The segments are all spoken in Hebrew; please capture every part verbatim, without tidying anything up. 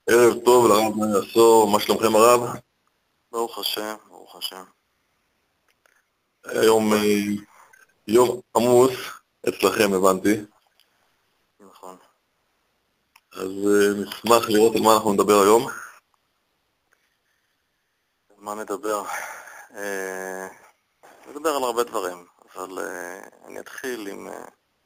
ערב טוב לרב מאיר עשור, מה שלומכם הרב? ברוך השם, ברוך השם. היום אה, יום עמוס אצלכם, הבנתי. נכון. אז אה, נשמח לראות על מה אנחנו נדבר היום. על מה נדבר? אה, נדבר על הרבה דברים, אבל אה, אני אתחיל עם, אה,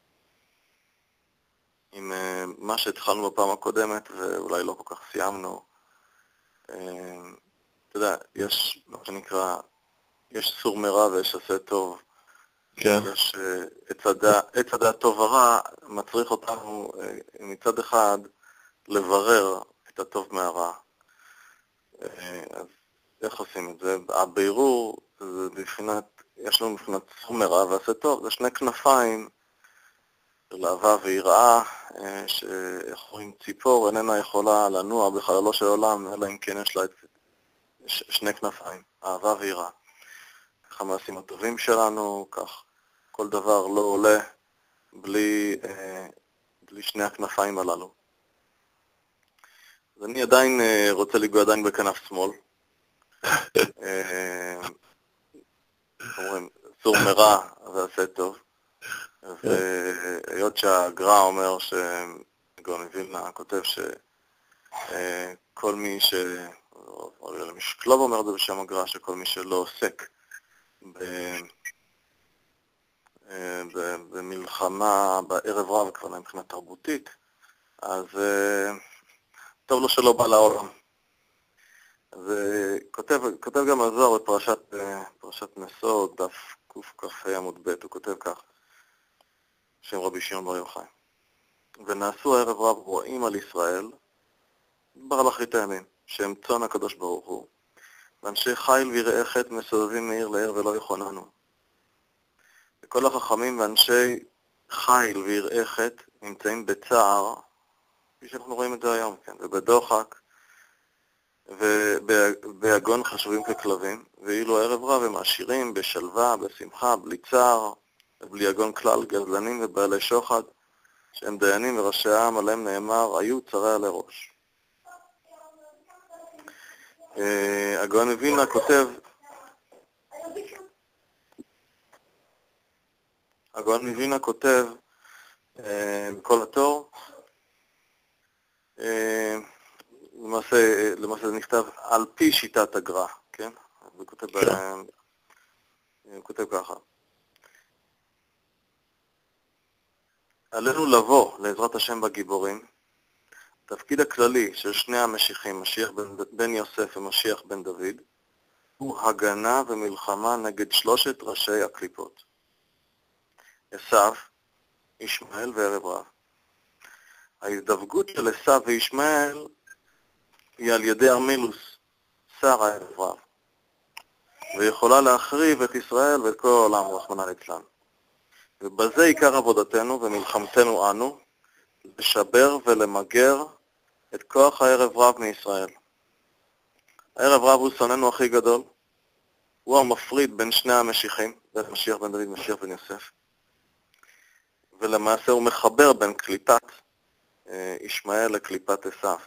עם אה, מה שהתחלנו בפעם הקודמת ואולי לא כל כך סיימנו. אה, אתה יודע, יש מה שנקרא, יש סור מרע ויש עשה טוב. כן. יש אה, עץ הדעת, עץ הדעת טוב ורע מצריך אותנו אה, מצד אחד לברר את הטוב מהרע. אה, אז איך עושים את זה? הבירור זה בבחינת, יש לנו מבחינת סור מרע ועשה טוב, זה שני כנפיים של אהבה ויראה, אה, שאיך ציפור איננה יכולה לנוע בחללו של עולם, אלא אם כן יש לה את ש- שני כנפיים, אהבה ויראה. כך המעשים הטובים שלנו, כך כל דבר לא עולה בלי, אה, בלי שני הכנפיים הללו. אז אני עדיין אה, רוצה לגוע עדיין בכנף שמאל. אה, אומרים, סור מרע ועשה טוב. והיות שהגר"א אומר, גאון מווילנה כותב שכל מי ש... או משקלוב אומר את זה בשם הגר"א, שכל מי שלא עוסק ב... במלחמה בערב רב, כבר מבחינה תרבותית, אז טוב לו שלא בא לעולם. אז כותב, כותב גם הזוהר בפרשת פרשת נשוא, דף קכ"ה עמוד ב', הוא כותב כך, שם רבי שמעון בר יוחאי. ונעשו הערב רב רועים על ישראל, דבר על אחרית הימים, שהם צאן הקדוש ברוך הוא, ואנשי חיל ויראי חטא מסובבים מעיר לעיר ולא יכוננו. וכל החכמים ואנשי חיל ויראי חטא נמצאים בצער, כפי שאנחנו רואים את זה היום, כן, ובדוחק, וביגון חשובים ככלבים, ואילו הערב רב הם עשירים בשלווה, בשמחה, בלי צער, ובלי יגון כלל, גזלנים ובעלי שוחד, שהם דיינים וראשי העם, עליהם נאמר, היו צרי עלי ראש. הגאון מווילנה כותב, הגאון מווילנה כותב בכל התור, למעשה, למעשה זה נכתב על פי שיטת הגר"א, כן? הוא כותב, הוא כותב ככה. עלינו לבוא לעזרת השם בגיבורים, התפקיד הכללי של שני המשיחים, משיח בן, בן יוסף ומשיח בן דוד, הוא הגנה ומלחמה נגד שלושת ראשי הקליפות. עשיו, ישמעאל וערב רב. ההזדווגות של עשיו וישמעאל היא על ידי ארמילוס, שר הערב רב, ויכולה להחריב את ישראל ואת כל העולם, רחמנא ליצלן. ובזה עיקר עבודתנו ומלחמתנו אנו, לשבר ולמגר את כוח הערב רב מישראל. הערב רב הוא שונאנו הכי גדול, הוא המפריד בין שני המשיחים, בין משיח בן דוד ומשיח בן יוסף, ולמעשה הוא מחבר בין קליפת ישמעאל לקליפת עשיו.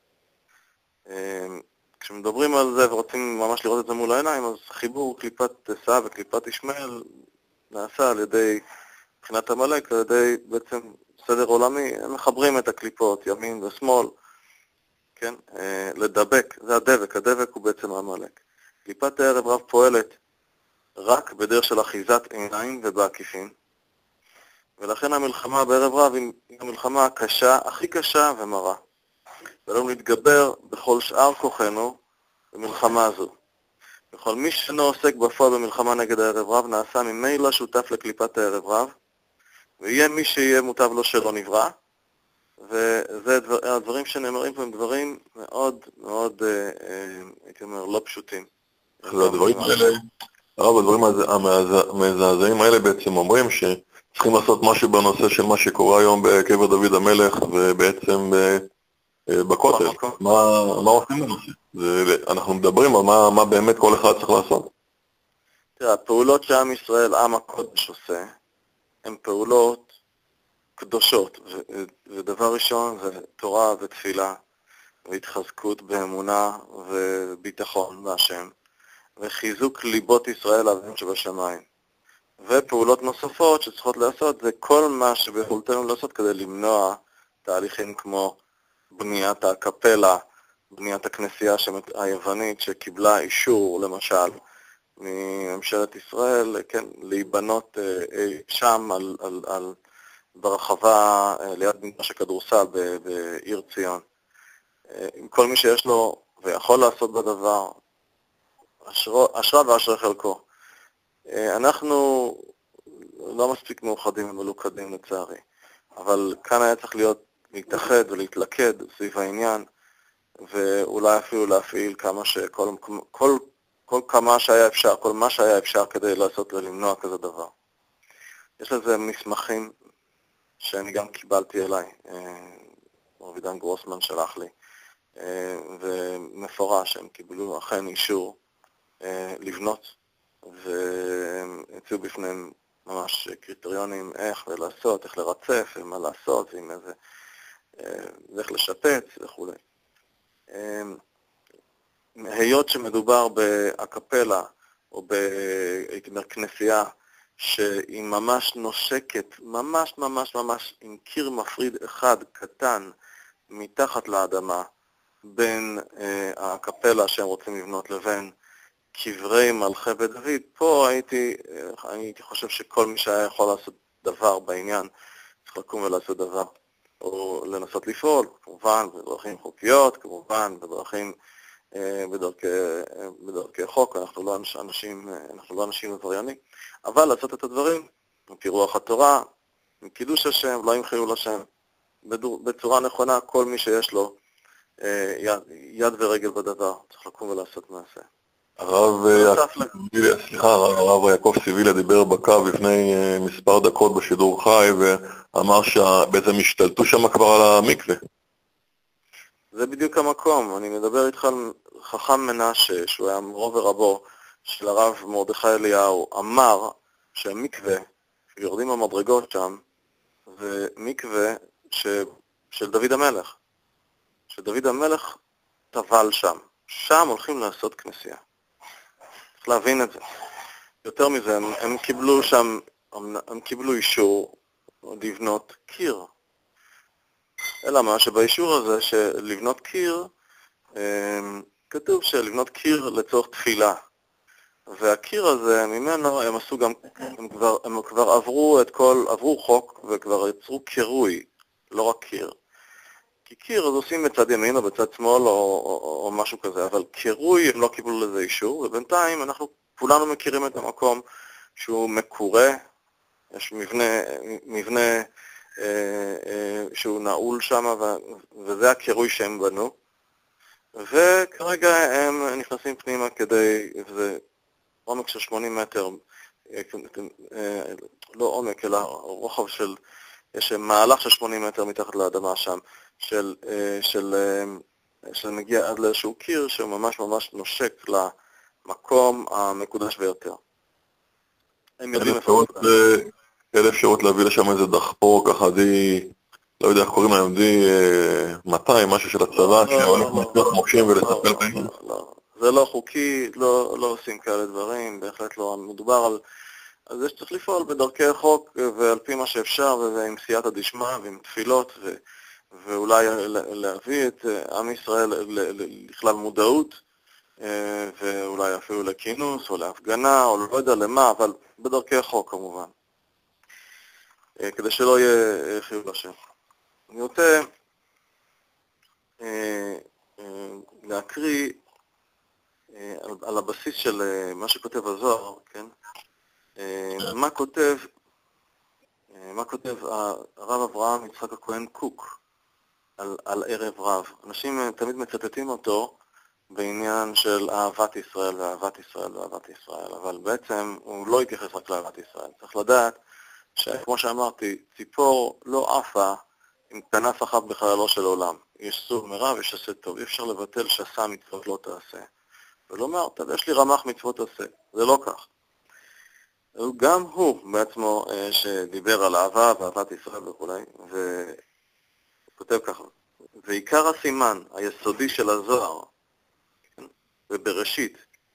כשמדברים על זה ורוצים ממש לראות את זה מול העיניים, אז חיבור קליפת עשיו וקליפת ישמעאל נעשה על ידי, מבחינת עמלק, על ידי בעצם סדר עולמי, הם מחברים את הקליפות, ימין ושמאל, כן, לדבק, זה הדבק, הדבק הוא בעצם עמלק. קליפת הערב רב פועלת רק בדרך של אחיזת עיניים ובעקיפין, ולכן המלחמה בערב רב היא המלחמה הקשה, הכי קשה ומרה. ולנו להתגבר בכל שאר כוחנו במלחמה הזו. וכל מי שאינו עוסק בפועל במלחמה נגד הערב רב נעשה ממילא שותף לקליפת הערב רב, ויהיה מי שיהיה מוטב לו שלא נברא, וזה דבר, הדברים שנאמרים פה הם דברים מאוד מאוד, אה, אה, הייתי אומר, לא פשוטים. אז הדברים האלה, הרב, הדברים המזעזעים האלה בעצם אומרים שצריכים לעשות משהו בנושא של מה שקורה היום בקבר דוד המלך, ובעצם בכותל. מה, מה עושים בנושא? אנחנו מדברים על מה, מה באמת כל אחד צריך לעשות. תראה, הפעולות שעם ישראל, עם הקודש עושה, הן פעולות קדושות, ודבר ראשון זה תורה ותפילה, והתחזקות באמונה וביטחון בהשם, וחיזוק ליבות ישראל האבינו שבשמיים. ופעולות נוספות שצריכות לעשות זה כל מה שביכולתנו לעשות כדי למנוע תהליכים כמו בניית הקפלה, בניית הכנסייה היוונית שקיבלה אישור למשל מממשלת ישראל, כן, להיבנות שם על, על, על ברחבה ליד מגרש הכדורסל בעיר ציון. עם כל מי שיש לו ויכול לעשות בדבר, אשרה ואשרי חלקו. אנחנו לא מספיק מאוחדים ומלוכדים לצערי, אבל כאן היה צריך להיות להתאחד ולהתלכד סביב העניין, ואולי אפילו להפעיל כמה שכל כל, כל כמה שהיה אפשר, כל מה שהיה אפשר כדי לעשות ולמנוע כזה דבר. יש לזה מסמכים שאני גם קיבלתי אליי, רובידן גרוסמן שלח לי, ומפורש הם קיבלו אכן אישור לבנות, והציעו בפניהם ממש קריטריונים איך לעשות, איך לרצף, מה לעשות, ועם איזה, איך לשפץ וכו'. היות שמדובר בהקפלה או בכנסייה שהיא ממש נושקת, ממש ממש ממש עם קיר מפריד אחד קטן מתחת לאדמה, בין הקפלה שהם רוצים לבנות לבין קברי מלכי בית דוד, פה הייתי, הייתי חושב שכל מי שהיה יכול לעשות דבר בעניין, צריך לקום ולעשות דבר, או לנסות לפעול, כמובן בדרכים חוקיות, כמובן בדרכים, בדרכי, בדרכי חוק, אנחנו לא אנשים, אנחנו לא אנשים עבריינים, אבל לעשות את הדברים, מפי רוח התורה, מקידוש השם, לא ימחאו לשם, בצורה נכונה, כל מי שיש לו יד, יד ורגל בדבר, צריך לקום ולעשות מעשה. הרב סליחה, הרב יעקב סיבילה דיבר בקו לפני מספר דקות בשידור חי ואמר שבעצם השתלטו שם כבר על המקווה. זה בדיוק המקום. אני מדבר איתך על חכם מנשה, שהוא היה מורו ורבו של הרב מרדכי אליהו, אמר שהמקווה שיורדים במדרגות שם זה מקווה ש... של דוד המלך, שדוד המלך טבל שם. שם הולכים לעשות כנסייה. צריך להבין את זה. יותר מזה, הם, הם קיבלו שם, הם, הם קיבלו אישור לבנות קיר. אלא מה שבאישור הזה שלבנות קיר, כתוב שלבנות קיר לצורך תפילה. והקיר הזה, ממנו הם עשו גם, הם כבר, הם כבר עברו את כל, עברו חוק וכבר יצרו קירוי, לא רק קיר. כי קיר אז עושים בצד ימין או בצד שמאל או, או, או משהו כזה, אבל קירוי הם לא קיבלו לזה אישור, ובינתיים אנחנו כולנו מכירים את המקום שהוא מקורה, יש מבנה, מבנה אה, אה, שהוא נעול שם, ו, וזה הקירוי שהם בנו, וכרגע הם נכנסים פנימה כדי, וזה עומק של שמונים מטר, אה, אה, לא עומק אלא רוחב של, יש מהלך של שמונים מטר מתחת לאדמה שם, של, של, של מגיע עד לאיזשהו קיר שהוא ממש ממש נושק למקום המקודש ביותר. הם יודעים איפה זה. אין אפשרות להביא לשם איזה דחפור ככה די, לא יודע איך קוראים להם, די מאתיים, משהו של הצבא, שהולך לפתוח מוקשים ולטפל בהם. זה לא חוקי, לא, לא עושים כאלה דברים, בהחלט לא. מדובר על, על זה שצריך לפעול בדרכי חוק ועל פי מה שאפשר, ועם סייעתא דשמיא ועם תפילות ו... ואולי להביא את עם ישראל לכלל מודעות, ואולי אפילו לכינוס או להפגנה או לא יודע למה, אבל בדרכי החוק כמובן, כדי שלא יהיה חילול השם. אני רוצה להקריא על הבסיס של מה שכותב הזוהר, כן? מה כותב, מה כותב הרב אברהם יצחק הכהן קוק על, על ערב רב. אנשים תמיד מצטטים אותו בעניין של אהבת ישראל ואהבת ישראל ואהבת ישראל, אבל בעצם הוא לא יתייחס רק לאהבת ישראל. צריך לדעת שכמו שאמרתי, ציפור לא עפה עם כנף אחת בחללו של עולם. יש סור מרע ויש עשה טוב. אי אפשר לבטל שעשה מצוות לא תעשה. ולא אומר, יש לי רמ"ח מצוות עשה. זה לא כך. גם הוא בעצמו שדיבר על אהבה ואהבת ישראל וכו', וכותב ככה. ועיקר הסימן היסודי של הזוהר, כן? ובראשית,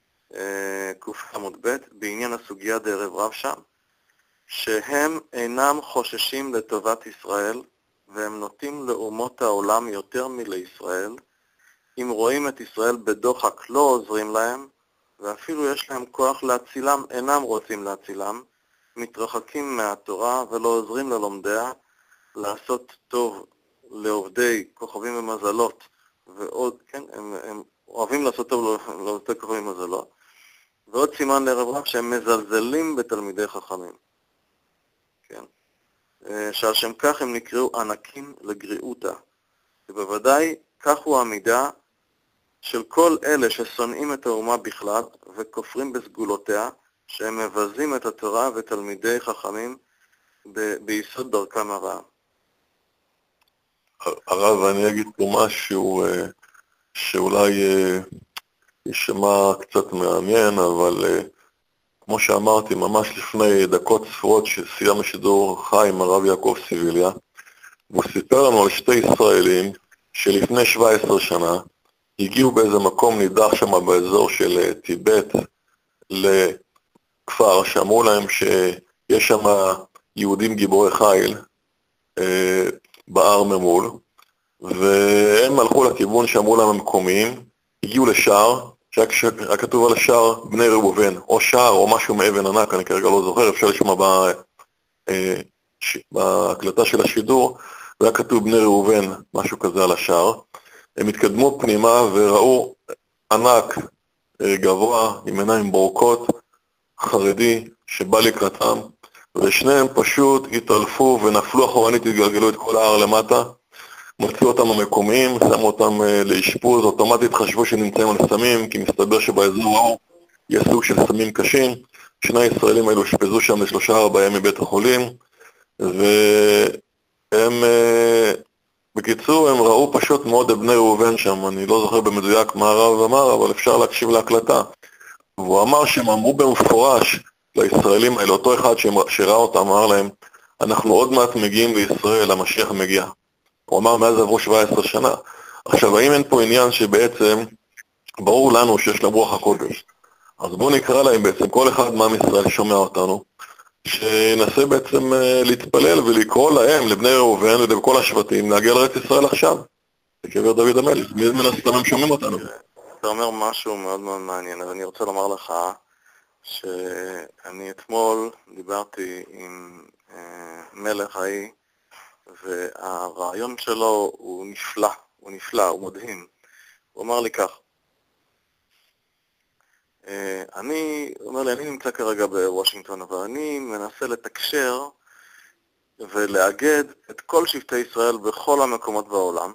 קע"ב, בעניין הסוגיה דערב רב שם, שהם אינם חוששים לטובת ישראל, והם נוטים לאומות העולם יותר מלישראל. אם רואים את ישראל בדוחק לא עוזרים להם, ואפילו יש להם כוח להצילם, אינם רוצים להצילם, מתרחקים מהתורה ולא עוזרים ללומדיה, לעשות טוב לעובדי כוכבים ומזלות, ועוד, כן, הם, הם אוהבים לעשות טוב לעובדי כוכבים ומזלות, ועוד סימן לערב רב שהם מזלזלים בתלמידי חכמים. כן. שעל שם כך הם נקראו ענקים לגריעותה. ובוודאי כך הוא המידה של כל אלה ששונאים את האומה בכלל וכופרים בסגולותיה, שהם מבזים את התורה ותלמידי חכמים ב- ביסוד דרכם הרעה. הרב, אני אגיד פה משהו שאולי יישמע קצת מעניין, אבל כמו שאמרתי, ממש לפני דקות ספורות שסיים השידור חי עם הרב יעקב סיביליה, והוא סיפר לנו על שתי ישראלים שלפני שבע עשרה שנה הגיעו באיזה מקום נידח שם באזור של טיבט לכפר שאמרו להם שיש שם יהודים גיבורי חיל אה, בהר ממול, והם הלכו לכיוון שאמרו להם המקומיים, הגיעו לשער, שהיה כתוב על השער בני ראובן, או שער או משהו מאבן ענק, אני כרגע לא זוכר, אפשר לשמוע בה, אה, ש... בהקלטה של השידור, והיה כתוב בני ראובן, משהו כזה על השער. הם התקדמו פנימה וראו ענק אה, גבוה עם עיניים בורקות, חרדי שבא לקראתם, ושניהם פשוט התעלפו ונפלו אחורנית, התגלגלו את כל ההר למטה, מצאו אותם המקומיים, שמו אותם לאשפוז, אוטומטית חשבו שנמצאים על סמים, כי מסתבר שבאזור ההוא יש סוג של סמים קשים. שני הישראלים האלו אשפזו שם לשלושה ארבעה ימים מבית החולים, והם, בקיצור, הם ראו פשוט מאוד את בני ראובן שם. אני לא זוכר במדויק מה הרב אמר, אבל אפשר להקשיב להקלטה. והוא אמר שהם אמרו במפורש לישראלים האלו, אותו אחד שראה אותם, אמר להם, אנחנו עוד מעט מגיעים לישראל, המשיח מגיע. הוא אמר, מאז עברו שבע עשרה שנה. עכשיו, האם אין פה עניין שבעצם ברור לנו שיש להם רוח הקודש? אז בואו נקרא להם בעצם, כל אחד מעם ישראל שומע אותנו, שנסה בעצם להתפלל ולקרוא להם, לבני ראובן ולכל השבטים, להגיע לארץ ישראל עכשיו, לקבר דוד המלך. מי מן הסתם הם שומעים אותנו? אתה אומר משהו מאוד מאוד מעניין, אז אני רוצה לומר לך שאני אתמול דיברתי עם מלך האי, והרעיון שלו הוא נפלא, הוא נפלא, הוא מדהים. הוא אמר לי כך, אני, הוא אומר לי, אני נמצא כרגע בוושינגטון, אבל אני מנסה לתקשר ולאגד את כל שבטי ישראל בכל המקומות בעולם,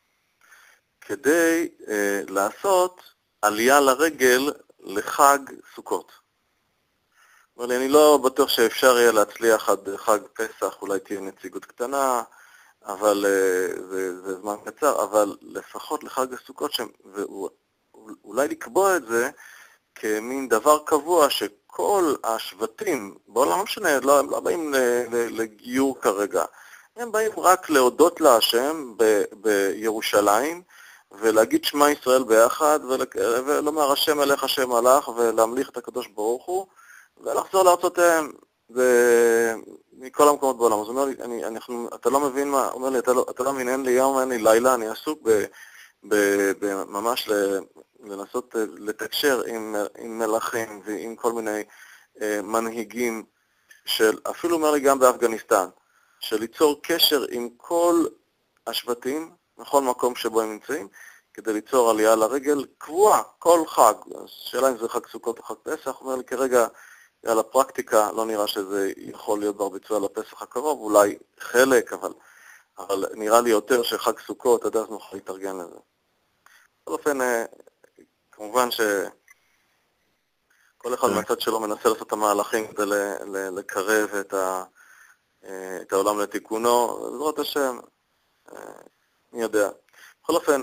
כדי אה, לעשות עלייה לרגל לחג סוכות. אומר לי, אני לא בטוח שאפשר יהיה להצליח עד חג פסח, אולי תהיה נציגות קטנה, אבל uh, זה, זה זמן קצר, אבל לפחות לחג הסוכות, ש... ואולי לקבוע את זה כמין דבר קבוע שכל השבטים, בעולם לא משנה, לא, הם לא באים לגיור כרגע, הם באים רק להודות להשם ב... בירושלים, ולהגיד שמע ישראל ביחד, ול... ולומר השם אלך השם הלך, ולהמליך את הקדוש ברוך הוא, ולחזור לארצותיהם מכל המקומות בעולם. אז הוא אומר לי, אני, אני, אתה לא מבין מה, הוא אומר לי, אתה לא, אתה לא מבין, אין לי יום, אין לי לילה, אני עסוק ב, ב, ב, ממש לנסות לתקשר עם, עם מלכים ועם כל מיני אה, מנהיגים של, אפילו אומר לי גם באפגניסטן, של ליצור קשר עם כל השבטים, בכל מקום שבו הם נמצאים, כדי ליצור עלייה לרגל קבועה, כל חג. השאלה אם זה חג סוכות או חג פסח, הוא אומר לי כרגע, על הפרקטיקה לא נראה שזה יכול להיות בר ביצוע לפסח הקרוב, אולי חלק, אבל, אבל נראה לי יותר שחג סוכות, עד אז נוכל להתארגן לזה. בכל אופן, כמובן שכל אחד מהצד שלו מנסה לעשות את המהלכים כדי לקרב את, ה, את העולם לתיקונו, בעזרת השם, מי יודע. בכל אופן,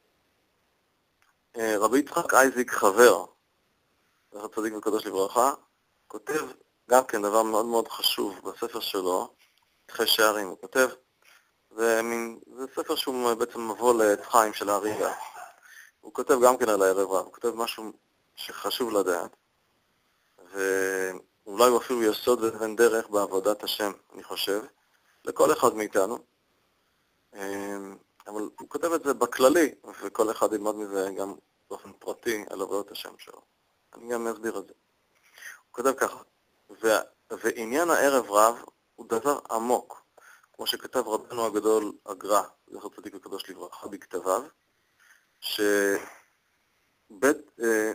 רבי יצחק אייזיק חבר, זכר צדיק וקדוש לברכה, כותב גם כן דבר מאוד מאוד חשוב בספר שלו, פתחי שערים. הוא כותב, זה, מין, זה ספר שהוא בעצם מבוא לעץ חיים של האריז"ל. הוא כותב גם כן על הערב רב, הוא כותב משהו שחשוב לדעת. ואולי הוא אפילו יסוד ואבן דרך בעבודת השם, אני חושב, לכל אחד מאיתנו. אבל הוא כותב את זה בכללי, וכל אחד ילמד מזה גם באופן פרטי על עבודת השם שלו. אני גם אסביר את זה. הוא כותב ככה, ו... ועניין הערב רב הוא דבר עמוק, כמו שכתב רבנו הגדול הגר"א, זכר צדיק וקדוש לברכה, בכתביו, שבית, אה,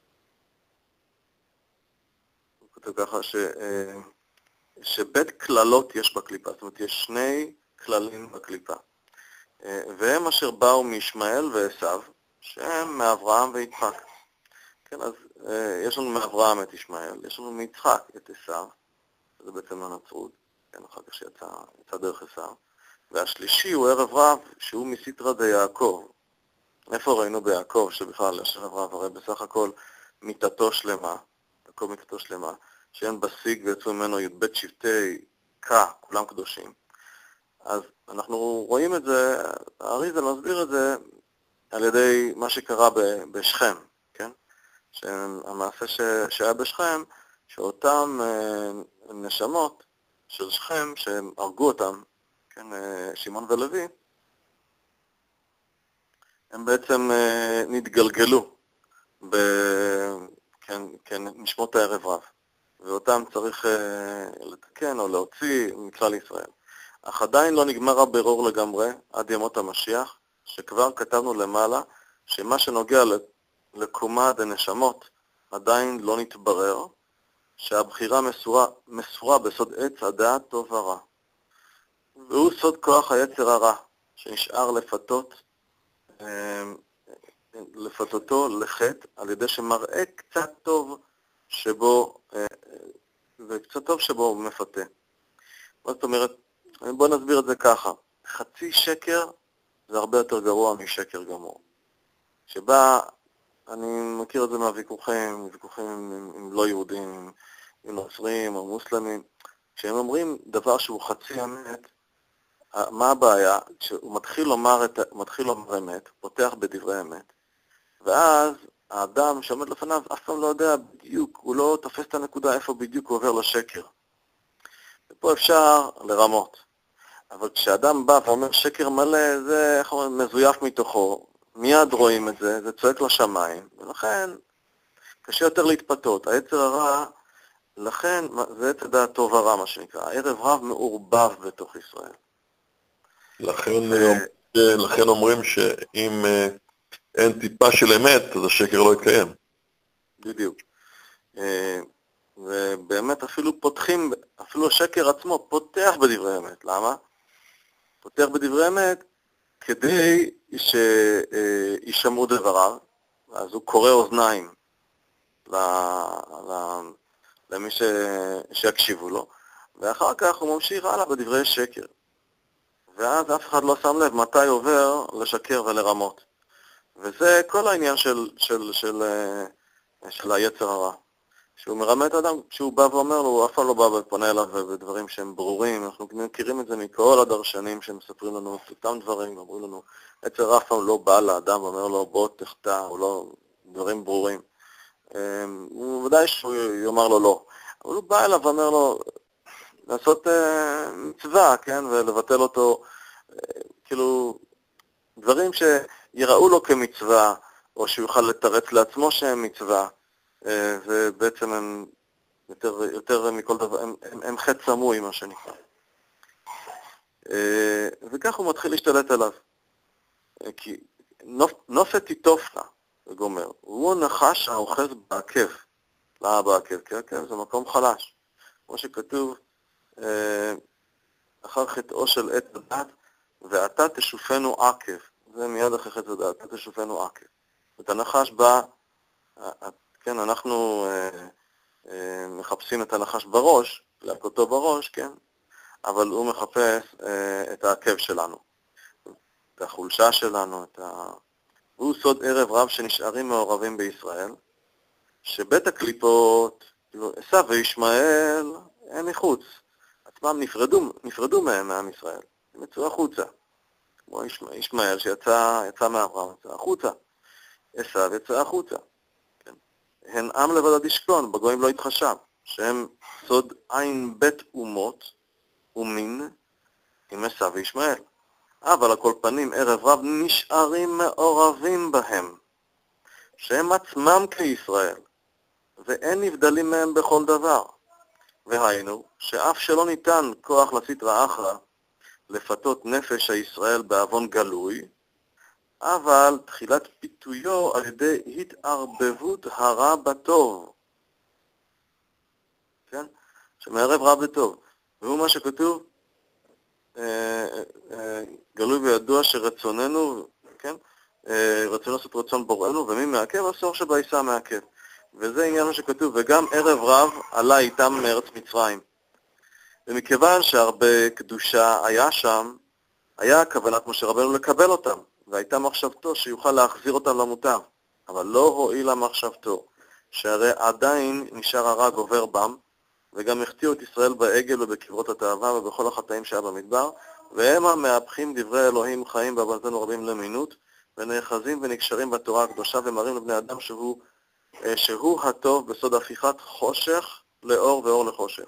הוא כותב ככה, ש, אה, שבית כללות יש בקליפה, זאת אומרת, יש שני כללים בקליפה, אה, והם אשר באו מישמעאל ועשיו, שהם מאברהם ויצחק. כן, אז אה, יש לנו מאברהם את ישמעאל, יש לנו מיצחק את עשיו, זה בעצם הנצרות, כן, אחר כך שיצא יצא דרך עשיו, והשלישי הוא ערב רב, שהוא מסיתרא דיעקב. איפה ראינו ביעקב, שבכלל יש ערב רב, הרי בסך הכל מיתתו שלמה, יעקב מיתתו שלמה, שאין בסיג ויצאו ממנו י"ב שבטי קה, כולם קדושים. אז אנחנו רואים את זה, האריז"ל מסביר את זה על ידי מה שקרה בשכם, כן? שהמעשה ש... שהיה בשכם, שאותם אה, נשמות של שכם, שהם הרגו אותם, כן, אה, שמעון ולוי, הם בעצם אה, נתגלגלו ב... כן, כן, נשמות הערב רב, ואותם צריך אה, לתקן או להוציא מכלל ישראל. אך עדיין לא נגמר הבירור לגמרי עד ימות המשיח, שכבר כתבנו למעלה, שמה שנוגע לקומה דנשמות עדיין לא נתברר, שהבחירה מסורה, מסורה בסוד עץ הדעת טוב ורע. והוא סוד כוח היצר הרע, שנשאר לפתות, לפתותו לחטא, על ידי שמראה קצת טוב שבו, וקצת טוב שבו הוא מפתה. מה זאת אומרת? בוא נסביר את זה ככה. חצי שקר זה הרבה יותר גרוע משקר גמור. שבה, אני מכיר את זה מהוויכוחים, ויכוחים עם, עם לא יהודים, עם, עם נוצרים או מוסלמים, כשהם אומרים דבר שהוא חצי אמת, מה הבעיה? שהוא מתחיל לומר, את, מתחיל לומר אמת, פותח בדברי אמת, ואז האדם שעומד לפניו אף פעם לא יודע בדיוק, הוא לא תופס את הנקודה איפה בדיוק הוא עובר לשקר. ופה אפשר לרמות. אבל כשאדם בא ואומר שקר מלא, זה מזויף מתוכו, מיד רואים את זה, זה צועק לשמיים, ולכן קשה יותר להתפתות. היצר הרע, לכן זה עץ הדעת טוב ורע, מה שנקרא. הערב רב מעורבב בתוך ישראל. לכן, ו... לכן אומרים שאם אין טיפה של אמת, אז השקר לא יתקיים. בדיוק. ובאמת אפילו פותחים, אפילו השקר עצמו פותח בדברי אמת. למה? פותח בדברי אמת כדי שישמעו דבריו, אז הוא קורא אוזניים למי שיקשיבו לו, ואחר כך הוא ממשיך הלאה בדברי שקר. ואז אף אחד לא שם לב מתי עובר לשקר ולרמות. וזה כל העניין של, של, של, של היצר הרע. שהוא מרמה את האדם, כשהוא בא ואומר לו, הוא אף פעם לא בא ופונה אליו בדברים שהם ברורים. אנחנו מכירים את זה מכל הדרשנים שמספרים לנו את אותם דברים, ואומרים לנו, יצר הרע אף פעם לא בא לאדם ואומר לו, בוא תחטא, או לא, דברים ברורים. הוא ודאי שהוא יאמר לו לא. אבל הוא בא אליו ואומר לו, לעשות אה, מצווה, כן, ולבטל אותו, אה, כאילו, דברים שיראו לו כמצווה, או שהוא יוכל לתרץ לעצמו שהם מצווה, אה, ובעצם הם יותר, יותר מכל דבר, הם, הם, הם חטא סמוי, מה שנקרא. אה, וכך הוא מתחיל להשתלט עליו. אה, כי נופ, נופת תיתופנה, זה גומר. הוא נחש האוחז בעקב. למה בעקב? כי העקב זה מקום חלש. כמו שכתוב, אחר חטאו של עץ הדת, ואתה תשופנו עקב. זה מיד אחרי חטא הדת, אתה תשופנו עקב. ואת הנחש בא, כן, אנחנו מחפשים את הנחש בראש, להכותו בראש, כן, אבל הוא מחפש את העקב שלנו, את החולשה שלנו, את ה... והוא סוד ערב רב שנשארים מעורבים בישראל, שבית הקליפות, עשיו וישמעאל, הם מחוץ. עצמם נפרדו, נפרדו מהם מעם ישראל, הם יצאו החוצה. כמו ישמעאל שיצא יצא מאברהם, יצא החוצה. עשיו יצא החוצה. כן. הן עם לבדד ישכון, בגויים לא יתחשב, שהם סוד עין בית אומות ומין עם עשיו וישמעאל. אבל על כל פנים ערב רב נשארים מעורבים בהם, שהם עצמם כישראל, ואין נבדלים מהם בכל דבר. והיינו, שאף שלא ניתן כוח לסטרא אחרא לפתות נפש הישראל בעוון גלוי, אבל תחילת פיתויו על ידי התערבבות הרע בטוב. כן? שמערב רע בטוב. והוא מה שכתוב, גלוי וידוע שרצוננו, כן? רצונו לעשות רצון בוראנו, ומי מעכב? אסור שבייסה מעכב. וזה עניין מה שכתוב, וגם ערב רב עלה איתם מארץ מצרים. ומכיוון שהרבה קדושה היה שם, היה כוונת משה רבנו לקבל אותם, והייתה מחשבתו שיוכל להחזיר אותם למוטב. אבל לא הועילה מחשבתו, שהרי עדיין נשאר הרע גובר בם, וגם החטיאו את ישראל בעגל ובקברות התאווה ובכל החטאים שהיה במדבר, והם המהפכים דברי אלוהים חיים בהבנתנו רבים למינות, ונאחזים ונקשרים בתורה הקדושה ומראים לבני אדם שהוא, שהוא הטוב בסוד הפיכת חושך לאור ואור לחושך.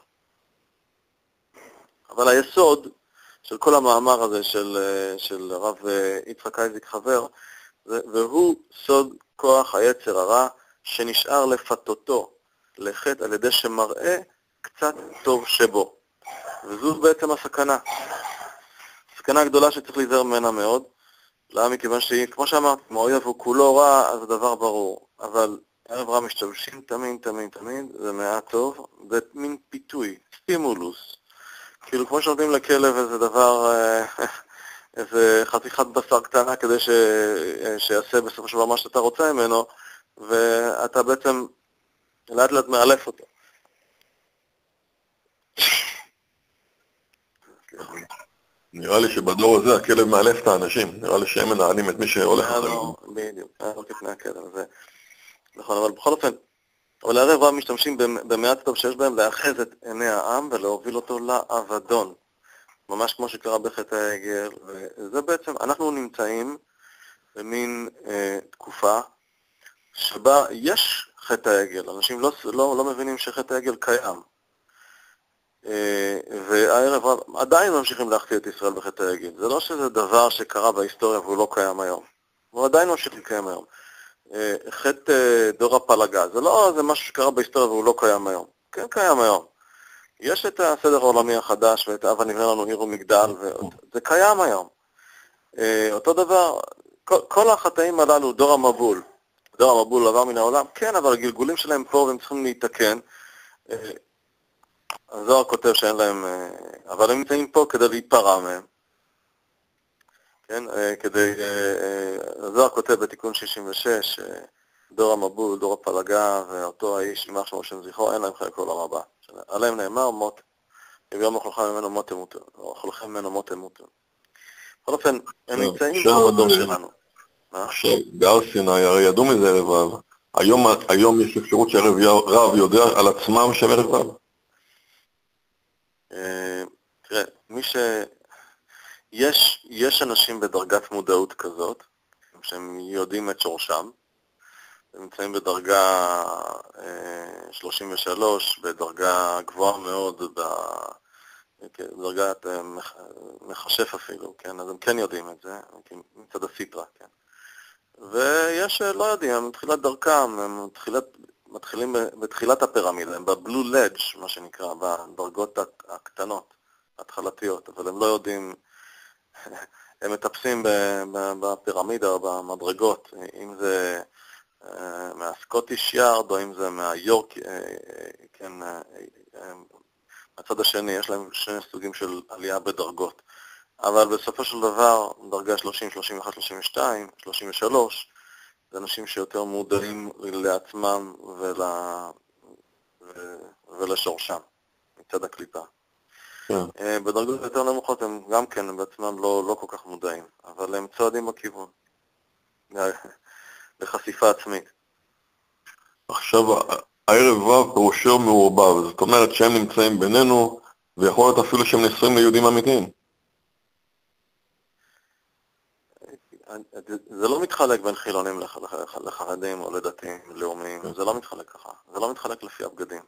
אבל היסוד של כל המאמר הזה של, של הרב יצחק אייזיק חבר, והוא סוד כוח היצר הרע שנשאר לפתותו לחטא על ידי שמראה קצת טוב שבו. וזו בעצם הסכנה. סכנה גדולה שצריך להיזהר ממנה מאוד. למה? מכיוון שהיא, כמו שאמרת, אם האויב הוא כולו רע, אז זה דבר ברור. אבל ערב רע משתמשים תמיד, תמיד, תמיד, זה מעט טוב, זה מין פיתוי, סטימולוס. כאילו כמו שנותנים לכלב איזה דבר, איזה חתיכת בשר קטנה כדי ש... שיעשה בסופו של דבר מה שאתה רוצה ממנו, ואתה בעצם לאט לאט מאלף אותו. נראה לי שבדור הזה הכלב מאלף את האנשים, נראה לי שהם מנהלים את מי שהולך אחריהם. בדיוק, היה לא כפני הכלב הזה. נכון, אבל בכל אופן, אבל הערב רב משתמשים במעט טוב שיש בהם לאחז את עיני העם ולהוביל אותו לאבדון. ממש כמו שקרה בחטא העגל, וזה בעצם, אנחנו נמצאים במין אה, תקופה שבה יש חטא העגל, אנשים לא, לא, לא מבינים שחטא העגל קיים. אה, והערב רב עדיין ממשיכים להחטיא את ישראל בחטא העגל. זה לא שזה דבר שקרה בהיסטוריה והוא לא קיים היום. הוא עדיין ממשיך לקיים היום. חטא דור הפלגה, זה לא זה משהו שקרה בהיסטוריה והוא לא קיים היום. כן קיים היום. יש את הסדר העולמי החדש ואת אב הנבנה לנו עיר ומגדל, וזה קיים היום. אותו דבר, כל, כל החטאים הללו, דור המבול, דור המבול עבר מן העולם, כן, אבל הגלגולים שלהם פה והם צריכים להתקן. הזוהר כותב שאין להם, אבל הם נמצאים פה כדי להיפרע מהם. כן, כדי, הזוהר כותב בתיקון שישים ושש, דור המבול, דור הפלגה, ואותו האיש, יימח שמו שם זכרו, אין להם חלק לעולם הבא. עליהם נאמר, מות, יביאום אוכלכם ממנו מות תמותו, או אוכלכם ממנו מות תמותו. בכל אופן, הם נמצאים בדור שלנו. עכשיו, בהר סיני, הרי ידעו מזה ערב רב. היום יש אפשרות שערב רב יודע על עצמם שהם ערב רב. תראה, מי ש... יש, יש אנשים בדרגת מודעות כזאת, שהם יודעים את שורשם, הם נמצאים בדרגה אה, שלושים ושלוש, בדרגה גבוהה מאוד, בדרגת אה, מח, מחשף אפילו, כן? אז הם כן יודעים את זה, מצד הסיטרה, כן? ויש לא יודעים, הם מתחילת דרכם, הם מתחילת, מתחילים בתחילת הפירמידה, הם בבלו לדג' מה שנקרא, בדרגות הקטנות, התחלתיות, אבל הם לא יודעים, הם מטפסים בפירמידה או במדרגות, אם זה מהסקוטיש יארד או אם זה מהיורק, כן, מהצד השני, יש להם שני סוגים של עלייה בדרגות. אבל בסופו של דבר, דרגה שלושים, שלושים ואחת, שלושים ושתיים, שלושים ושלוש, זה אנשים שיותר מודעים לעצמם ול... ולשורשם, מצד הקליפה. Yeah. בדרגות יותר נמוכות הם גם כן, הם בעצמם לא, לא כל כך מודעים, אבל הם צועדים בכיוון, לחשיפה עצמית. עכשיו, הערב רב פירושו מעורבב, זאת אומרת שהם נמצאים בינינו, ויכול להיות אפילו שהם נשואים ליהודים אמיתיים. זה לא מתחלק בין חילונים לחרדים או לדתיים, לאומיים, זה לא מתחלק ככה, זה לא מתחלק לפי הבגדים.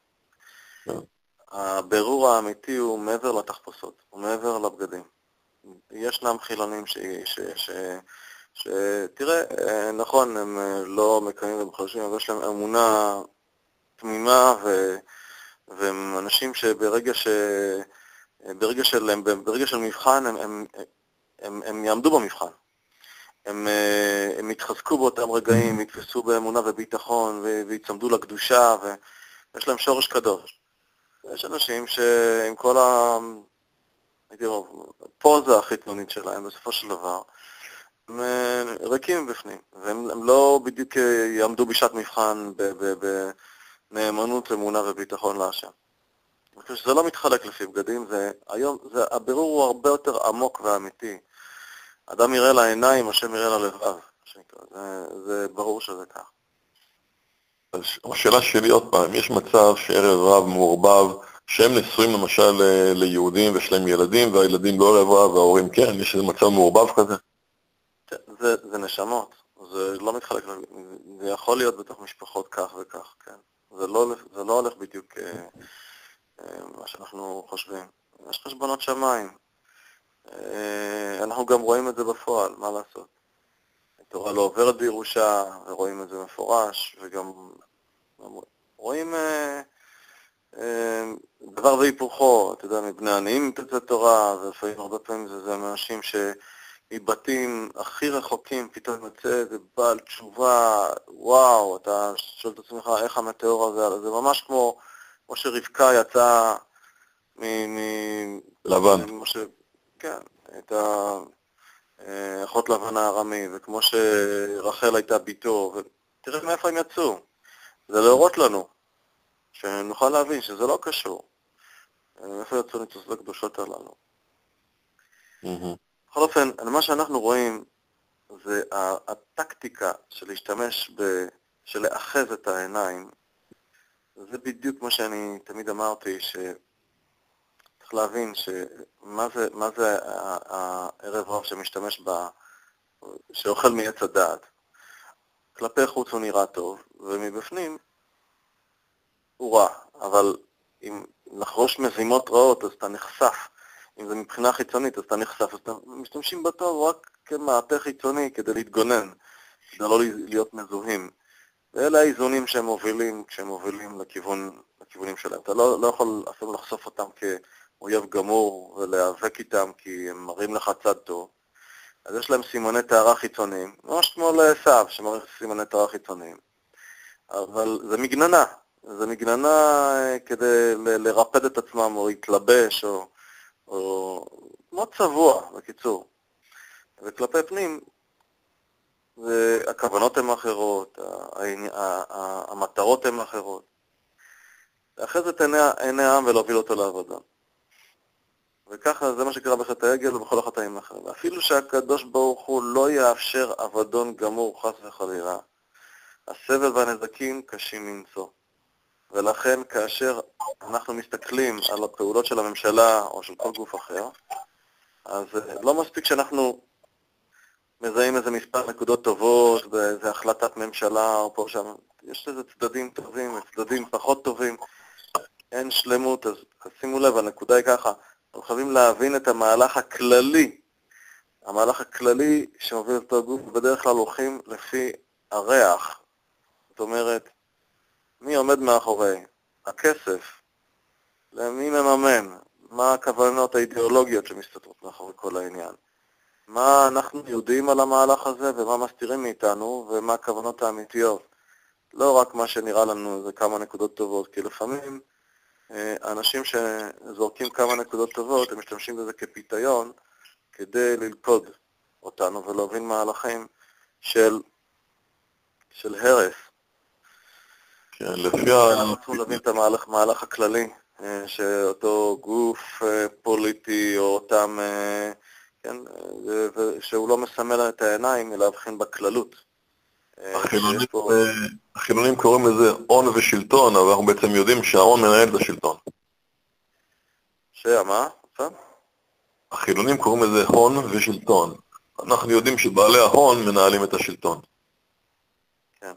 הבירור האמיתי הוא מעבר לתחפושות, הוא מעבר לבגדים. ישנם חילונים ש... ש... ש... ש... תראה, נכון, הם לא מקיימים ומחלשים, אבל יש להם אמונה תמימה, ו... והם אנשים שברגע ש... ברגע של, ברגע של מבחן, הם, הם, הם, הם יעמדו במבחן. הם, הם יתחזקו באותם רגעים, יתפסו באמונה וביטחון, ויצמדו לקדושה, ויש להם שורש קדוש. יש אנשים שעם כל ה... הייתי אומר, הפוזה החיצונית שלהם, בסופו של דבר, הם ריקים בפנים, והם לא בדיוק יעמדו בשעת מבחן בנאמנות, אמונה וביטחון להשם. אני חושב שזה לא מתחלק לפי בגדים, זה, היום, זה, הבירור הוא הרבה יותר עמוק ואמיתי. אדם יראה לעיניים, השם יראה ללבב. זה, זה ברור שזה כך. אז השאלה שלי עוד פעם, יש מצב שערב רב מעורבב, שהם נשואים למשל ליהודים ויש להם ילדים, והילדים לא ערב רב וההורים כן, יש איזה מצב מעורבב כזה? זה, זה נשמות, זה לא מתחלק, זה יכול להיות בתוך משפחות כך וכך, כן. זה לא, זה לא הולך בדיוק מה שאנחנו חושבים. יש חשבונות שמיים. אנחנו גם רואים את זה בפועל, מה לעשות? התורה לא עוברת בירושה, ורואים את זה מפורש, וגם רואים דבר והיפוכו, אתה יודע, מבני עניים תצא תורה, ולפעמים הרבה פעמים זה, זה אנשים שמבתים הכי רחוקים, פתאום יוצא איזה בעל תשובה, וואו, אתה שואל את עצמך איך המטאור הזה, זה ממש כמו, כמו שרבקה יצאה מ... מ... לבן. ש... כן, הייתה אחות לבן הארמי, וכמו שרחל הייתה ביתו, ותראה מאיפה הם יצאו. זה להורות לנו, שנוכל להבין שזה לא קשור. מאיפה יצאו ניצוצות הקדושות הללו. בכל אופן, מה שאנחנו רואים זה הטקטיקה של להשתמש, ב... של לאחז את העיניים, זה בדיוק מה שאני תמיד אמרתי, ש... צריך להבין שמה זה, מה זה הערב רב שמשתמש בה, שאוכל מעץ הדעת. כלפי חוץ הוא נראה טוב, ומבפנים הוא רע. אבל אם לחרוש מזימות רעות, אז אתה נחשף. אם זה מבחינה חיצונית, אז אתה נחשף. אז אתה משתמשים בטוב רק כמעטה חיצוני כדי להתגונן, כדי לא להיות מזוהים. ואלה האיזונים שהם מובילים, כשהם מובילים לכיוון, לכיוונים שלהם. אתה לא, לא יכול אפילו לחשוף אותם כאויב גמור ולהיאבק איתם כי הם מראים לך צד טוב. אז יש להם סימני טהרה חיצוניים, ממש כמו לעשיו שמראים סימני טהרה חיצוניים. אבל זה מגננה, זה מגננה כדי ל- לרפד את עצמם או להתלבש או, או כמו צבוע, בקיצור. וכלפי פנים, הכוונות הן אחרות, המטרות הן אחרות. לאחז את עיני העם ולהוביל אותו לעבודה. וככה זה מה שקרה בחטא העגל ובכל החטאים האחרים. אפילו שהקדוש ברוך הוא לא יאפשר עבדון גמור חס וחלילה, הסבל והנזקים קשים מנשוא. ולכן כאשר אנחנו מסתכלים על הפעולות של הממשלה או של כל גוף אחר, אז לא מספיק שאנחנו מזהים איזה מספר נקודות טובות, באיזה החלטת ממשלה או פה שם. יש איזה צדדים טובים, צדדים פחות טובים, אין שלמות, אז, אז שימו לב, הנקודה היא ככה, אנחנו חייבים להבין את המהלך הכללי, המהלך הכללי שמוביל את הגוף, בדרך כלל הולכים לפי הריח, זאת אומרת, מי עומד מאחורי? הכסף, למי מממן, מה הכוונות האידיאולוגיות שמסתתרות מאחורי כל העניין. מה אנחנו יודעים על המהלך הזה ומה מסתירים מאיתנו ומה הכוונות האמיתיות. לא רק מה שנראה לנו זה כמה נקודות טובות, כי לפעמים אנשים שזורקים כמה נקודות טובות, הם משתמשים בזה כפיתיון כדי ללכוד אותנו ולהוביל מהלכים של, של הרס. כן, לפי ה... אנחנו צריכים להבין את המהלך, מהלך הכללי, שאותו גוף פוליטי או אותם... כן, שהוא לא מסמל את העיניים, אלא הבחין בכללות. החילונים, פה... החילונים קוראים לזה הון ושלטון, אבל אנחנו בעצם יודעים שההון מנהל את השלטון. שמה? החילונים קוראים לזה הון ושלטון, אנחנו יודעים שבעלי ההון מנהלים את השלטון. כן.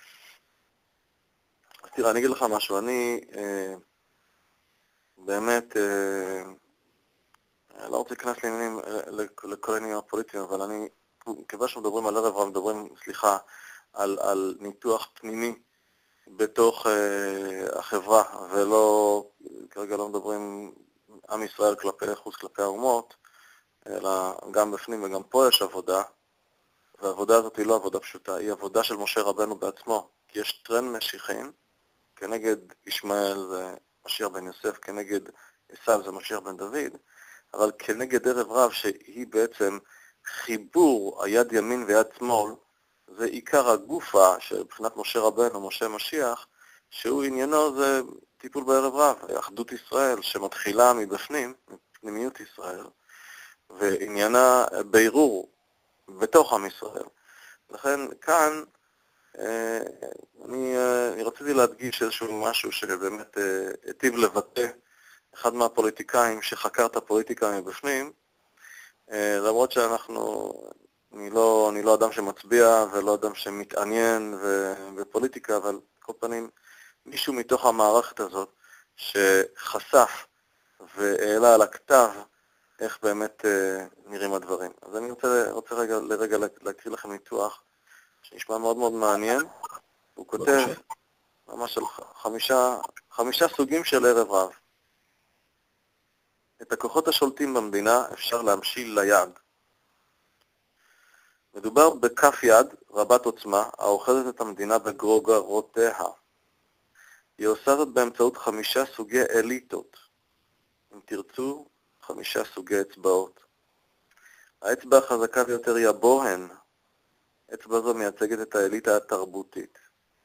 אז תראה, אני אגיד לך משהו, אני אה, באמת אה, לא רוצה להיכנס לעניינים, לכל העניינים הפוליטיים, אבל אני, כיוון שמדברים על ערב רב, מדברים, סליחה, על, על ניתוח פנימי בתוך אה, החברה, ולא, כרגע לא מדברים עם ישראל כלפי חוץ, כלפי האומות, אלא גם בפנים וגם פה יש עבודה, והעבודה הזאת היא לא עבודה פשוטה, היא עבודה של משה רבנו בעצמו, כי יש טרנד משיחים, כנגד ישמעאל זה משיח בן יוסף, כנגד עשיו זה משיח בן דוד, אבל כנגד ערב רב שהיא בעצם חיבור היד ימין ויד שמאל, זה עיקר הגופה שבחינת משה רבנו, משה משיח, שהוא עניינו זה טיפול בערב רב, אחדות ישראל שמתחילה מבפנים, מפנימיות ישראל, ועניינה בירור בתוך עם ישראל. לכן כאן אני, אני רציתי להדגיש איזשהו משהו שבאמת היטיב לבטא אחד מהפוליטיקאים שחקר את הפוליטיקה מבפנים, למרות שאנחנו, אני לא, אני לא אדם שמצביע ולא אדם שמתעניין בפוליטיקה, אבל כל פנים מישהו מתוך המערכת הזאת שחשף והעלה על הכתב איך באמת נראים הדברים. אז אני רוצה, רוצה רגע, לרגע להקריא לכם ניתוח שנשמע מאוד מאוד מעניין. הוא כותב ממש על חמישה, חמישה סוגים של ערב רב. את הכוחות השולטים במדינה אפשר להמשיל ליד. מדובר בכף יד רבת עוצמה האוחזת את המדינה בגרוגרותיה. היא עושה זאת באמצעות חמישה סוגי אליטות. אם תרצו, חמישה סוגי אצבעות. האצבע החזקה ביותר היא הבוהן. אצבע זו מייצגת את האליטה התרבותית.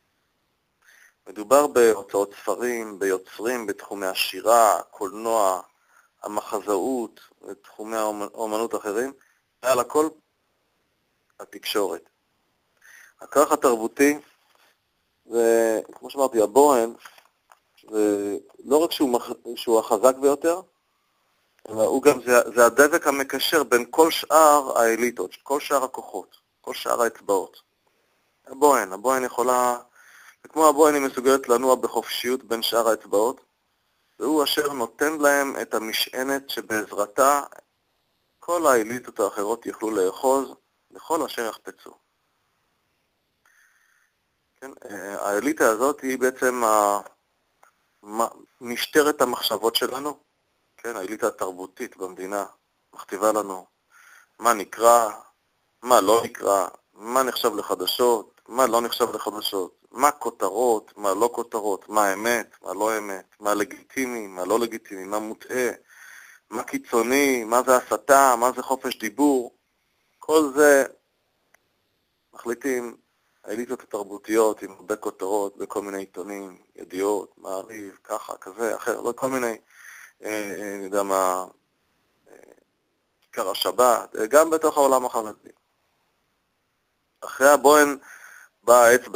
מדובר בהוצאות ספרים, ביוצרים, בתחומי השירה, קולנוע, המחזאות, ותחומי האומנות אחרים, ועל הכל התקשורת. הכוח התרבותי, זה, כמו שאמרתי, הבוהן, זה לא רק שהוא, מח... שהוא החזק ביותר, אלא הוא גם, זה, זה הדבק המקשר בין כל שאר האליטות, כל שאר הכוחות, כל שאר האצבעות. הבוהן, הבוהן יכולה, וכמו הבוהן היא מסוגלת לנוע בחופשיות בין שאר האצבעות, והוא אשר נותן להם את המשענת שבעזרתה כל האליטות האחרות יוכלו לאחוז לכל אשר יחפצו. כן? האליטה הזאת היא בעצם משטרת המחשבות שלנו, כן? האליטה התרבותית במדינה מכתיבה לנו מה נקרא, מה לא נקרא, מה נחשב לחדשות, מה לא נחשב לחדשות, מה כותרות, מה לא כותרות, מה אמת, מה לא אמת, מה לגיטימי, מה לא לגיטימי, מה מוטעה, מה קיצוני, מה זה הסתה, מה זה חופש דיבור. כל זה מחליטים האליטות התרבותיות עם הרבה כותרות בכל מיני עיתונים, ידיעות, מעריב, ככה, כזה, אחר, לא כל מיני, אה, אה, אני יודע מה, אה, כיכר השבת, אה, גם בתוך העולם החרדי. אחרי הבוהן באה האצבע.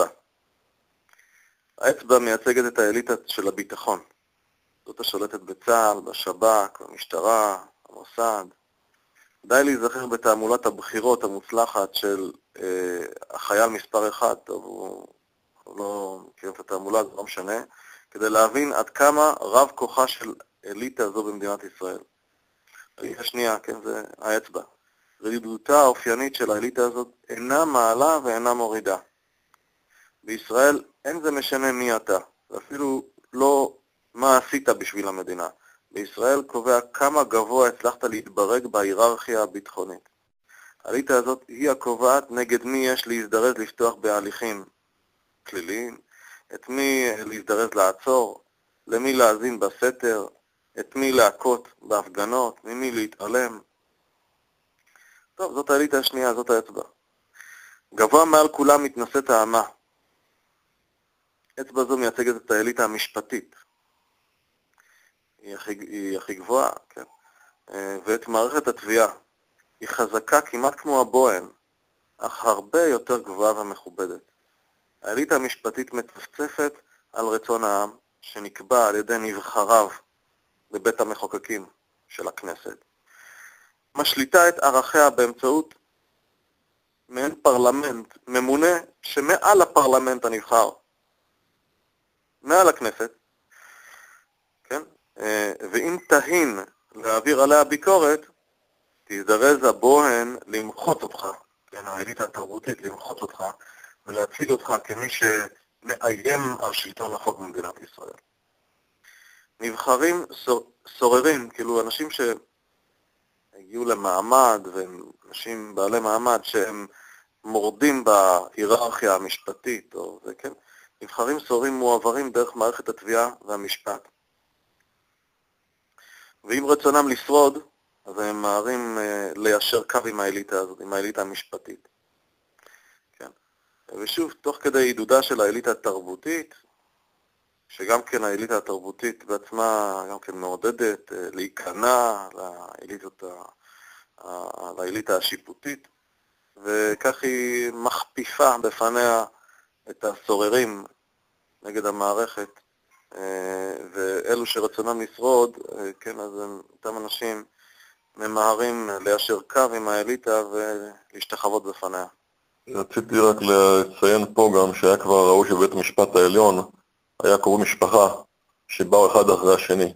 האצבע מייצגת את האליטה של הביטחון. זאת השולטת בצה"ל, בשב"כ, במשטרה, המוסד. די להיזכר בתעמולת הבחירות המוצלחת של אה, החייל מספר אחד, טוב, הוא, הוא לא מכיר את התעמולה, זה לא משנה, כדי להבין עד כמה רב כוחה של אליטה הזו במדינת ישראל. האליטה השנייה, כן, זה האצבע. רדידותה האופיינית של האליטה הזאת אינה מעלה ואינה מורידה. בישראל אין זה משנה מי אתה, ואפילו לא מה עשית בשביל המדינה. בישראל קובע כמה גבוה הצלחת להתברג בהיררכיה הביטחונית. האליטה הזאת היא הקובעת נגד מי יש להזדרז לפתוח בהליכים כליליים, את מי להזדרז לעצור, למי להאזין בסתר, את מי להכות בהפגנות, ממי להתעלם. טוב, זאת האליטה השנייה, זאת האצבע. גבוה מעל כולם מתנשאת האמה. אצבע זו מייצגת את האליטה המשפטית. היא הכי, היא הכי גבוהה, כן. ואת מערכת התביעה. היא חזקה כמעט כמו הבוהן, אך הרבה יותר גבוהה ומכובדת. האליטה המשפטית מצפצפת על רצון העם, שנקבע על ידי נבחריו בבית המחוקקים של הכנסת. משליטה את ערכיה באמצעות מעין פרלמנט ממונה שמעל הפרלמנט הנבחר, מעל הכנסת, כן? ואם תהין להעביר עליה ביקורת, תזדרז הבוהן למחות אותך, כן, האליטה התרבותית למחות אותך, ולהציג אותך כמי שמאיים על שלטון החוק במדינת ישראל. נבחרים סוררים, כאילו אנשים שהגיעו למעמד, ואנשים בעלי מעמד שהם מורדים בהיררכיה המשפטית, או זה, כן? נבחרים סוררים מועברים דרך מערכת התביעה והמשפט. ואם רצונם לשרוד, אז הם מהרים uh, ליישר קו עם האליטה הזאת, עם האליטה המשפטית. כן. ושוב, תוך כדי עידודה של האליטה התרבותית, שגם כן האליטה התרבותית בעצמה גם כן מעודדת uh, להיכנע לאליטות ה... לאליטה השיפוטית, וכך היא מכפיפה בפניה את הסוררים נגד המערכת, ואלו שרצונם לשרוד, כן, אז אותם אנשים ממהרים ליישר קו עם האליטה ולהשתחוות בפניה. רציתי רק לציין פה גם שהיה כבר ראוי שבית המשפט העליון היה קרוב משפחה שבאו אחד אחרי השני.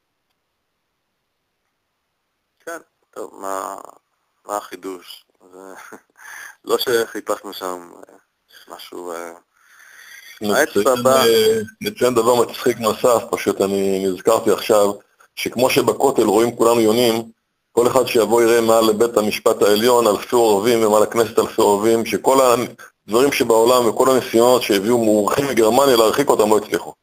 כן, טוב, מה, מה החידוש? זה לא שחיפשנו שם משהו... נציין דבר מצחיק נוסף, פשוט אני נזכרתי עכשיו, שכמו שבכותל רואים כולנו יונים, כל אחד שיבוא יראה מעל לבית המשפט העליון אלפי עורבים ומעל הכנסת אלפי עורבים, שכל הדברים שבעולם וכל הניסיונות שהביאו מורחים מגרמניה להרחיק אותם לא הצליחו.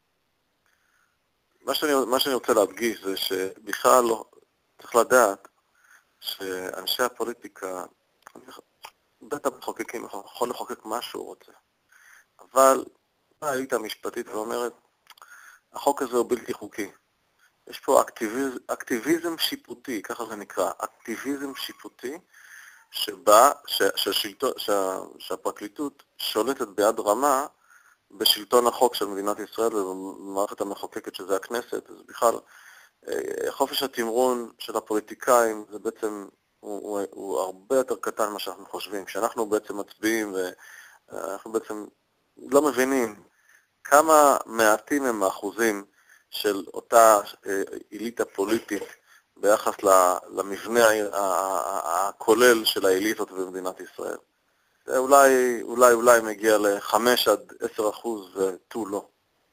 מה שאני, מה שאני רוצה להדגיש זה שבכלל לא, צריך לדעת שאנשי הפוליטיקה, בית המחוקקים יכול לחוקק מה שהוא רוצה. אבל האליטה המשפטית ואומרת, החוק הזה הוא בלתי חוקי. יש פה אקטיביז, אקטיביזם שיפוטי, ככה זה נקרא, אקטיביזם שיפוטי, שבה, ש, ששלטון, ש, שהפרקליטות שולטת ביד רמה בשלטון החוק של מדינת ישראל ובמערכת המחוקקת שזה הכנסת. אז בכלל, חופש התמרון של הפוליטיקאים זה בעצם, הוא, הוא, הוא הרבה יותר קטן ממה שאנחנו חושבים. כשאנחנו בעצם מצביעים ואנחנו בעצם לא מבינים כמה מעטים הם האחוזים של אותה אליטה פוליטית ביחס למבנה הכולל של האליטות במדינת ישראל. זה אולי, אולי, אולי מגיע ל-חמש עד עשר אחוז ותו לא.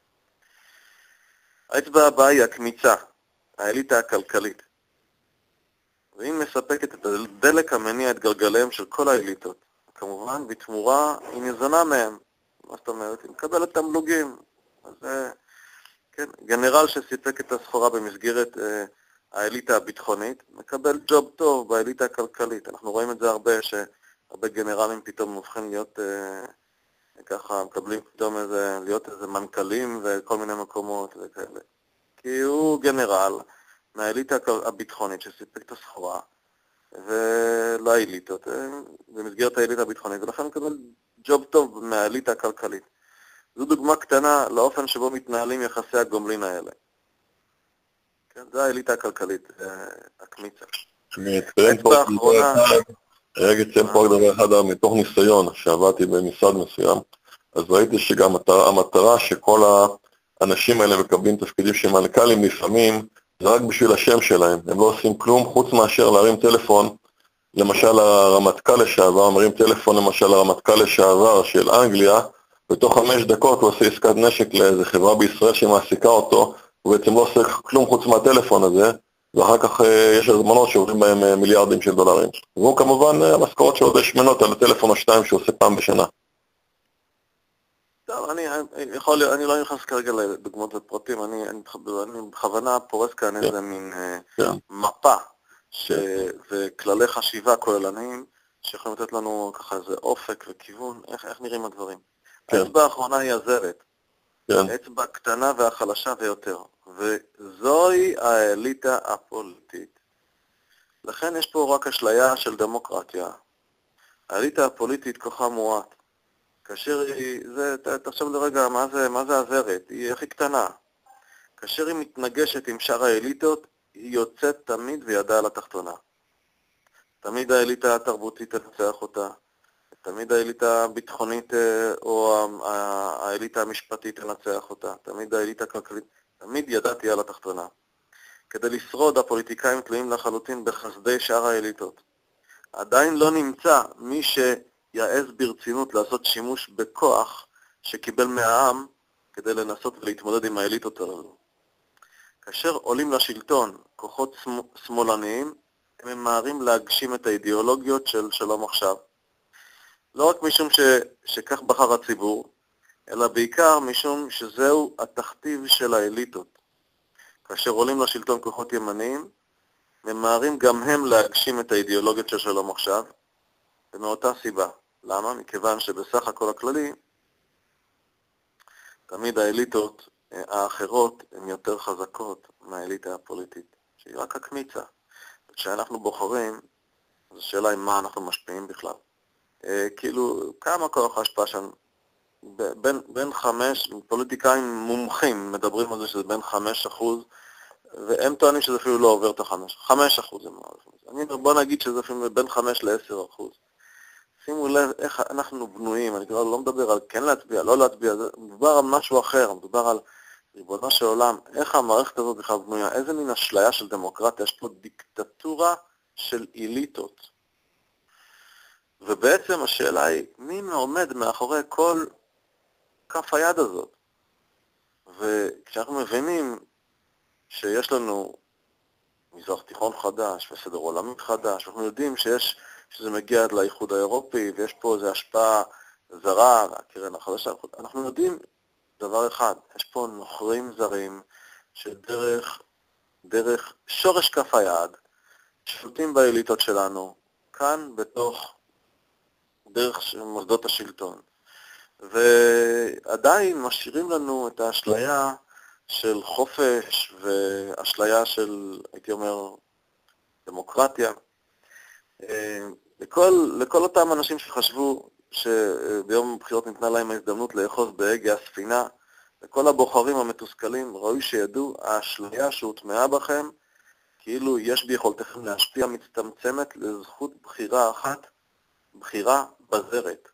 האצבע הבאה היא הקמיצה, האליטה הכלכלית. והיא מספקת את הדלק המניע את גלגליהם של כל האליטות. כמובן, בתמורה היא ניזונה מהם. מה זאת אומרת? היא מקבלת תמלוגים. אז כן, גנרל שסיפק את הסחורה במסגרת אה, האליטה הביטחונית, מקבל ג'וב טוב באליטה הכלכלית. אנחנו רואים את זה הרבה, שהרבה גנרלים פתאום הופכים להיות, אה, ככה, מקבלים פתאום איזה, להיות איזה מנכ"לים וכל מיני מקומות וכאלה. כי הוא גנרל מהאליטה הביטחונית שסיפק את הסחורה, ולאליטות, אה, במסגרת האליטה הביטחונית, ולכן מקבל ג'וב טוב מהאליטה הכלכלית. זו דוגמה קטנה לאופן שבו מתנהלים יחסי הגומלין האלה. כן, זו האליטה הכלכלית, הקמיצה. אני אציין פה רק דבר אחד מתוך ניסיון שעבדתי במשרד מסוים, אז ראיתי שגם המטרה שכל האנשים האלה מקבלים תפקידים שמנכ"לים לפעמים, זה רק בשביל השם שלהם. הם לא עושים כלום חוץ מאשר להרים טלפון, למשל הרמטכ"ל לשעבר, מרים טלפון למשל הרמטכ"ל לשעבר של אנגליה, בתוך חמש דקות הוא עושה עסקת נשק לאיזו חברה בישראל שמעסיקה אותו, הוא בעצם לא עושה כלום חוץ מהטלפון הזה, ואחר כך יש הזמנות שעוברים בהם מיליארדים של דולרים. והוא כמובן המשכורות שעוד שמנות על הטלפון או שתיים שעושה פעם בשנה. טוב, אני, יכול, אני לא נכנס כרגע לדוגמאות ופרטים, אני, אני, אני בכוונה פורס כאן איזה מין כן. מפה, שזה כללי חשיבה כוללניים, שיכולים לתת לנו ככה איזה אופק וכיוון, איך, איך נראים הדברים. כן. האצבע האחרונה היא הזרת, כן. האצבע קטנה והחלשה ביותר, וזוהי האליטה הפוליטית. לכן יש פה רק אשליה של דמוקרטיה. האליטה הפוליטית כוחה מועט. כאשר היא, זה, תחשוב לרגע, מה זה, מה זה הזרת? היא הכי קטנה. כאשר היא מתנגשת עם שאר האליטות, היא יוצאת תמיד וידה על התחתונה. תמיד האליטה התרבותית תנצח אותה, תמיד האליטה הביטחונית או האליטה המשפטית תנצח אותה, תמיד האליטה הכלכלית, תמיד ידעתי על התחתונה. כדי לשרוד, הפוליטיקאים תלויים לחלוטין בחסדי שאר האליטות. עדיין לא נמצא מי שיעז ברצינות לעשות שימוש בכוח שקיבל מהעם כדי לנסות ולהתמודד עם האליטות הללו. כאשר עולים לשלטון כוחות שמאלניים, הם ממהרים להגשים את האידיאולוגיות של שלום עכשיו. לא רק משום ש... שכך בחר הציבור, אלא בעיקר משום שזהו התכתיב של האליטות. כאשר עולים לשלטון כוחות ימניים, ממהרים גם הם להגשים את האידיאולוגיות של שלום עכשיו, ומאותה סיבה. למה? מכיוון שבסך הכל הכללי, תמיד האליטות האחרות הן יותר חזקות מהאליטה הפוליטית, שהיא רק הקמיצה. כשאנחנו בוחרים, זו שאלה עם מה אנחנו משפיעים בכלל. כאילו, כמה כוח ההשפעה שם? בין, בין חמש, פוליטיקאים מומחים מדברים על זה שזה בין חמש אחוז, והם טוענים שזה אפילו לא עובר את החמש. חמש אחוז הם מעריכים. בוא נגיד שזה אפילו בין חמש לעשר אחוז. שימו לב איך אנחנו בנויים, אני כבר לא מדבר על כן להצביע, לא להצביע, זה מדובר על משהו אחר, מדובר על ריבונו של עולם, איך המערכת הזאת בכלל בנויה, איזה מין אשליה של דמוקרטיה, יש פה דיקטטורה של אליטות. ובעצם השאלה היא, מי עומד מאחורי כל כף היד הזאת? וכשאנחנו מבינים שיש לנו מזרח תיכון חדש וסדר עולמי חדש, אנחנו יודעים שיש, שזה מגיע עד לאיחוד האירופי, ויש פה איזו השפעה זרה, הקרן החדשה, אנחנו יודעים דבר אחד, יש פה נוכרים זרים שדרך דרך שורש כף היד שולטים באליטות שלנו, כאן בתוך דרך מוסדות השלטון. ועדיין משאירים לנו את האשליה של חופש ואשליה של, הייתי אומר, דמוקרטיה. לכל, לכל אותם אנשים שחשבו שביום הבחירות ניתנה להם ההזדמנות לאחוז בהגה הספינה, לכל הבוחרים המתוסכלים ראוי שידעו, האשליה שהוטמעה בכם, כאילו יש ביכולתכם להשפיע מצטמצמת לזכות בחירה אחת, בחירה בזרת.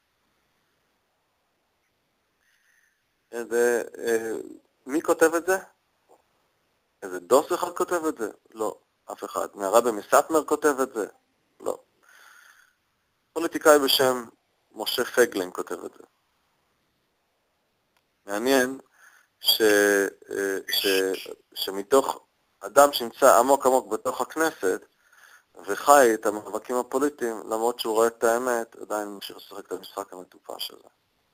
זה, מי כותב את זה? איזה דוס אחד כותב את זה? לא, אף אחד. מהרבי מסטמר כותב את זה? לא. פוליטיקאי בשם משה פייגלין כותב את זה. מעניין ש, ש, שמתוך אדם שנמצא עמוק עמוק בתוך הכנסת וחי את המאבקים הפוליטיים, למרות שהוא רואה את האמת, עדיין ממשיך לשחק את המשחק המטופש הזה.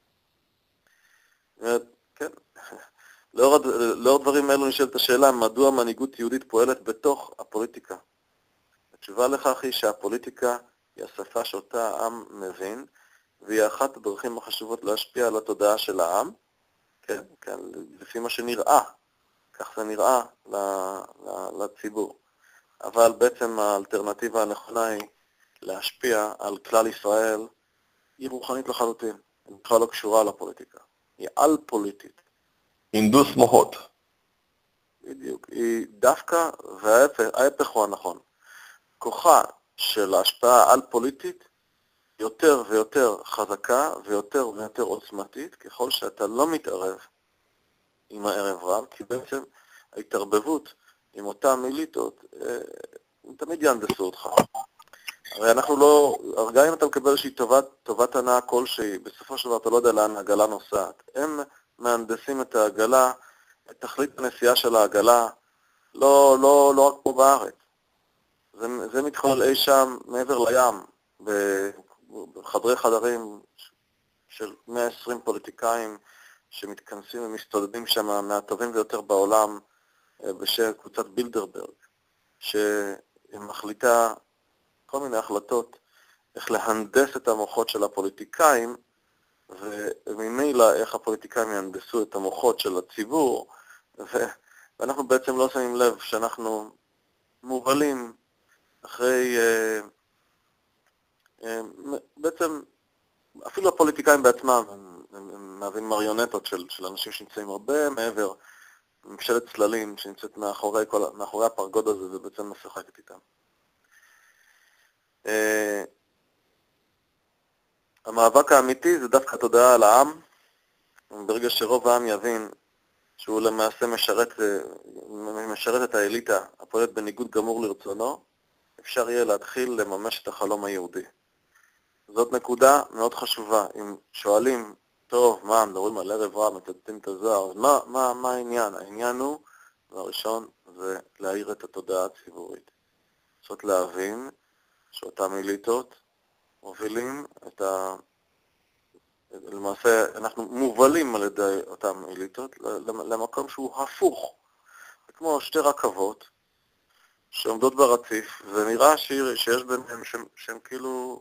כן, לאור, לאור דברים אלו נשאלת השאלה, מדוע מנהיגות יהודית פועלת בתוך הפוליטיקה? התשובה לכך היא שהפוליטיקה היא השפה שאותה העם מבין, והיא אחת הדרכים החשובות להשפיע על התודעה של העם, כן, כן, לפי מה שנראה, כך זה נראה לציבור. אבל בעצם האלטרנטיבה הנכונה היא להשפיע על כלל ישראל, היא רוחנית לחלוטין, היא בכלל לא קשורה לפוליטיקה, היא על פוליטית. אינדוס מוחות. בדיוק, היא דווקא, וההפך הוא הנכון. כוחה של ההשפעה על פוליטית יותר ויותר חזקה ויותר ויותר עוצמתית, ככל שאתה לא מתערב עם הערב רב, כי בעצם ההתערבבות עם אותם אליטות, הם תמיד ינדסו אותך. הרי אנחנו לא, גם אם אתה מקבל איזושהי טובת, טובת הנאה כלשהי, בסופו של דבר אתה לא יודע לאן העגלה נוסעת. הם מהנדסים את העגלה, את תכלית הנסיעה של העגלה, לא, לא, לא רק פה בארץ. זה, זה מתחולל אי שם מעבר לים, בחדרי חדרים של מאה ועשרים פוליטיקאים שמתכנסים ומסתודדים שם מהטובים ביותר בעולם, בשם קבוצת בילדרברג, שמחליטה כל מיני החלטות איך להנדס את המוחות של הפוליטיקאים, וממילא איך הפוליטיקאים יהנדסו את המוחות של הציבור, ואנחנו בעצם לא שמים לב שאנחנו מובלים אחרי, בעצם אפילו הפוליטיקאים בעצמם הם מהווים מריונטות של, של אנשים שנמצאים הרבה מעבר, ממשלת צללים שנמצאת מאחורי, כל, מאחורי הפרגוד הזה ובעצם משחקת איתם. המאבק האמיתי זה דווקא תודעה על העם, ברגע שרוב העם יבין שהוא למעשה משרת, משרת את האליטה, הפועלת בניגוד גמור לרצונו, אפשר יהיה להתחיל לממש את החלום היהודי. זאת נקודה מאוד חשובה. אם שואלים, טוב, מה, מדברים על ערב רע, מצטטים את הזוהר, מה, מה, מה העניין? העניין הוא, והראשון, זה להעיר את התודעה הציבורית. זאת להבין שאותם אליטות מובילים את ה... למעשה, אנחנו מובלים על ידי אותם אליטות למקום שהוא הפוך. זה כמו שתי רכבות שעומדות ברציף, ונראה שיש ביניהם שהם, שהם כאילו...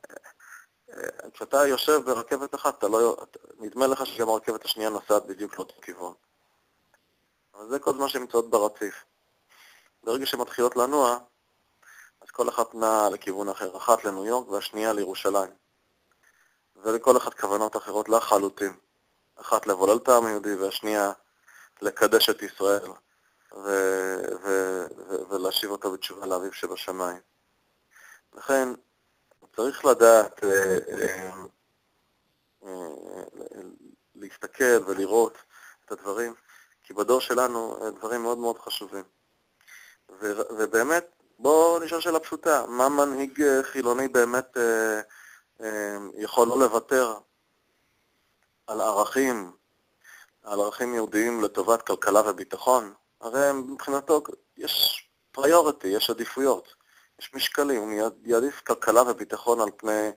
כשאתה יושב ברכבת אחת, אתה לא... נדמה לך שגם הרכבת השנייה נוסעת בדיוק לאותו כיוון. אבל זה כל זמן שהן נמצאות ברציף. ברגע שמתחילות לנוע, אז כל אחת נעה לכיוון אחר, אחת לניו יורק והשנייה לירושלים. ולכל אחת כוונות אחרות לחלוטין. אחת לבולל את העם היהודי והשנייה לקדש את ישראל ו- ו- ו- ולהשיב אותו בתשובה לאביו שבשמיים. לכן צריך לדעת אה, אה, אה, להסתכל ולראות את הדברים, כי בדור שלנו דברים מאוד מאוד חשובים. ו- ובאמת, בואו נשאל שאלה פשוטה, מה מנהיג חילוני באמת אה, יכול לא לוותר על ערכים, על ערכים יהודיים לטובת כלכלה וביטחון? הרי מבחינתו יש פריוריטי, יש עדיפויות, יש משקלים, הוא יעדיף כלכלה וביטחון על פני,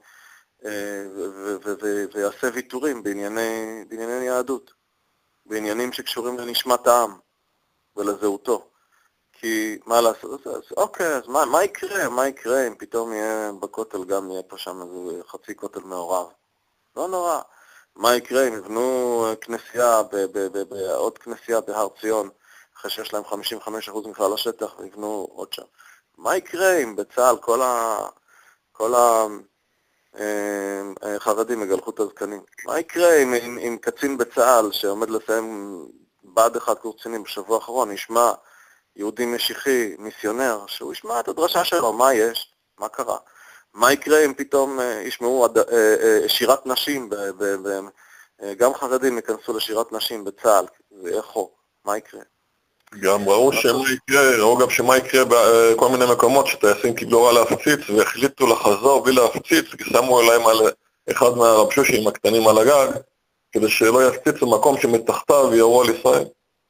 ויעשה ויתורים בענייני, בענייני יהדות, בעניינים שקשורים לנשמת העם ולזהותו. כי מה לעשות? אז, אוקיי, אז מה, מה יקרה? מה יקרה אם פתאום יהיה בכותל גם יהיה פה שם איזה חצי כותל מעורב? לא נורא. מה יקרה אם יבנו כנסייה, ב, ב, ב, ב, עוד כנסייה בהר ציון, אחרי שיש להם חמישים וחמישה אחוז מכלל השטח, ויבנו עוד שם? מה יקרה אם בצה"ל כל ה... כל ה... חרדים יגלחו את הזקנים? מה יקרה אם, אם, אם קצין בצה"ל שעומד לסיים בעד אחד קורס קצינים בשבוע האחרון, ישמע יהודי משיחי, מיסיונר, שהוא ישמע את הדרשה שלו, מה יש? מה קרה? מה יקרה אם פתאום ישמעו שירת נשים, גם חרדים ייכנסו לשירת נשים בצה"ל, ואיכו? מה יקרה? גם ראו שמה יקרה, ראו גם שמה יקרה בכל מיני מקומות שטייסים קיבלו הוראה להפציץ והחליטו לחזור בלי להפציץ, כי שמו להם על אחד מהרבשושים הקטנים על הגג, כדי שלא יפציץ במקום שמתחתיו ויורו על ישראל.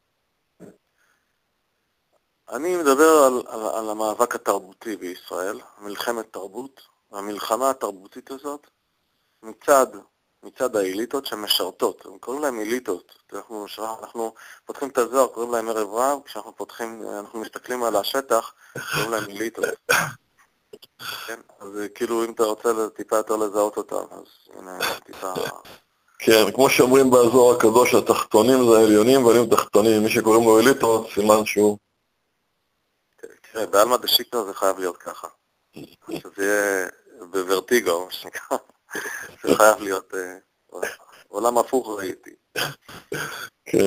אני מדבר על, על, על המאבק התרבותי בישראל, מלחמת תרבות, והמלחמה התרבותית הזאת מצד, מצד האליטות שמשרתות, הם קוראים להם אליטות. אנחנו, אנחנו פותחים את הזוהר, קוראים להם ערב רב, כשאנחנו פותחים, אנחנו מסתכלים על השטח, קוראים להם אליטות. כן? אז כאילו אם אתה רוצה טיפה יותר לזהות אותם, אז הנה טיפה... כן, כמו שאומרים באזור הקדוש, התחתונים זה העליונים ועלים תחתונים, מי שקוראים לו אליטות, סימן שהוא... תראה, באלמה דשיקה זה חייב להיות ככה. שזה יהיה בוורטיגו, מה שנקרא. זה חייב להיות עולם הפוך ראיתי. כן.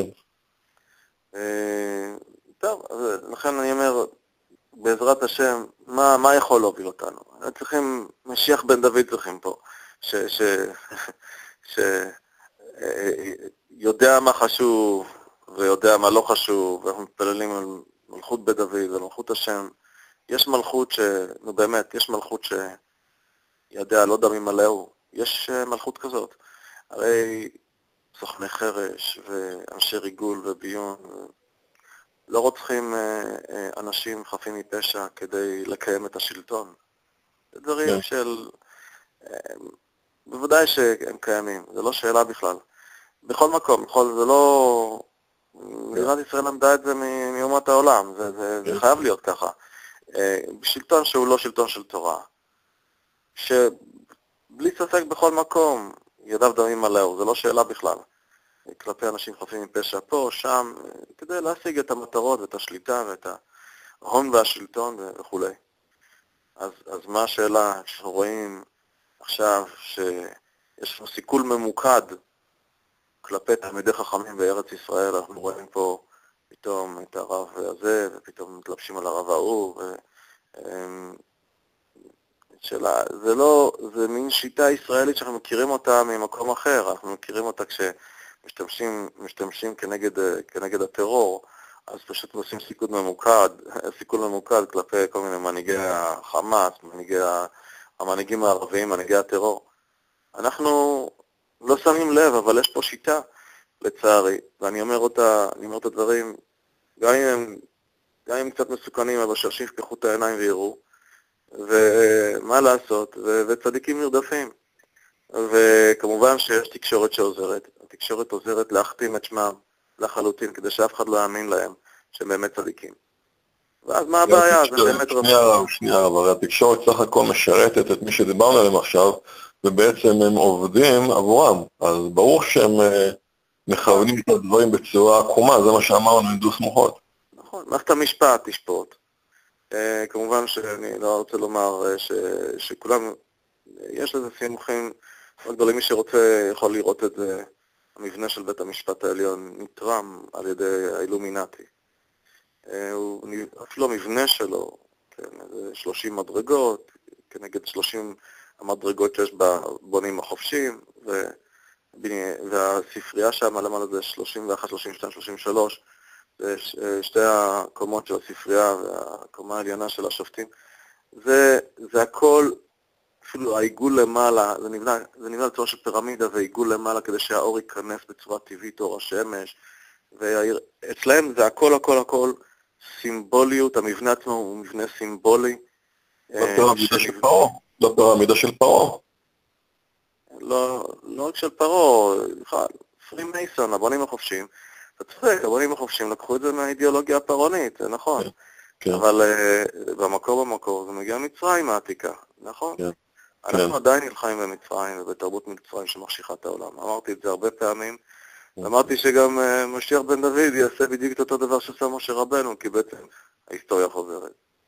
טוב, לכן אני אומר, בעזרת השם, מה, מה יכול להוביל אותנו? צריכים, משיח בן דוד צריכים פה, ש, ש, ש, יודע מה חשוב ויודע מה לא חשוב, ואנחנו מתפללים על מלכות בית דוד, על מלכות השם. יש מלכות ש... נו באמת, יש מלכות שידע, לא דמים עליהו. יש מלכות כזאת. הרי סוכני חרש ואנשי ריגול וביון לא רוצחים אנשים חפים מפשע כדי לקיים את השלטון. זה דברים של... בוודאי שהם קיימים, זה לא שאלה בכלל. בכל מקום, בכל זה לא... מדינת ישראל למדה את זה מאומת העולם, זה, זה, זה חייב להיות ככה. שלטון שהוא לא שלטון של תורה, שבלי ספק בכל מקום ידיו דמים עליהו, זה לא שאלה בכלל. כלפי אנשים חפים מפשע פה, שם, כדי להשיג את המטרות ואת השליטה ואת ההון והשלטון וכו'. אז, אז מה השאלה שאנחנו רואים עכשיו שיש לנו סיכול ממוקד כלפי תלמידי חכמים בארץ ישראל, אנחנו רואים פה פתאום את הרב הזה, ופתאום מתלבשים על הרב ההוא, שלה, זה לא, זה מין שיטה ישראלית שאנחנו מכירים אותה ממקום אחר, אנחנו מכירים אותה כשמשתמשים משתמשים כנגד, כנגד הטרור, אז פשוט עושים סיכול ממוקד, סיכול ממוקד כלפי כל מיני מנהיגי החמאס, מנהיגי, המנהיגים הערביים, מנהיגי הטרור. אנחנו לא שמים לב, אבל יש פה שיטה, לצערי, ואני אומר אותה, אני אומר את הדברים, גם אם הם, גם אם הם קצת מסוכנים, אבל שיפקחו את העיניים ויראו, ומה לעשות, ו- וצדיקים נרדפים. וכמובן שיש תקשורת שעוזרת. התקשורת עוזרת להכתים את שמם לחלוטין, כדי שאף אחד לא יאמין להם שהם באמת צדיקים. ואז מה הבעיה? זה באמת רב. שנייה רב, שנייה רב, הרי התקשורת סך הכל משרתת את מי שדיברנו עליהם עכשיו, ובעצם הם עובדים עבורם. אז ברור שהם מכוונים את הדברים בצורה עקומה, זה מה שאמרנו, הנדוס מוחות. נכון, מערכת המשפט תשפוט. כמובן שאני לא רוצה לומר ש, שכולם, יש לזה סימוכים גדולים, מי שרוצה יכול לראות את זה, המבנה של בית המשפט העליון נתרם על ידי האילומינטי. אפילו המבנה שלו, כן, שלושים מדרגות, כנגד שלושים המדרגות שיש בבונים החופשיים, ו, והספרייה שם למעלה זה שלושים ואחת, שלושים ושתיים, שלושים ושלוש, שתי הקומות של הספרייה והקומה העליונה של השופטים, זה, זה הכל, אפילו העיגול למעלה, זה נבנה, זה נבנה לצורה של פירמידה, ועיגול למעלה כדי שהאור ייכנס בצורה טבעית, אור השמש, ואצלהם זה הכל הכל הכל סימבוליות, המבנה עצמו הוא מבנה סימבולי. לא פירמידה של פרעה, לא פירמידה של פרעה. לא, לא רק של פרעה, בכלל, פרי מייסון, הבונים החופשיים, אתה צודק, הבונים החופשיים לקחו את זה מהאידיאולוגיה הפרעונית, זה נכון. כן, כן. אבל uh, במקור במקור זה מגיע מצרים העתיקה, נכון? כן, אנחנו כן. עדיין נלחמים במצרים ובתרבות מצרים שמחשיכה את העולם. אמרתי את זה הרבה פעמים, כן. אמרתי שגם uh, משיח בן דוד יעשה בדיוק את אותו דבר שעשה משה רבנו, כי בעצם ההיסטוריה חוזרת.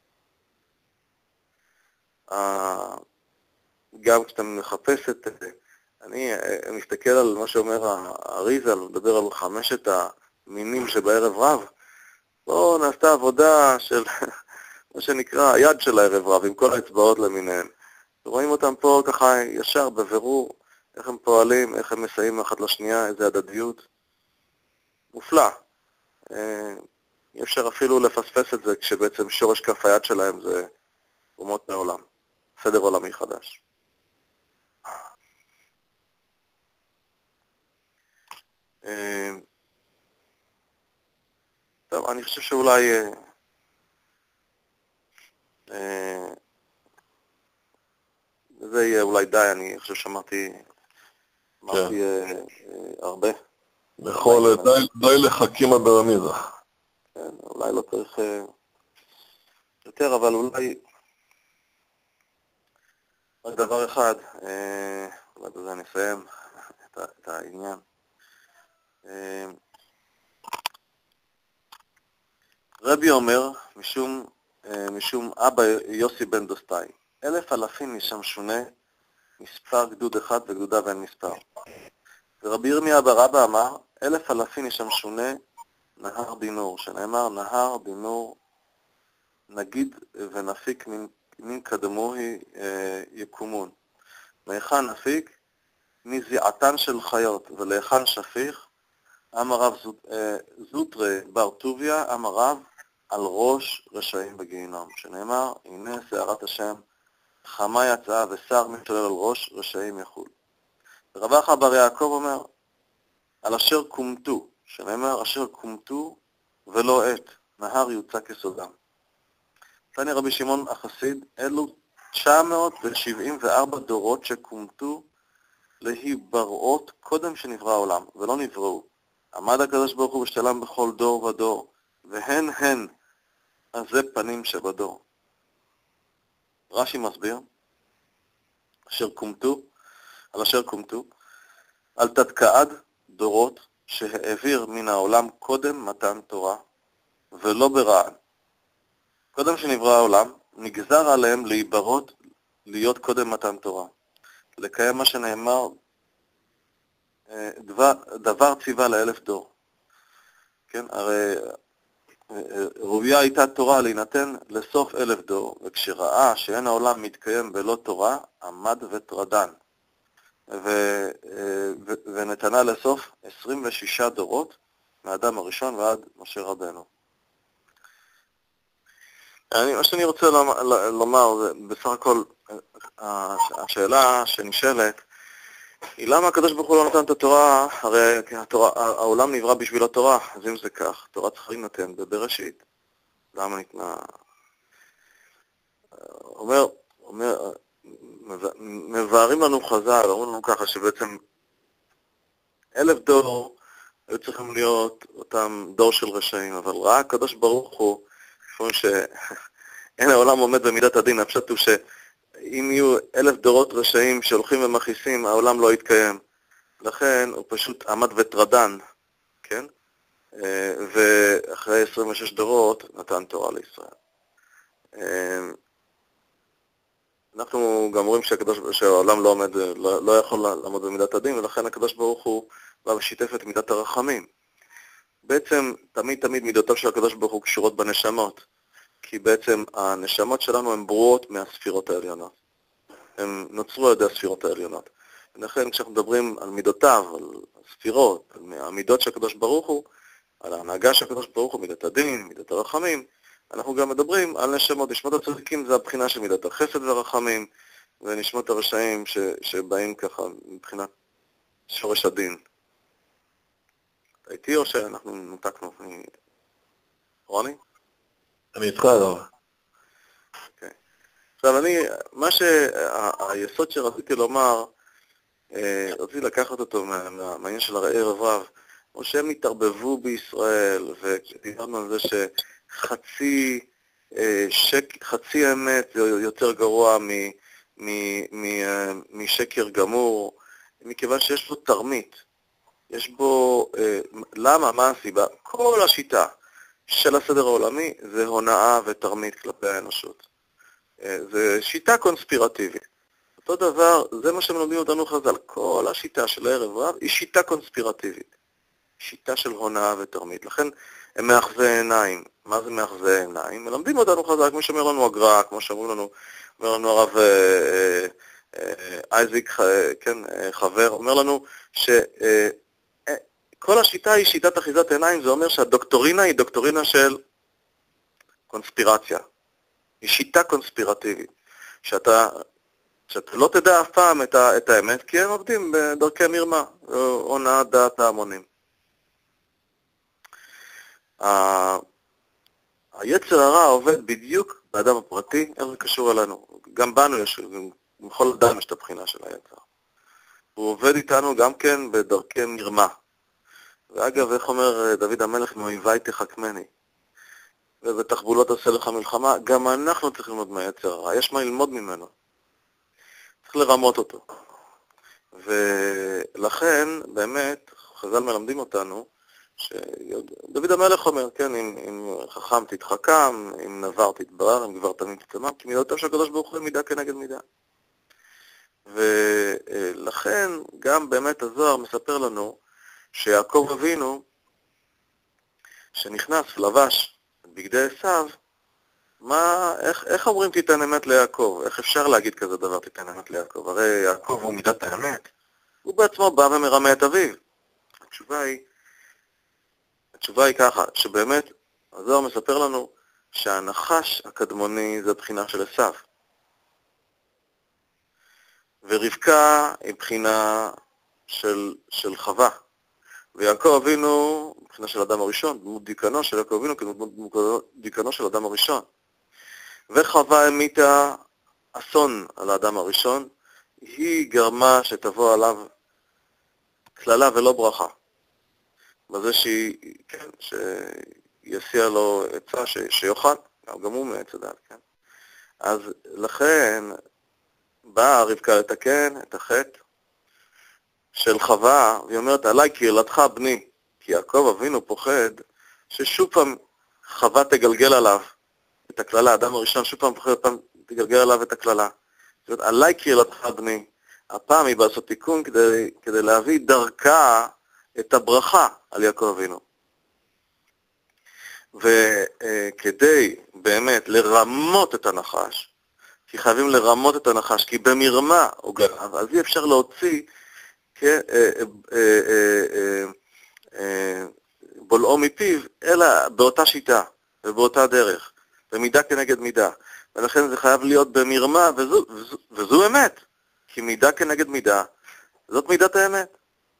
Uh, גם כשאתה מחפש את... אני מסתכל על מה שאומר האריזל, מדבר על חמשת המינים שבערב רב. פה נעשתה עבודה של מה שנקרא היד של הערב רב, עם כל האצבעות למיניהם. רואים אותם פה ככה ישר בבירור, איך הם פועלים, איך הם מסייעים מאחת לשנייה, איזה הדדיות. מופלא. אי אפשר אפילו לפספס את זה, כשבעצם שורש כף היד שלהם זה אומות העולם. סדר עולמי חדש. טוב, אני חושב שאולי זה יהיה אולי די, אני חושב שאמרתי אמרתי הרבה. בכל, די לחכימה ברמיזה. כן, אולי לא צריך יותר, אבל אולי רק דבר אחד, אולי בזה אני אסיים את העניין. רבי אומר, משום, משום אבא יוסי בן דוסטאי, אלף אלפים משם שונה, מספר גדוד אחד וגדודה ואין מספר. ורבי ירמיה בר אבא אמר, אלף אלפים משם שונה, נהר דינור, שנאמר, נהר דינור, נגיד ונפיק מן, מן קדמוהי אה, יקומון. מהיכן נפיק? מזיעתן של חיות, ולהיכן שפיך? אמר רב זוטרי בר טוביה, אמר רב על ראש רשעים בגיהינום, שנאמר, הנה שערת השם, חמה יצאה ושר מתעולל על ראש רשעים יחול. ורב אחא בר יעקב אומר, על אשר קומתו, שנאמר, אשר קומתו ולא עת, נהר יוצא כסודם. תני רבי שמעון החסיד, אלו תשע מאות שבעים וארבע דורות שקומתו להיבראות קודם שנברא העולם, ולא נבראו. עמד הקדוש ברוך הוא ושתלם בכל דור ודור, והן הן הזה פנים שבדור. רש"י מסביר, אשר קומתו, על אשר קומתו, על תתקעד דורות שהעביר מן העולם קודם מתן תורה, ולא ברען. קודם שנברא העולם, נגזר עליהם להיברות להיות קודם מתן תורה. לקיים מה שנאמר, דבר, דבר ציווה לאלף דור. כן, הרי ראויה הייתה תורה להינתן לסוף אלף דור, וכשראה שאין העולם מתקיים בלא תורה, עמד וטרדן, ו, ו, ונתנה לסוף עשרים ושישה דורות, מהאדם הראשון ועד משה רבנו. אני, מה שאני רוצה לומר, זה בסך הכל, השאלה שנשאלת, היא למה הקדוש ברוך הוא לא נתן את התורה? הרי התורה, העולם נברא בשביל התורה, אז אם זה כך, התורה צריכה להינתן בבראשית. למה ניתנה? אומר, אומר, מבארים לנו חז"ל, אומרים לנו ככה שבעצם אלף דור היו צריכים להיות אותם דור של רשעים, אבל ראה הקדוש ברוך הוא, לפעמים שאין העולם עומד במידת הדין, הפשט הוא שאם יהיו אלף דורות רשעים שהולכים ומכיסים, העולם לא יתקיים. לכן הוא פשוט עמד וטרדן, כן? ואחרי עשרים ושש דורות נתן תורה לישראל. אנחנו גם רואים שהקדוש, שהעולם לא, עומד, לא, לא יכול לעמוד במידת הדין, ולכן הקדוש ברוך הוא בא ושיתף את מידת הרחמים. בעצם תמיד תמיד מידותיו של הקדוש ברוך הוא קשורות בנשמות, כי בעצם הנשמות שלנו הן ברורות מהספירות העליונות. הן נוצרו על ידי הספירות העליונות. ולכן כשאנחנו מדברים על מידותיו, על הספירות, על המידות של הקדוש ברוך הוא, על ההנהגה של הקדוש ברוך הוא, מידת הדין, מידת הרחמים, אנחנו גם מדברים על נשמות. נשמות הצדיקים זה הבחינה של מידת החסד והרחמים, ונשמות הרשעים ש, שבאים ככה מבחינת שורש הדין. הייתי או שאנחנו נותקנו? רוני? אני איתך, לא. אוקיי. עכשיו אני, מה שהיסוד שרציתי לומר, רציתי לקחת אותו מהעניין של הראי ערב רב, או שהם התערבבו בישראל, ודיברנו על זה שחצי שק, חצי אמת יותר גרוע מ, מ, מ, משקר גמור, מכיוון שיש בו תרמית. יש בו, למה? מה הסיבה? כל השיטה של הסדר העולמי זה הונאה ותרמית כלפי האנושות. זה שיטה קונספירטיבית. אותו דבר, זה מה שמלמדים אותנו חז"ל. כל השיטה של הערב רב היא שיטה קונספירטיבית. שיטה של הונאה ותרמית. לכן הם מאחזי עיניים. מה זה מאחזי עיניים? מלמדים אותנו חז"ל, כמו שאומר לנו הגר"א, כמו שאומרים לנו, אומר לנו הרב אייזיק, כן, חבר, אומר לנו ש... כל השיטה היא שיטת אחיזת עיניים, זה אומר שהדוקטורינה היא דוקטורינה של קונספירציה. היא שיטה קונספירטיבית, שאתה, שאתה לא תדע אף פעם את, ה, את האמת, כי הם עובדים בדרכי מרמה, או הונאת דעת ההמונים. ה... היצר הרע עובד בדיוק באדם הפרטי, איך זה קשור אלינו. גם בנו יש, בכל אדם יש את הבחינה של היצר. הוא עובד איתנו גם כן בדרכי מרמה. ואגב, איך אומר דוד המלך, מאויבי תחכמני, ובתחבולות עשה לך מלחמה, גם אנחנו צריכים ללמוד מהיצר הרע, יש מה ללמוד ממנו. צריך לרמות אותו. ולכן, באמת, חז"ל מלמדים אותנו, שדוד המלך אומר, כן, אם, אם חכם תתחכם, אם נבר תתברר, אם גבר תמיד תתמם, כי מידותיו של הקדוש ברוך הוא מידה כנגד מידה. ולכן, גם באמת הזוהר מספר לנו, שיעקב אבינו, שנכנס ולבש בגדי עשיו, מה, איך, איך אומרים תיתן אמת ליעקב? איך אפשר להגיד כזה דבר תיתן אמת ליעקב? הרי יעקב הוא מידת האמת. הוא בעצמו בא ומרמה את אביו. התשובה היא, התשובה היא ככה, שבאמת, הזוהר מספר לנו שהנחש הקדמוני זה הבחינה של עשיו. ורבקה היא בחינה של, של חווה. ויעקב אבינו, מבחינה של אדם הראשון, דמות דיקנו של יעקב אבינו כדמות דיקנו של אדם הראשון. וחווה המיתה אסון על האדם הראשון, היא גרמה שתבוא עליו כללה ולא ברכה. בזה שהיא, כן, שיסיע לו עצה ש, שיוכל, גם הוא מעץ הדעת, כן. אז לכן באה רבקה לתקן את החטא של חווה, והיא אומרת, עליי כי ילדך בני, כי יעקב אבינו פוחד, ששוב פעם חווה תגלגל עליו את הכללה, האדם הראשון שוב פעם פוחד פעם תגלגל עליו את הכללה. זאת אומרת, עליי כי ילדך בני, הפעם היא בעשות תיקון כדי, כדי להביא דרכה את הברכה על יעקב אבינו. וכדי באמת לרמות את הנחש, כי חייבים לרמות את הנחש, כי במרמה הוא גנב, אז אי אפשר להוציא בולעו מפיו, אלא באותה שיטה ובאותה דרך, במידה כנגד מידה. ולכן זה חייב להיות במרמה, וזו, וזו, וזו אמת, כי מידה כנגד מידה, זאת מידת האמת.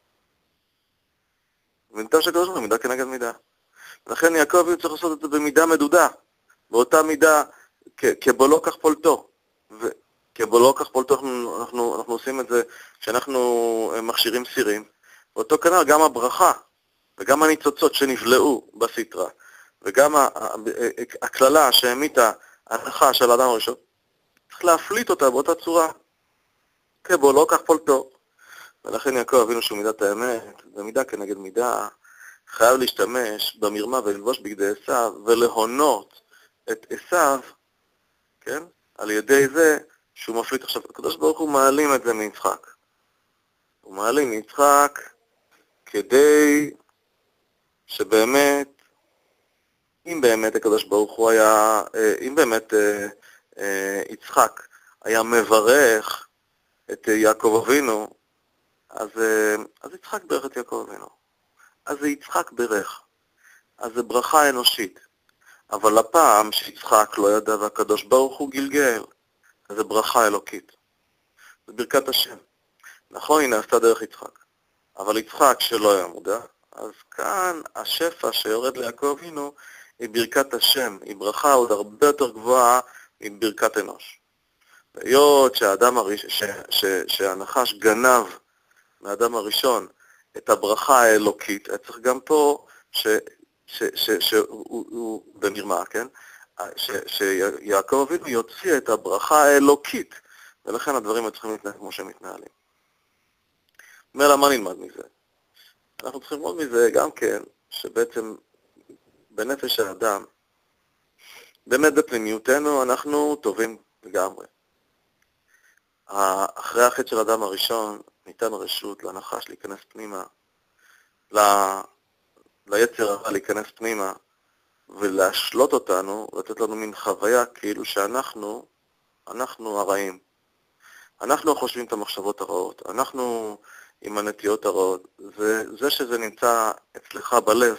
מידה שקדוש ברוך הוא, מידה כנגד מידה. ולכן יעקב צריך לעשות את זה במידה מדודה, באותה מידה, כבולו כך פולטו. וכבולו כך פולטו, אנחנו, אנחנו, אנחנו עושים את זה כשאנחנו מכשירים סירים. באותו כנ"ל גם הברכה, וגם הניצוצות שנבלעו בסתרה, וגם הכללה שהמיתה הנחה של האדם הראשון, צריך להפליט אותה באותה צורה, כבולו כך פולטו. ולכן יעקב אבינו שהוא מידת האמת, במידה כנגד מידה, חייב להשתמש במרמה וללבוש בגדי עשיו, ולהונות את עשיו, כן? על ידי זה שהוא מפליט. עכשיו, הקדוש ברוך הוא מעלים את זה מיצחק. הוא מעלים מיצחק כדי שבאמת, אם באמת הקדוש ברוך הוא היה, אם באמת יצחק היה מברך את יעקב אבינו, אז, אז יצחק ברך את יעקב אבינו. אז זה יצחק ברך. אז זה ברכה אנושית. אבל הפעם שיצחק לא ידע והקדוש ברוך הוא גלגל, אז זה ברכה אלוקית. זה ברכת השם. נכון, היא נעשתה דרך יצחק. אבל יצחק שלא היה מודע, אז כאן השפע שיורד ליעקב אבינו היא ברכת השם. היא ברכה עוד הרבה יותר גבוהה מברכת אנוש. היות שהאדם הראש... ש... ש... שהנחש גנב מהאדם הראשון את הברכה האלוקית, צריך גם פה ש... ש... ש... שהוא הוא... במרמה, כן? ש... שיעקב אבינו יוציא את הברכה האלוקית, ולכן הדברים צריכים להתנהל כמו שהם מתנהלים. מלא, מה נלמד מזה? אנחנו צריכים ללמוד מזה גם כן, שבעצם בנפש האדם, באמת בפנימיותנו אנחנו טובים לגמרי. אחרי החטא של האדם הראשון, ניתן רשות לנחש להיכנס פנימה, ל... ליצר הרע להיכנס פנימה, ולהשלות אותנו, לתת לנו מין חוויה כאילו שאנחנו, אנחנו הרעים. אנחנו חושבים את המחשבות הרעות, אנחנו עם הנטיות הרעות. זה, זה שזה נמצא אצלך בלב,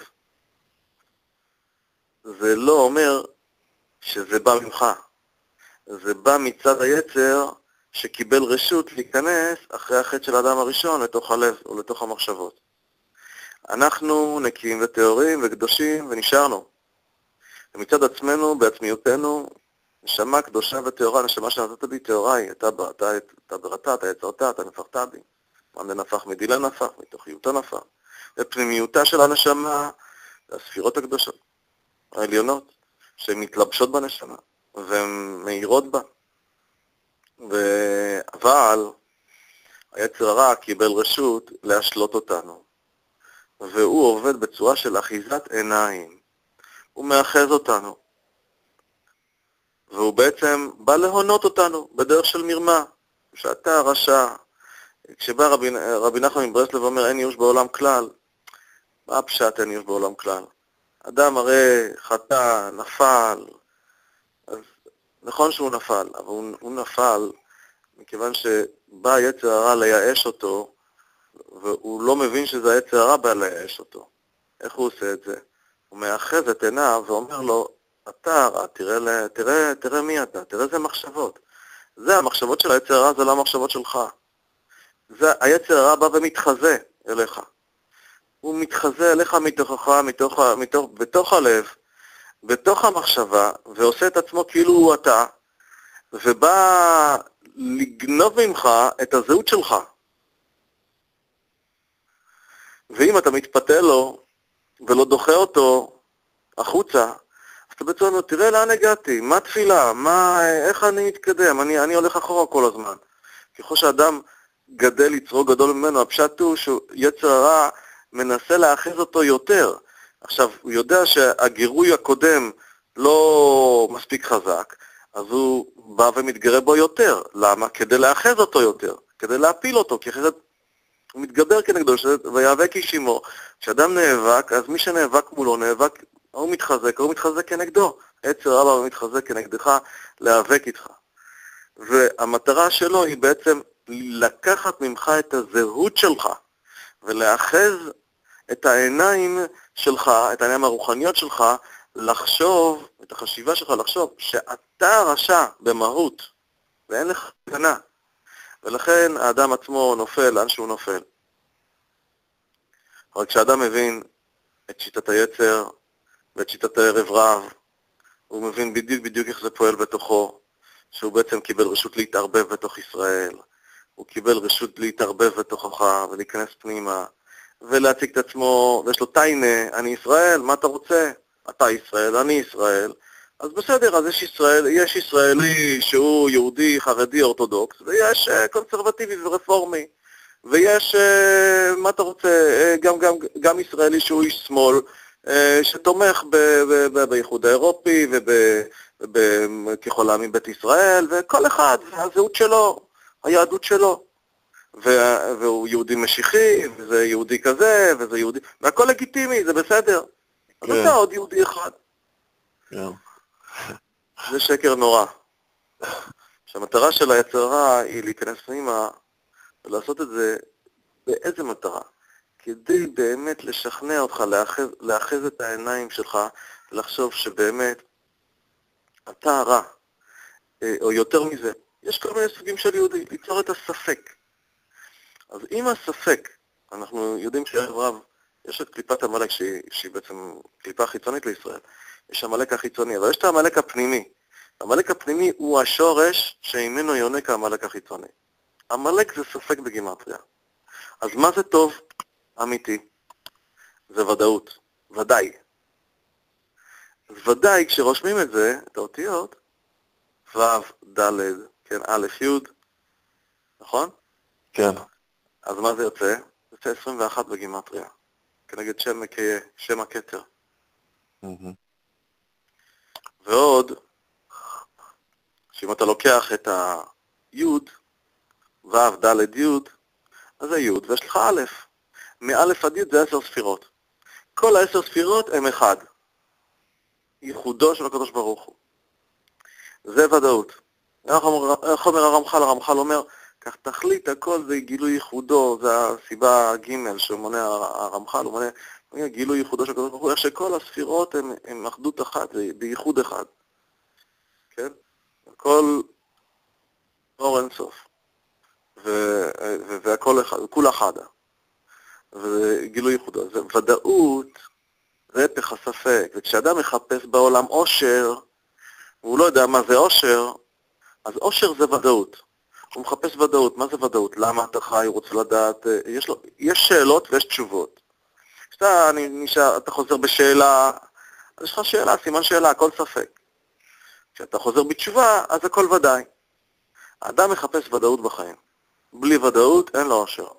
זה לא אומר שזה בא ממך. זה בא מצד היצר שקיבל רשות להיכנס אחרי החטא של האדם הראשון לתוך הלב או לתוך המחשבות. אנחנו נקיים וטהורים וקדושים ונשארנו. ומצד עצמנו, בעצמיותנו, נשמה קדושה וטהורה, נשמה שנתת בי טהורה היא, אתה בראתה, אתה יצרתה, אתה נפחת בי. מאן דנפח מדילה נפח, מתוכיותו נפח. ופנימיותה של הנשמה, זה הספירות הקדושות, העליונות, שמתלבשות בנשמה, והן מאירות בה. אבל היצר הרע קיבל רשות להשלות אותנו. והוא עובד בצורה של אחיזת עיניים. הוא מאחז אותנו. והוא בעצם בא להונות אותנו בדרך של מרמה. שאתה רשע. כשבא רבי, רבי נחמן מברסלב ואומר אין ייאוש בעולם כלל, מה הפשט אין ייאוש בעולם כלל? אדם הרי חטא, נפל, אז נכון שהוא נפל, אבל הוא, הוא נפל מכיוון שבא יצר הרע לייאש אותו, והוא לא מבין שזה היצר הרע בא לייאש אותו. איך הוא עושה את זה? הוא מאחז את עיניו ואומר לו, אתה הרע, תראה, תראה, תראה מי אתה, תראה איזה מחשבות. זה המחשבות של היצר הרע, זה לא המחשבות שלך. זה, היצר הרע בא ומתחזה אליך. הוא מתחזה אליך מתוכך, מתוך, מתוך, בתוך הלב, בתוך המחשבה, ועושה את עצמו כאילו הוא אתה, ובא לגנוב ממך את הזהות שלך. ואם אתה מתפתה לו, ולא דוחה אותו החוצה, אז אתה בעצם אומר, תראה לאן הגעתי, מה תפילה, מה, איך אני מתקדם, אני, אני הולך אחורה כל הזמן. ככל שאדם גדל יצרו גדול ממנו, הפשט הוא שיצר הרע מנסה להאחז אותו יותר. עכשיו, הוא יודע שהגירוי הקודם לא מספיק חזק, אז הוא בא ומתגרה בו יותר. למה? כדי להאחז אותו יותר, כדי להפיל אותו, כי אחרת הוא מתגבר כנגדו, ויאבק איש עמו. כשאדם נאבק, אז מי שנאבק מולו נאבק הוא מתחזק, הוא מתחזק כנגדו. יצר הרע הוא מתחזק כנגדך, להיאבק איתך. והמטרה שלו היא בעצם לקחת ממך את הזהות שלך, ולאחז את העיניים שלך, את העיניים הרוחניות שלך, לחשוב, את החשיבה שלך לחשוב, שאתה רשע במהות, ואין לך הגנה. ולכן האדם עצמו נופל לאן שהוא נופל. אבל כשאדם מבין את שיטת היצר ואת שיטת הערב רב, הוא מבין בדיוק בדיוק איך זה פועל בתוכו, שהוא בעצם קיבל רשות להתערבב בתוך ישראל, הוא קיבל רשות להתערבב בתוכך ולהיכנס פנימה, ולהציג את עצמו, ויש לו טיינה, אני ישראל, מה אתה רוצה? אתה ישראל, אני ישראל. אז בסדר, אז יש ישראל, יש ישראלי שהוא יהודי, חרדי, אורתודוקס, ויש קונסרבטיבי ורפורמי, ויש, מה אתה רוצה, גם, גם, גם ישראלי שהוא איש שמאל, שתומך באיחוד האירופי ובככל העמים בית ישראל, וכל אחד, הזהות שלו, היהדות שלו. והוא יהודי משיחי, וזה יהודי כזה, וזה יהודי, והכל לגיטימי, זה בסדר. אז אתה עוד יהודי אחד. זה שקר נורא. שהמטרה של היצר הרע היא להיכנס פנימה ולעשות את זה באיזה מטרה? כדי באמת לשכנע אותך, לאחז, לאחז את העיניים שלך, לחשוב שבאמת אתה הרע, או יותר מזה. יש כל מיני סוגים של יהודי, ליצור את הספק. אז אם הספק, אנחנו יודעים שערב רב, יש את קליפת המלאק שהיא, שהיא בעצם קליפה חיצונית לישראל. יש המלאק החיצוני, אבל יש את המלאק הפנימי. המלאק הפנימי הוא השורש שממנו יונק המלאק החיצוני. המלאק זה ספק בגימטריה. אז מה זה טוב? אמיתי. זה ודאות. ודאי. אז ודאי, כשרושמים את זה, את האותיות, ו', ד', כן, א', י', נכון? כן. אז מה זה יוצא? זה יוצא עשרים ואחת בגימטריה. כנגד שם מקיה, שם הכתר. Mm-hmm. ועוד, שאם אתה לוקח את היוד, ו', ד', יוד, אז זה יוד, ויש לך א'. מאלף עד יוד זה עשר ספירות. כל העשר ספירות הם אחד. ייחודו של הקדוש ברוך הוא. זה ודאות. איך אומר הרמח"ל? הרמח"ל אומר, כך תכלית הכל זה גילוי ייחודו, זה הסיבה ג' שמונה הרמח"ל, הוא מונה גילוי ייחודו של הקדוש ברוך הוא, איך שכל הספירות הם, הם אחדות אחת, זה בייחוד אחד. כן? הכל אור אינסוף. והכל אחד, כולה חדה. וגילוי ייחודו. זה ודאות, זה הפך הספק. וכשאדם מחפש בעולם אושר, והוא לא יודע מה זה אושר, אז אושר זה ודאות. הוא מחפש ודאות. מה זה ודאות? למה אתה חי? הוא רוצה לדעת. יש, לו, יש שאלות ויש תשובות. כשאתה נשאר, אתה חוזר בשאלה, אז יש לך שאלה, סימן שאלה, הכל ספק. כשאתה חוזר בתשובה, אז הכל ודאי. האדם מחפש ודאות בחיים. בלי ודאות אין לו אושר.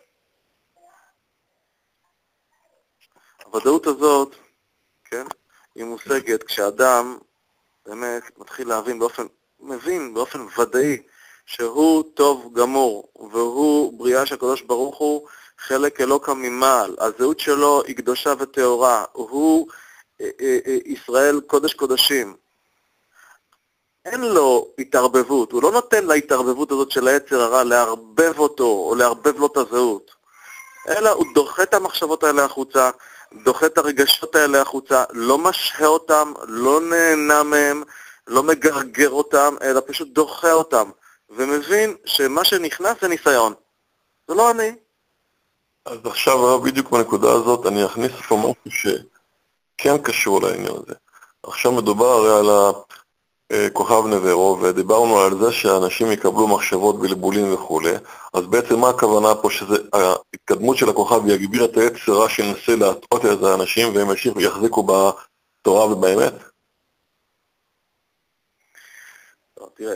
הוודאות הזאת, כן, היא מושגת כשאדם באמת מתחיל להבין באופן, מבין באופן ודאי שהוא טוב גמור, והוא בריאה של הקדוש ברוך הוא חלק אלוקא ממעל. הזהות שלו היא קדושה וטהורה, הוא אה, אה, אה, ישראל קודש קודשים. אין לו התערבבות, הוא לא נותן להתערבבות הזאת של היצר הרע לערבב אותו או לערבב לו את הזהות, אלא הוא דוחה את המחשבות האלה החוצה, דוחה את הרגשות האלה החוצה, לא משהה אותם, לא נהנה מהם, לא מגרגר אותם, אלא פשוט דוחה אותם, ומבין שמה שנכנס זה ניסיון. זה לא אני. אז עכשיו בדיוק בנקודה הזאת אני אכניס פה משהו שכן קשור לעניין הזה. עכשיו מדובר הרי על הכוכב נברו, ודיברנו על זה שאנשים יקבלו מחשבות בלבולים וכו'. אז בעצם מה הכוונה פה? שההתקדמות של הכוכב יגביר את היצר הרע שינסה להטעות את האנשים והם ימשיכו יחזיקו בתורה ובאמת? תראה,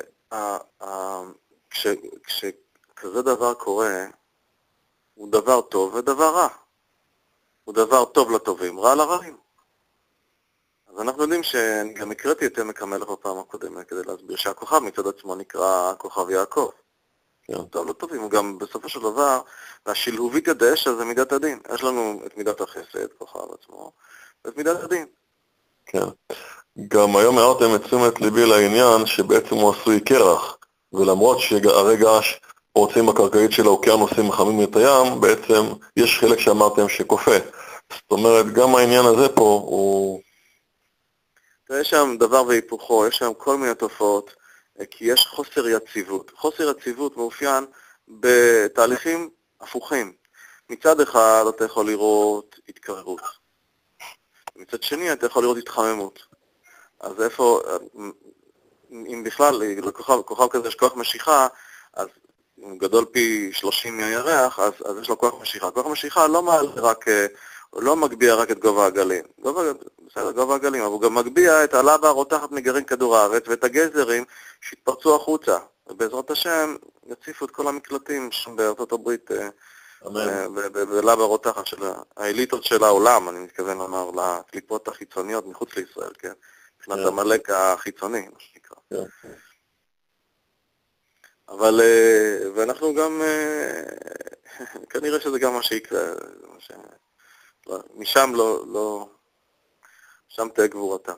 כשכזה דבר קורה, הוא דבר טוב ודבר רע. הוא דבר טוב לטובים, רע לרעים. אז אנחנו יודעים שאני גם הקראתי את עמק המלך בפעם הקודמת כדי להסביר שהכוכב מצד עצמו נקרא כוכב יעקב. כן. טוב לטובים, הוא גם בסופו של דבר, והשילהובית הדשא זה מידת הדין. יש לנו את מידת החסד, כוכב עצמו, ואת מידת הדין. כן. גם היום הערתם את תשומת ליבי לעניין שבעצם הוא עשוי קרח, ולמרות שהרגע פורצים בקרקעית של האוקיינוסים מחממים את הים, בעצם יש חלק שאמרתם שקופה. זאת אומרת, גם העניין הזה פה הוא... יש שם דבר והיפוכו, יש שם כל מיני תופעות, כי יש חוסר יציבות. חוסר יציבות מאופיין בתהליכים הפוכים. מצד אחד אתה יכול לראות התקררות. מצד שני אתה יכול לראות התחממות. אז איפה, אם בכלל, לכוכב, כוכב כזה יש כוח משיכה, אז הוא גדול פי שלושים מהירח, אז, אז יש לו כוח משיכה. כוח משיכה לא מעלה רק, הוא לא מגביה רק את גובה הגלים. גובה, בסדר, גובה הגלים, אבל הוא גם מגביה את הלבה הרותחת מגרעין כדור הארץ ואת הגזרים שהתפרצו החוצה. ובעזרת השם יציפו את כל המקלטים שם בארצות הברית, בלבה הרותחת של האליטות של העולם, אני מתכוון לומר, לקליפות החיצוניות מחוץ לישראל, כן? מבחינת המלק החיצוני, מה שנקרא. אבל, ואנחנו גם, כנראה שזה גם מה שיקרה, משם לא, לא, שם תהיה גבורתה.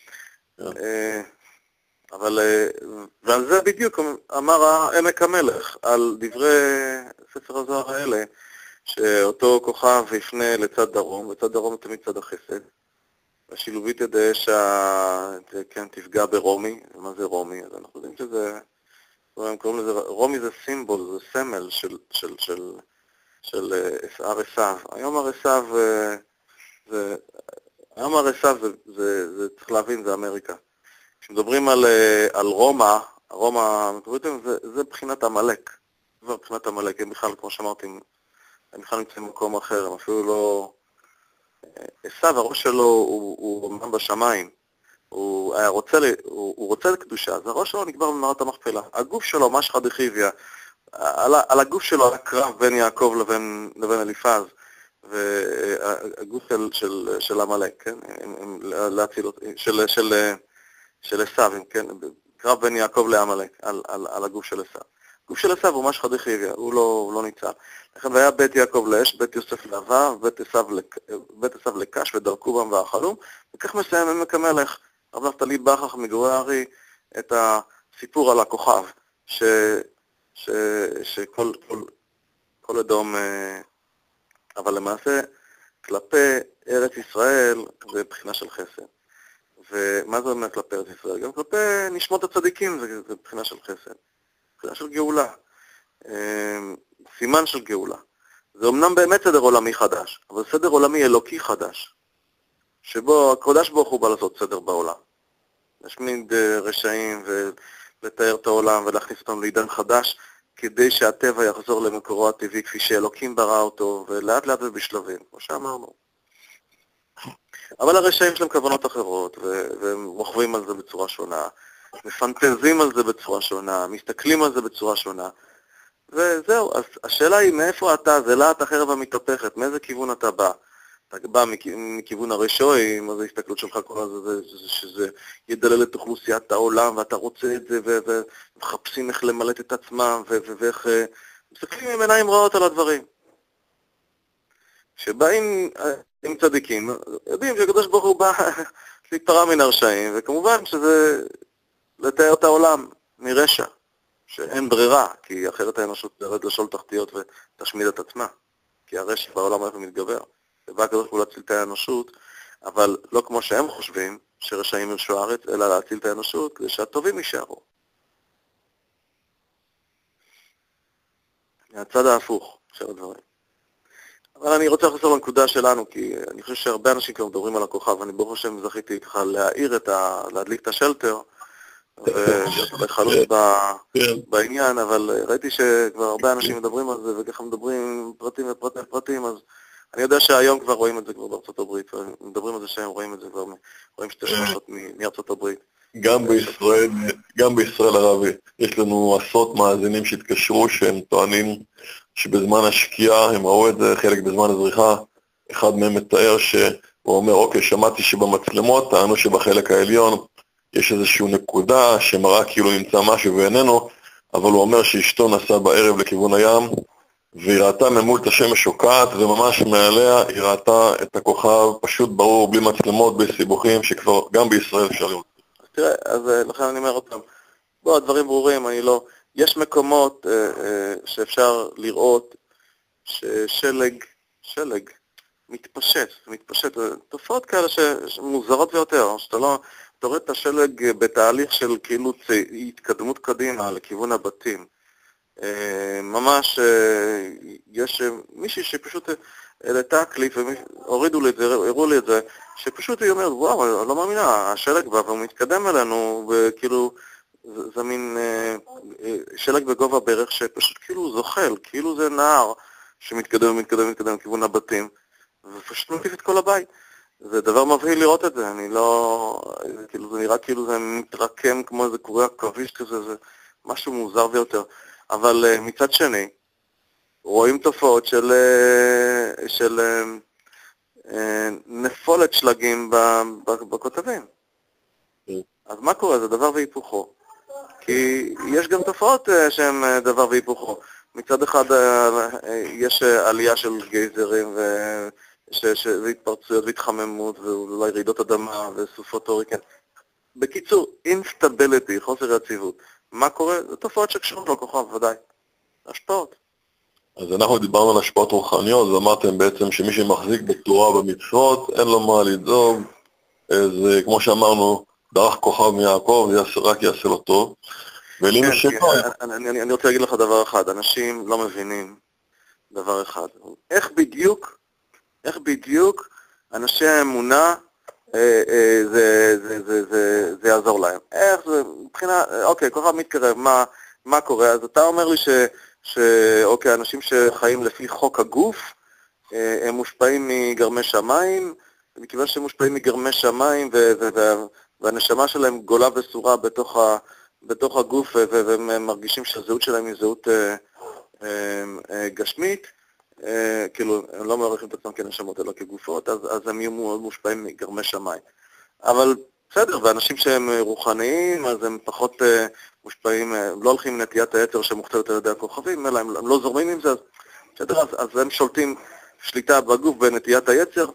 אבל, ועל זה בדיוק אמר העמק המלך, על דברי ספר הזוהר האלה, שאותו כוכב יפנה לצד דרום, וצד דרום תמיד צד החסד. השילובית ידעה שכן תפגע ברומי, ומה זה רומי? אז אנחנו יודעים שזה, הם קוראים לזה, רומי זה סימבול, זה סמל של, של, של, של הר עשיו. היום הר עשיו, זה, היום הר עשיו זה, זה, זה, צריך להבין, זה אמריקה. כשמדברים על, על רומא, רומא, זה, זה בחינת המלך. זה בחינת המלך, הם בכלל, כמו שאמרתי, הם בכלל נמצאים במקום אחר, הם אפילו לא... עשיו, הראש שלו הוא, הוא אומנם בשמיים, הוא, היה רוצה, הוא, הוא רוצה לקדושה, אז הראש שלו נקבר במערת המכפלה. הגוף שלו, משחא דחיביא, על, על הגוף שלו היה קרב בין יעקב לבין, לבין אליפז, והגוף של, של, של המלך, כן? להציל, של, של, של עשיו, כן? קרב בין יעקב לעמלק, על, על, על הגוף של עשיו. הגוף של עשיו הוא משחא דחיביא, הוא לא, הוא לא ניצל. לכן והיה בית יעקב לאש, בית יוסף לעבר, בית עשיו לקש ודרכו בם ואכלו, וכך מסיים עמק המלך, רב נפתלי בכך מגורי הארי, את הסיפור על הכוכב, ש, ש, שכל כל, כל אדום, אבל למעשה כלפי ארץ ישראל זה בחינה של חסד. ומה זה אומר כלפי ארץ ישראל? גם כלפי נשמות הצדיקים זה, זה בחינה של חסד. בחינה של גאולה. סימן של גאולה. זה אמנם באמת סדר עולמי חדש, אבל סדר עולמי אלוקי חדש, שבו הקודש ברוך הוא בא לעשות סדר בעולם. להשמיד רשעים ולתאר את העולם ולהכניס אותם לעידן חדש, כדי שהטבע יחזור למקורו הטבעי כפי שאלוקים ברא אותו, ולאט לאט ובשלבים, כמו שאמרנו. אבל הרשעים שלהם כוונות אחרות, והם רוכבים על זה בצורה שונה, מפנטזים על זה בצורה שונה, מסתכלים על זה בצורה שונה, וזהו. אז השאלה היא מאיפה אתה, זה לאט החרב המתהפכת, מאיזה כיוון אתה בא? אתה בא מכיוון הרשעי, מה זה הסתכלות שלך כל הזה, שזה ידלל את אוכלוסיית העולם, ואתה רוצה את זה, ומחפשים איך למלט את עצמם, ואיך מסתכלים עם עיניים רעות על הדברים. כשבאים עם צדיקים, יודעים שהקדוש ברוך הוא בא להתפרע מן הרשעים, וכמובן שזה לתאר את העולם מרשע, שאין ברירה, כי אחרת האנושות תרד לשול תחתיות ותשמיד את עצמה, כי הרשע בעולם הולך ומתגבר. ובא הקדוש ברוך הוא להציל את האנושות, אבל לא כמו שהם חושבים, שרשעים ירשו הארץ, אלא להציל את האנושות, כדי שהטובים יישארו. מהצד ההפוך של הדברים. אבל אני רוצה לחזור לנקודה שלנו, כי אני חושב שהרבה אנשים כבר מדברים על הכוכב, אני ברוך השם זכיתי איתך להעיר את ה... להדליק את השלטר, ולהיות בחלוץ בעניין, אבל ראיתי שכבר הרבה אנשים מדברים על זה, וככה מדברים פרטים ופרטים ופרטים, אז אני יודע שהיום כבר רואים את זה כבר בארצות הברית, מדברים על זה שהם רואים את זה כבר, רואים שתי שמשות מארצות הברית. גם בישראל, גם בישראל הרבי, יש לנו עשרות מאזינים שהתקשרו, שהם טוענים שבזמן השקיעה הם ראו את זה, חלק בזמן הזריחה, אחד מהם מתאר שהוא אומר, אוקיי, שמעתי שבמצלמות, טענו שבחלק העליון יש איזושהי נקודה שמראה כאילו נמצא משהו בעינינו, אבל הוא אומר שאשתו נסעה בערב לכיוון הים, והיא ראתה ממול את השמש שוקעת, וממש מעליה היא ראתה את הכוכב פשוט ברור, בלי מצלמות, בלי סיבוכים, שכבר גם בישראל אפשר לראות. אז תראה, אז לכן אני אומר אותם, בוא, הדברים ברורים, אני לא... יש מקומות אה, אה, שאפשר לראות ששלג, שלג, מתפשט, מתפשט, תופעות כאלה שמוזרות ביותר, שאתה לא... אתה רואה את השלג בתהליך של כאילו התקדמות קדימה לכיוון הבתים. ממש יש מישהי שפשוט העלתה קליפ והורידו לי את זה, הראו לי את זה, שפשוט היא אומרת, וואו, אני לא מאמינה, השלג בא והוא מתקדם אלינו, וכאילו זה מין שלג בגובה בערך שפשוט כאילו זוחל, כאילו זה נהר שמתקדם ומתקדם ומתקדם לכיוון הבתים, ופשוט מקיף את כל הבית. זה דבר מבהיל לראות את זה, אני לא... כאילו זה נראה כאילו זה מתרקם כמו איזה קורי עכביש כזה, זה משהו מוזר ביותר. אבל uh, מצד שני, רואים תופעות של, uh, של uh, uh, נפולת שלגים בכותבים. אז מה קורה? זה דבר והיפוכו. כי יש גם תופעות uh, שהן uh, דבר והיפוכו. מצד אחד uh, uh, יש uh, עלייה של גייזרים ו... שזה התפרצויות והתחממות ואולי רעידות אדמה וסופות הוריקן. בקיצור, אינסטביליטי, חוסר יציבות. מה קורה? זה תופעות שקשורות לכוכב, ודאי. השפעות. אז אנחנו דיברנו על השפעות רוחניות, ואמרתם בעצם שמי שמחזיק בתורה במצוות, אין לו מה לדאוג. זה כמו שאמרנו, דרך כוכב מיעקב, זה רק יעשה לו טוב. ואלי כן, משפע... כן, אני, אני, אני רוצה להגיד לך דבר אחד, אנשים לא מבינים דבר אחד. איך בדיוק איך בדיוק אנשי האמונה אה, אה, זה, זה, זה, זה, זה יעזור להם. איך זה, מבחינה, אוקיי, כוכב מתקרב, מה, מה קורה? אז אתה אומר לי ש, ש, אוקיי, אנשים שחיים לפי חוק הגוף, אה, הם מושפעים מגרמי שמיים, מכיוון שהם מושפעים מגרמי שמיים, ו, ו, ו, והנשמה שלהם גולה וסורה בתוך, ה, בתוך הגוף, ו, ו, והם מרגישים שהזהות שלהם היא זהות אה, אה, אה, גשמית, Uh, כאילו, הם לא מעריכים את עצמם כנשמות אלא כגופות, אז, אז הם יהיו מאוד מושפעים מגרמי שמיים. אבל בסדר, ואנשים שהם רוחניים, אז הם פחות uh, מושפעים, uh, לא הולכים עם נטיית היצר שמוכתבת על ידי הכוכבים, אלא הם, הם לא זורמים עם זה, אז בסדר, אז, אז הם שולטים שליטה בגוף בנטיית היצר.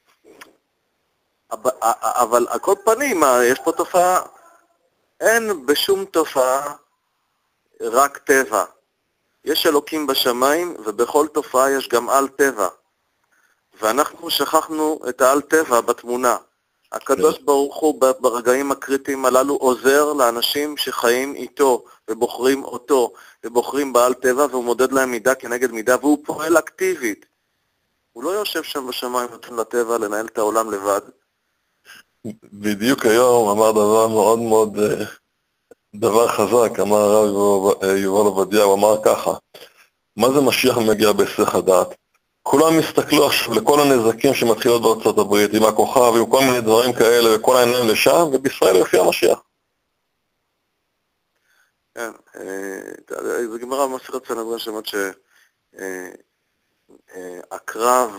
אבל, אבל על כל פנים, יש פה תופעה, אין בשום תופעה רק טבע. יש אלוקים בשמיים, ובכל תופעה יש גם על טבע. ואנחנו שכחנו את העל טבע בתמונה. הקדוש ברוך הוא ברגעים הקריטיים הללו עוזר לאנשים שחיים איתו, ובוחרים אותו, ובוחרים בעל טבע, והוא מודד להם מידה כנגד מידה, והוא פועל אקטיבית. הוא לא יושב שם בשמיים נותן לטבע לנהל את העולם לבד. בדיוק היום אמר דבר מאוד מאוד... דבר חזק, אמר הרב יובל עובדיה, הוא אמר ככה, מה זה משיח מגיע בהיסח הדעת? כולם מסתכלו עכשיו לכל הנזקים שמתחילות בארצות הברית, עם הכוכב, עם כל מיני דברים כאלה, וכל העיניים לשם, ובישראל יופיע המשיח. כן, זה גמרא במסכת סנהדרין שאומרת שהקרב,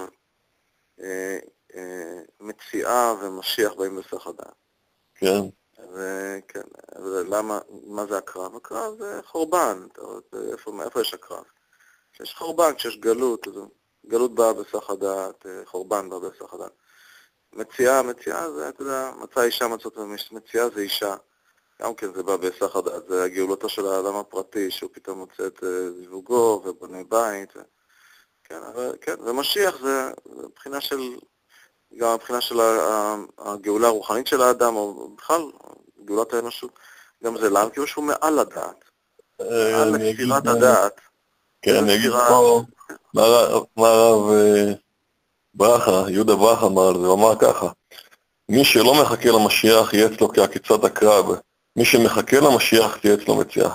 מציאה ומשיח באים בהיסח הדעת. כן. וכן, למה, מה זה הקרב? הקרב זה חורבן, איפה, איפה יש הקרב? כשיש חורבן, כשיש גלות, גלות באה בסך הדעת, חורבן באה בסך הדעת. מציאה, מציאה זה, אתה יודע, מצא אישה מצאות, מציאה זה אישה, גם כן זה בא בסך הדעת, זה הגאולתו של האדם הפרטי, שהוא פתאום מוצא את זיווגו ובונה בית, ו... כן, אבל, כן, ומשיח זה מבחינה של... גם מבחינה של הגאולה הרוחנית של האדם, או בכלל, גאולת האנושות, גם זה למה, כאילו שהוא מעל הדעת, מעל מסירת הדעת. כן, אני אגיד פה, מה הרב ברכה, יהודה ברכה אמר על זה, הוא אמר ככה, מי שלא מחכה למשיח יהיה אצלו כעקיצת הקרב, מי שמחכה למשיח תהיה אצלו מציאה.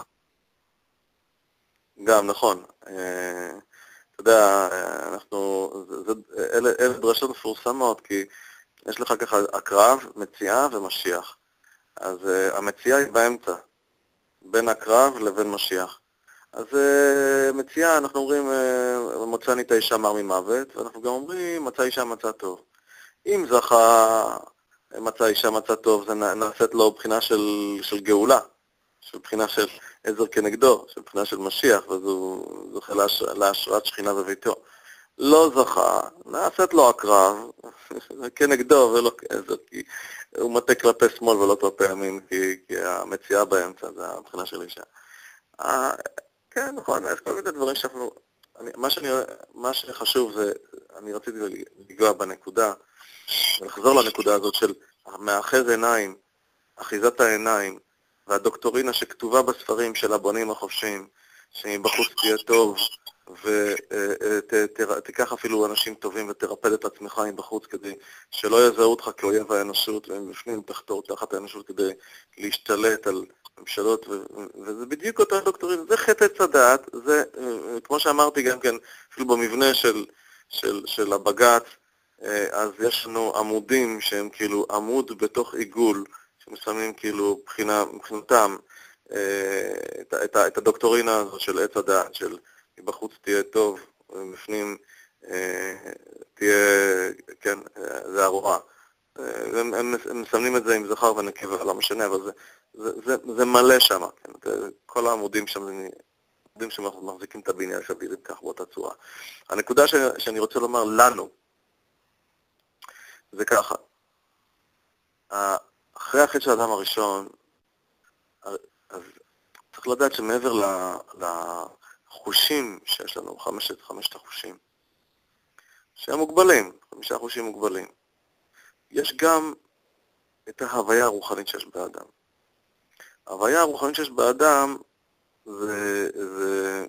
גם, נכון. אתה יודע, אנחנו, זה, אלה, אלה דרשות מפורסמות, כי יש לך ככה הקרב, מציאה ומשיח. אז uh, המציאה היא באמצע, בין הקרב לבין משיח. אז uh, מציאה, אנחנו אומרים, uh, מוצא ניתה אישה מר ממוות, ואנחנו גם אומרים, מצא אישה מצא טוב. אם זכה, מצא אישה מצא טוב, זה נעשית לו בחינה של, של גאולה, של בחינה של עזר כנגדו, של בחינה של משיח, וזו זוכה להש... להשראת שכינה בביתו. לא זכה, נעשית לו הקרב, כנגדו ולא כעזר, כי הוא מטה כלפי שמאל ולא כלפי ימין, כי, כי המציאה באמצע, זה הבחינה של אישה. כן, נכון, אז כל מיני דברים שאנחנו, אני, מה, שאני, מה שחשוב זה, אני רציתי לגוע בנקודה, ולחזור לנקודה הזאת של מאחז עיניים, אחיזת העיניים, והדוקטורינה שכתובה בספרים של הבונים החופשיים, שמבחוץ תהיה טוב, ותיקח אפילו אנשים טובים ותרפד את עצמך מבחוץ כדי שלא יזהו אותך כאויב האנושות, והם בפנים תחתור תחת האנושות כדי להשתלט על ממשלות, וזה בדיוק אותה דוקטורינה, זה חטא עץ הדעת, זה, כמו שאמרתי גם כן, אפילו במבנה של, של, של הבג"ץ, אז יש לנו עמודים שהם כאילו עמוד בתוך עיגול, שמסמנים כאילו בחינה, מבחינתם את, את, את הדוקטורינה הזאת של עץ הדעת, של בחוץ תהיה טוב, בפנים תהיה, כן, זה הרוע. הם, הם, הם מסמנים את זה עם זכר ונקבה, לא משנה, אבל זה, זה, זה, זה מלא שם, כן? כל העמודים שם, עמודים שמחזיקים את הבניין שבירים כך באותה צורה. הנקודה ש, שאני רוצה לומר לנו, זה ככה. אחרי החטא של האדם הראשון, אז צריך לדעת שמעבר לחושים שיש לנו, חמשת, חמשת החושים, שהם מוגבלים, חמישה חושים מוגבלים, יש גם את ההוויה הרוחנית שיש באדם. ההוויה הרוחנית שיש באדם זה, זה,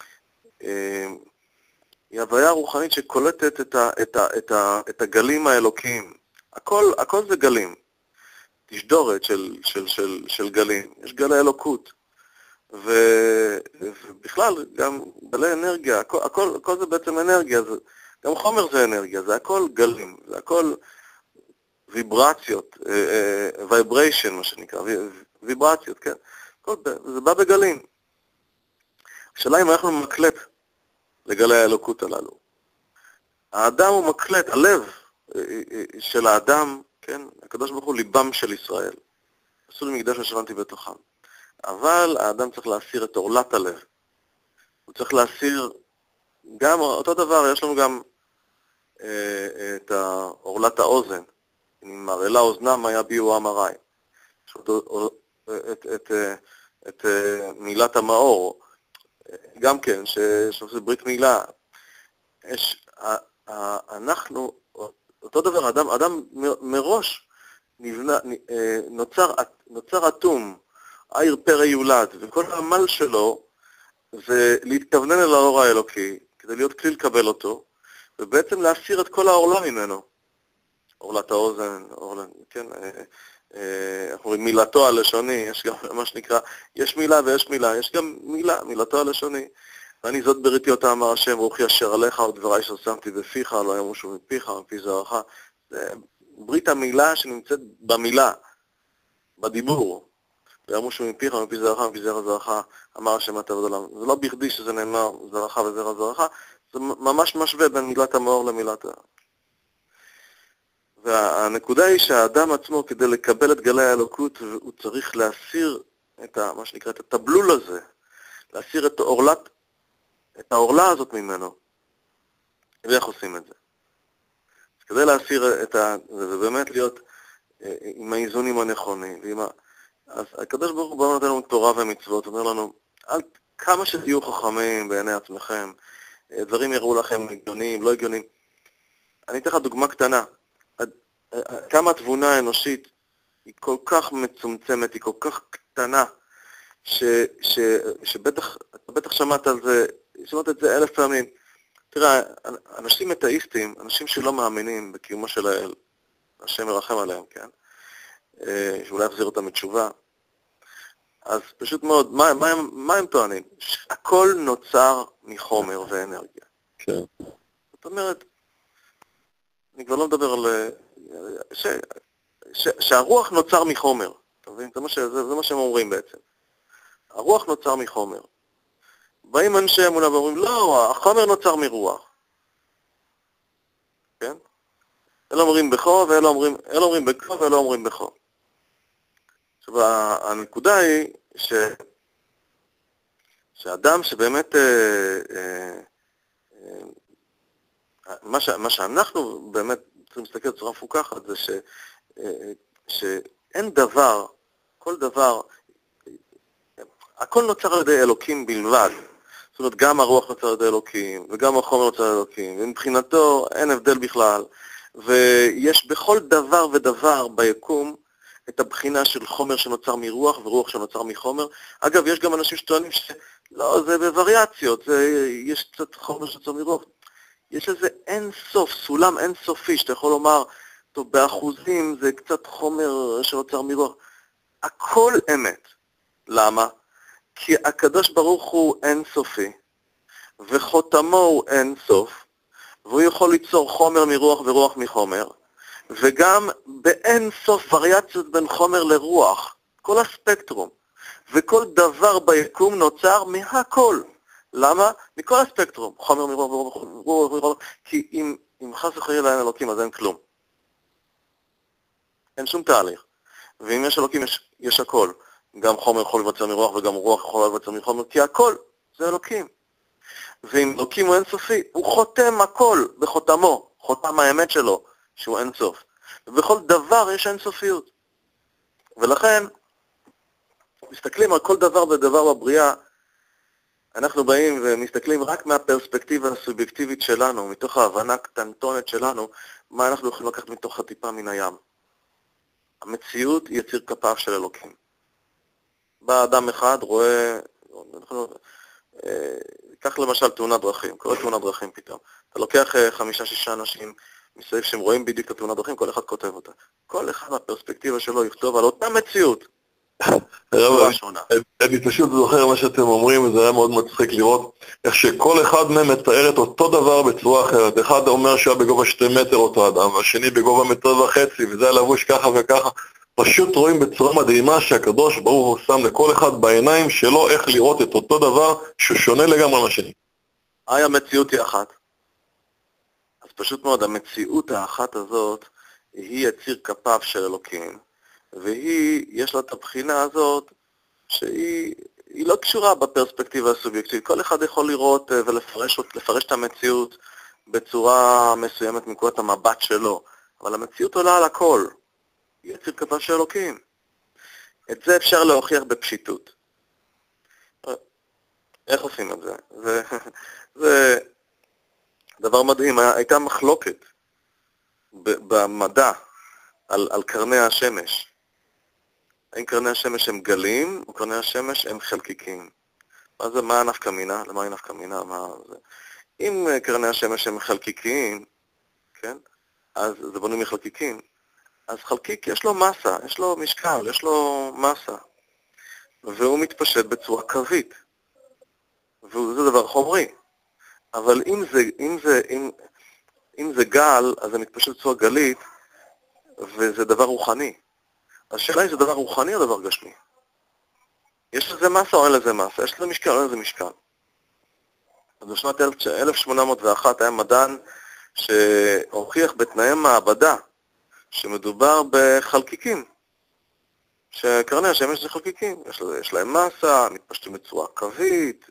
היא הוויה רוחנית שקולטת את, ה, את, ה, את, ה, את הגלים האלוקיים. הכל, הכל זה גלים. תשדורת של, של, של, של גלים. יש גלי אלוקות. ו, ובכלל, גם גלי אנרגיה. הכל, הכל, הכל זה בעצם אנרגיה. זה, גם חומר זה אנרגיה. זה הכל גלים. זה הכל ויברציות. וייבריישן, מה שנקרא. ויברציות, כן. הכל, זה בא בגלים. השאלה אם אנחנו מקלט לגלי האלוקות הללו. האדם הוא מקלט, הלב של האדם, כן, הקדוש ברוך הוא ליבם של ישראל. עשו לי מקדש ושבנתי בתוכם. אבל האדם צריך להסיר את עורלת הלב. הוא צריך להסיר, גם אותו דבר, יש לנו גם אה, את עורלת האוזן. אם מראה אוזנם היה ביו אמרי. יש את, את, את, את, את מילת המאור. גם כן, שעושה ברית מילה, יש, אנחנו, אותו דבר, אדם, אדם מראש נבנה, נוצר, נוצר אטום, עיר פרא יולד, וכל העמל שלו זה להתכוונן אל האור האלוקי, כדי להיות כלי לקבל אותו, ובעצם להסיר את כל העורלה ממנו. עורלת האוזן, עורלת, כן, אנחנו רואים מילתו הלשוני, יש גם מה שנקרא, יש מילה ויש מילה, יש גם מילה, מילתו הלשוני. ואני זאת בריתי אותה אמר השם, רוחי אשר עליך ודבריי ששמתי בפיך, לא ימושו מפיך ומפי זרעך. זה ברית המילה שנמצאת במילה, בדיבור. וימושו מפיך ומפי זרעך ומפי זרע זרעך, אמר השם אתה ודולם. זה לא בכדי שזה נאמר זרעך וזרע זרעך, זה ממש משווה בין מילת המאור למילת ה... והנקודה היא שהאדם עצמו, כדי לקבל את גלי האלוקות, הוא צריך להסיר את ה, מה שנקרא, את הטבלול הזה, להסיר את העורלת, את העורלה הזאת ממנו. ואיך עושים את זה? אז כדי להסיר את ה... זה באמת להיות עם האיזונים הנכונים. ועם ה... אז הקדוש ברוך הוא בא נותן לנו תורה ומצוות, אומר לנו, אל כמה שתהיו חכמים בעיני עצמכם, דברים יראו לכם הגיוניים, לא הגיוניים. אני אתן לך דוגמה קטנה. כמה התבונה האנושית היא כל כך מצומצמת, היא כל כך קטנה, ש, ש, שבטח, אתה בטח שמעת על זה, שמעת את זה אלף פעמים. תראה, אנשים מטאיסטים, אנשים שלא מאמינים בקיומו של האל, השם מרחם עליהם, כן? שאולי יחזיר אותם בתשובה. אז פשוט מאוד, מה, מה, הם, מה הם טוענים? הכל נוצר מחומר ואנרגיה. כן. זאת אומרת, אני כבר לא מדבר על... ש, ש, שהרוח נוצר מחומר. אתה מבין? זה מה, ש, זה, זה מה שהם אומרים בעצם. הרוח נוצר מחומר. באים אנשי אמונה ואומרים, לא, החומר נוצר מרוח. כן? אלה אומרים בכו, ואלה אומרים, אלה אומרים בכו, ואלה אומרים בכו. עכשיו, הנקודה היא ש... שאדם שבאמת, אה, אה, אה, מה, ש... מה שאנחנו באמת צריכים להסתכל בצורה מפוקחת, זה ש... אה, שאין דבר, כל דבר, הכל נוצר על ידי אלוקים בלבד. זאת אומרת, גם הרוח נוצר על ידי אלוקים, וגם החומר נוצר על ידי אלוקים, ומבחינתו אין הבדל בכלל. ויש בכל דבר ודבר ביקום את הבחינה של חומר שנוצר מרוח ורוח שנוצר מחומר. אגב, יש גם אנשים שטוענים שלא, זה בווריאציות, זה, יש קצת חומר שנוצר מרוח. יש לזה אין סוף, סולם אין סופי, שאתה יכול לומר, טוב, באחוזים זה קצת חומר שנוצר מרוח. הכל אמת. למה? כי הקדוש ברוך הוא אין סופי, וחותמו הוא אין סוף, והוא יכול ליצור חומר מרוח ורוח מחומר, וגם באין סוף וריאציות בין חומר לרוח, כל הספקטרום, וכל דבר ביקום נוצר מהכל. למה? מכל הספקטרום, חומר מרוח ורוח ורוח ורוח, כי אם, אם חס וחלילה אין אלוקים אז אין כלום. אין שום תהליך. ואם יש אלוקים יש, יש הכל. גם חומר יכול לבצע מרוח וגם רוח יכול לבצע מחומר, כי הכל זה אלוקים. ואם אלוקים הוא אינסופי, הוא חותם הכל בחותמו, חותם האמת שלו, שהוא אינסוף. ובכל דבר יש אינסופיות. ולכן, מסתכלים על כל דבר ודבר בבריאה, אנחנו באים ומסתכלים רק מהפרספקטיבה הסובייקטיבית שלנו, מתוך ההבנה הקטנטונת שלנו, מה אנחנו יכולים לקחת מתוך הטיפה מן הים. המציאות היא יציר כפיו של אלוקים. בא אדם אחד, רואה, קח למשל תאונת דרכים, קורא תאונת דרכים פתאום. אתה לוקח חמישה, שישה אנשים מסביב שהם רואים בדיוק את התאונת דרכים, כל אחד כותב אותה. כל אחד מהפרספקטיבה שלו יכתוב על אותה מציאות. אני פשוט זוכר מה שאתם אומרים, וזה היה מאוד מצחיק לראות איך שכל אחד מהם מתאר את אותו דבר בצורה אחרת. אחד אומר שהיה בגובה שתי מטר אותו אדם, והשני בגובה מטר וחצי, וזה היה לבוש ככה וככה. פשוט רואים בצורה מדהימה שהקדוש ברוך הוא שם לכל אחד בעיניים שלו איך לראות את אותו דבר ששונה לגמרי מהשני. היי, המציאות היא אחת. אז פשוט מאוד, המציאות האחת הזאת היא יציר כפיו של אלוקים, והיא, יש לה את הבחינה הזאת שהיא היא לא קשורה בפרספקטיבה הסובייקטיבית. כל אחד יכול לראות ולפרש לפרש את המציאות בצורה מסוימת מנקודת המבט שלו, אבל המציאות עולה על הכל. היא יציר כפיו של אלוקים. את זה אפשר להוכיח בפשיטות. איך עושים את זה? זה, זה דבר מדהים. הייתה מחלוקת במדע על, על קרני השמש. האם קרני השמש הם גלים, או קרני השמש הם חלקיקים? מה זה, מה הנפקא מינה? למה היא נפקא מינה? מה זה? אם קרני השמש הם חלקיקים, כן? אז זה בנוי מחלקיקים. אז חלקיק יש לו מסה, יש לו משקל, יש לו מסה. והוא מתפשט בצורה קווית. וזה דבר חומרי. אבל אם זה, אם זה, אם, אם זה גל, אז זה מתפשט בצורה גלית, וזה דבר רוחני. אז השאלה היא זה דבר רוחני או דבר גשמי? יש לזה מסה או אין לזה מסה? יש לזה משקל או אין לזה משקל? אז בשנת אלף שמונה מאות ואחת היה מדען שהוכיח בתנאי מעבדה שמדובר בחלקיקים. שקרני השמש זה חלקיקים. יש, יש להם מסה, מתפשטים בצורה קווית,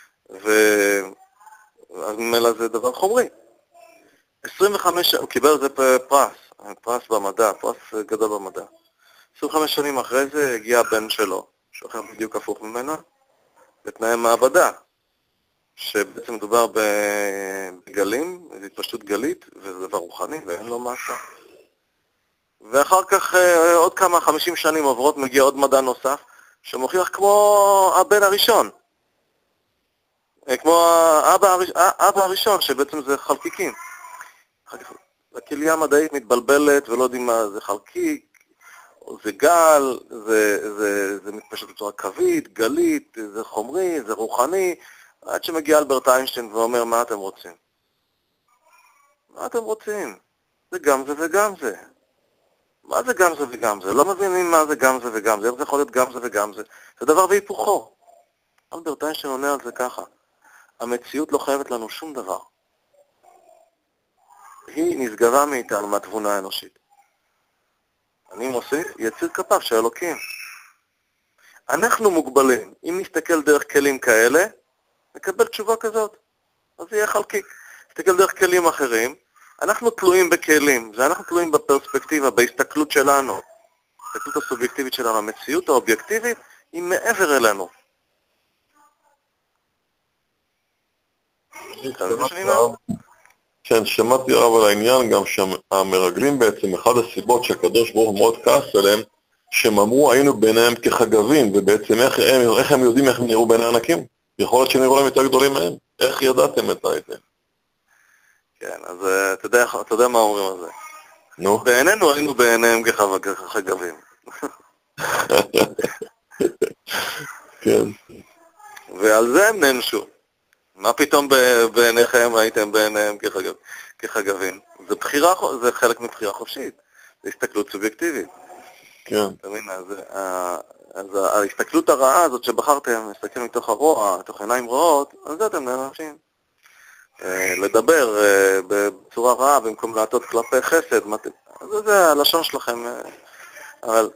וממילא זה דבר חומרי. עשרים וחמש, הוא קיבל זה פרס, פרס במדע, פרס גדול במדע. עשרים וחמש שנים אחרי זה הגיע הבן שלו, שאוכר בדיוק הפוך ממנו, בתנאי מעבדה, שבעצם מדובר בגלים, זו התפשטות גלית, וזה דבר רוחני, ואין לו מסה. ואחר כך עוד כמה, חמישים שנים עוברות, מגיע עוד מדע נוסף, שמוכיח כמו הבן הראשון. כמו האבא הראשון, האבא הראשון, שבעצם זה חלקיקים. הכליה המדעית מתבלבלת ולא יודעים מה זה חלקיק, זה גל, זה, זה, זה מתפשט בצורה קווית, גלית, זה חומרי, זה רוחני, עד שמגיע אלברט איינשטיין ואומר, מה אתם רוצים? מה אתם רוצים? זה גם זה וגם זה. מה זה גם זה וגם זה? לא מבינים מה זה גם זה וגם זה, איך זה יכול להיות גם זה וגם זה? זה דבר והיפוכו. אלברט איינשטיין עונה על זה ככה. המציאות לא חייבת לנו שום דבר. היא נסגרה מאיתנו מהתבונה האנושית. אני מוסיף, יציר כפיו של אלוקים. אנחנו מוגבלים. אם נסתכל דרך כלים כאלה, נקבל תשובה כזאת. אז זה יהיה חלקי. נסתכל דרך כלים אחרים, אנחנו תלויים בכלים, ואנחנו תלויים בפרספקטיבה, בהסתכלות שלנו. ההסתכלות הסובייקטיבית שלנו, המציאות האובייקטיבית, היא מעבר אלינו. כן, שמעתי רב על העניין, גם שהמרגלים בעצם, אחד הסיבות שהקדוש ברוך הוא מאוד כעס עליהם, שהם אמרו היינו ביניהם כחגבים, ובעצם איך הם, איך הם יודעים איך הם נראו בין הענקים? יכול להיות שנראו להם יותר גדולים מהם. איך ידעתם את זה? כן, אז אתה יודע, אתה יודע מה אומרים על זה? נו? בעינינו היינו בעיניהם כחגבים. כן. ועל זה הם נענשו. מה פתאום בעיניכם הייתם בעיניהם כחגב, כחגבים? זה בחירה, זה חלק מבחירה חופשית. זה הסתכלות סובייקטיבית. כן. אתה מבין, אז, אז ההסתכלות הרעה הזאת שבחרתם, להסתכל מתוך הרוע, מתוך עיניים רעות, על זה אתם נענשים. לדבר בצורה רעה במקום לעטות כלפי חסד, זה, זה הלשון שלכם. אבל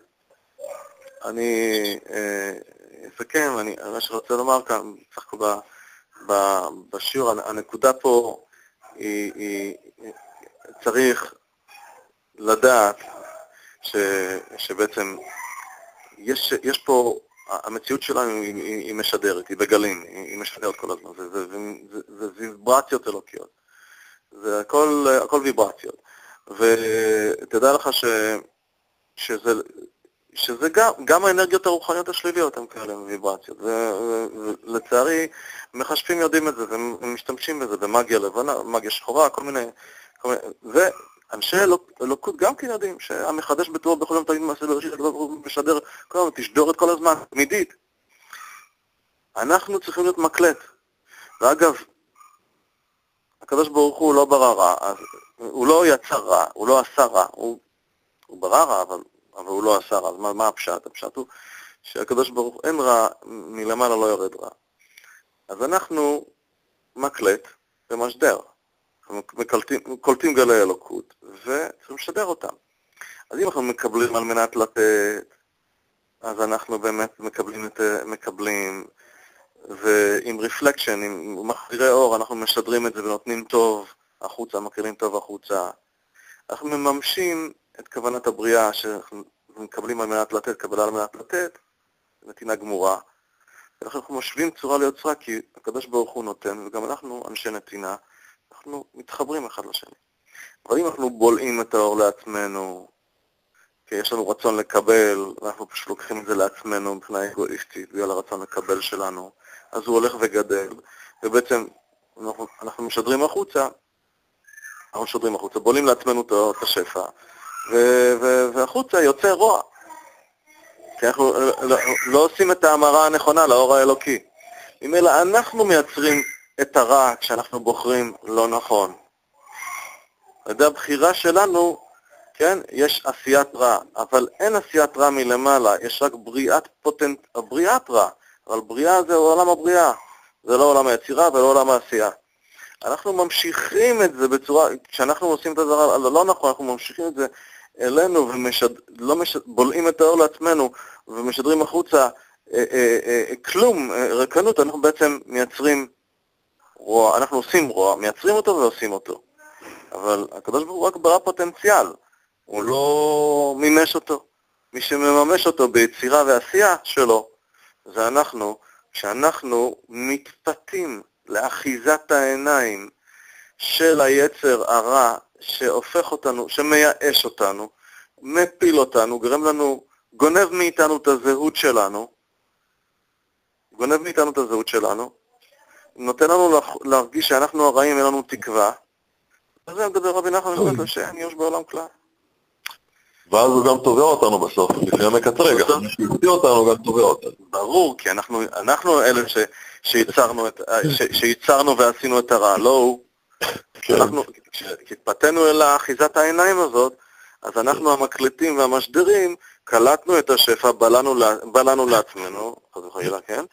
אני אסכם, אני מה שרוצה לומר כאן, צריך כבר בשיעור, הנקודה פה היא, היא צריך לדעת ש, שבעצם יש, יש פה, המציאות שלנו היא, היא משדרת, היא בגלים, היא, היא משדרת כל הזמן, זה, זה, זה, זה, זה ויברציות אלוקיות, זה הכל, הכל ויברציות, ותדע לך ש, שזה, שזה גם, גם האנרגיות הרוחניות השליליות הן כאלה ויברציות, ולצערי מחשבים יודעים את זה ומשתמשים בזה במאגיה לבנה, מאגיה שחורה, כל מיני, כל מיני ואנשי אלוקות גם כן יודעים שהמחדש בתורה בכל יום תגיד מעשה בראשית, הוא משדר כל הזמן, תשדור את כל הזמן, תמידית. אנחנו צריכים להיות מקלט, ואגב, הקדוש ברוך הוא לא ברא רע, הוא לא יצר רע, הוא לא עשה רע, הוא, הוא ברא רע, אבל אבל הוא לא עשה רע. אז מה, מה הפשט? הפשט הוא שהקדוש ברוך הוא אין רע, מלמעלה לא יורד רע. אז אנחנו מקלט ומשדר. אנחנו מקלטים, קולטים גלי אלוקות וצריכים לשדר אותם. אז אם אנחנו מקבלים על מנת לתת, אז אנחנו באמת מקבלים, את, מקבלים ועם רפלקשן, עם מחזירי אור, אנחנו משדרים את זה ונותנים טוב החוצה, מקרינים טוב החוצה. אנחנו מממשים את כוונת הבריאה שאנחנו מקבלים על מנת לתת, קבלה על מנת לתת, נתינה גמורה. אנחנו משווים צורה ליוצרה כי הקדוש ברוך הוא נותן, וגם אנחנו אנשי נתינה, אנחנו מתחברים אחד לשני. אבל אם אנחנו בולעים את האור לעצמנו, כי יש לנו רצון לקבל, ואנחנו פשוט לוקחים את זה לעצמנו מבחינה אגואיסטית, בגלל הרצון לקבל שלנו, אז הוא הולך וגדל, ובעצם אנחנו, אנחנו משדרים החוצה, אנחנו משדרים החוצה, בולים לעצמנו את השפע, ו- ו- והחוצה יוצא רוע. כי אנחנו לא, לא עושים את ההמרה הנכונה לאור האלוקי. ממילא אנחנו מייצרים את הרע כשאנחנו בוחרים לא נכון. על ידי הבחירה שלנו, כן, יש עשיית רע, אבל אין עשיית רע מלמעלה, יש רק בריאת פוטנט, בריאת רע, אבל בריאה זה עולם הבריאה, זה לא עולם היצירה ולא עולם העשייה. אנחנו ממשיכים את זה בצורה, כשאנחנו עושים את הדבר הלא נכון, אנחנו ממשיכים את זה אלינו ובולעים את האור לעצמנו ומשדרים החוצה אה, אה, אה, כלום, אה, רקנות, אנחנו בעצם מייצרים רוע, אנחנו עושים רוע, מייצרים אותו ועושים אותו. אבל הקדוש ברוך הוא רק ברא פוטנציאל, הוא לא מימש אותו. מי שמממש אותו ביצירה ועשייה שלו, זה אנחנו, כשאנחנו מתפתים לאחיזת העיניים של היצר הרע שהופך אותנו, שמייאש אותנו, מפיל אותנו, גורם לנו, גונב מאיתנו את הזהות שלנו, גונב מאיתנו את הזהות שלנו, נותן לנו להרגיש שאנחנו הרעים, אין לנו תקווה, אז זה מדבר רבי נחמן נשמת לשם, יש בעולם כלל. ואז הוא גם תובע אותנו בסוף, לפני המקטרגע. שיוציא אותנו גם תובע אותנו. ברור, כי אנחנו, אנחנו אלה ש, שיצרנו, את, ש, שיצרנו ועשינו את הרע, לא הוא. אנחנו, כשהתפתנו אל האחיזת העיניים הזאת, אז אנחנו המקלטים והמשדרים, קלטנו את השפע, בלנו, בלנו לעצמנו, חס וחלילה, כן?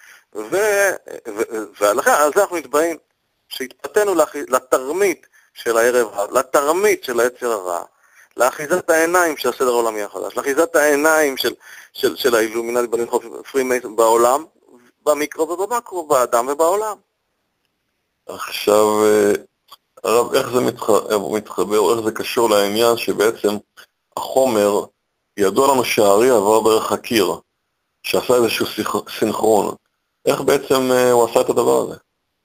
ועל זה אנחנו נתבעים, שהתפתנו לתרמית של הערב, לתרמית של היצר הרע, לאחיזת העיניים של הסדר העולמי החדש, לאחיזת העיניים של, של, של האילומינטי בלינכוף פרימייסון בעולם, במיקרו ובמקרו, באדם ובעולם. עכשיו, הרב, איך זה מתחבר, או איך זה קשור לעניין שבעצם החומר, ידוע לנו שהארי עבר דרך הקיר, שעשה איזשהו סינכרון. איך בעצם הוא עשה את הדבר הזה?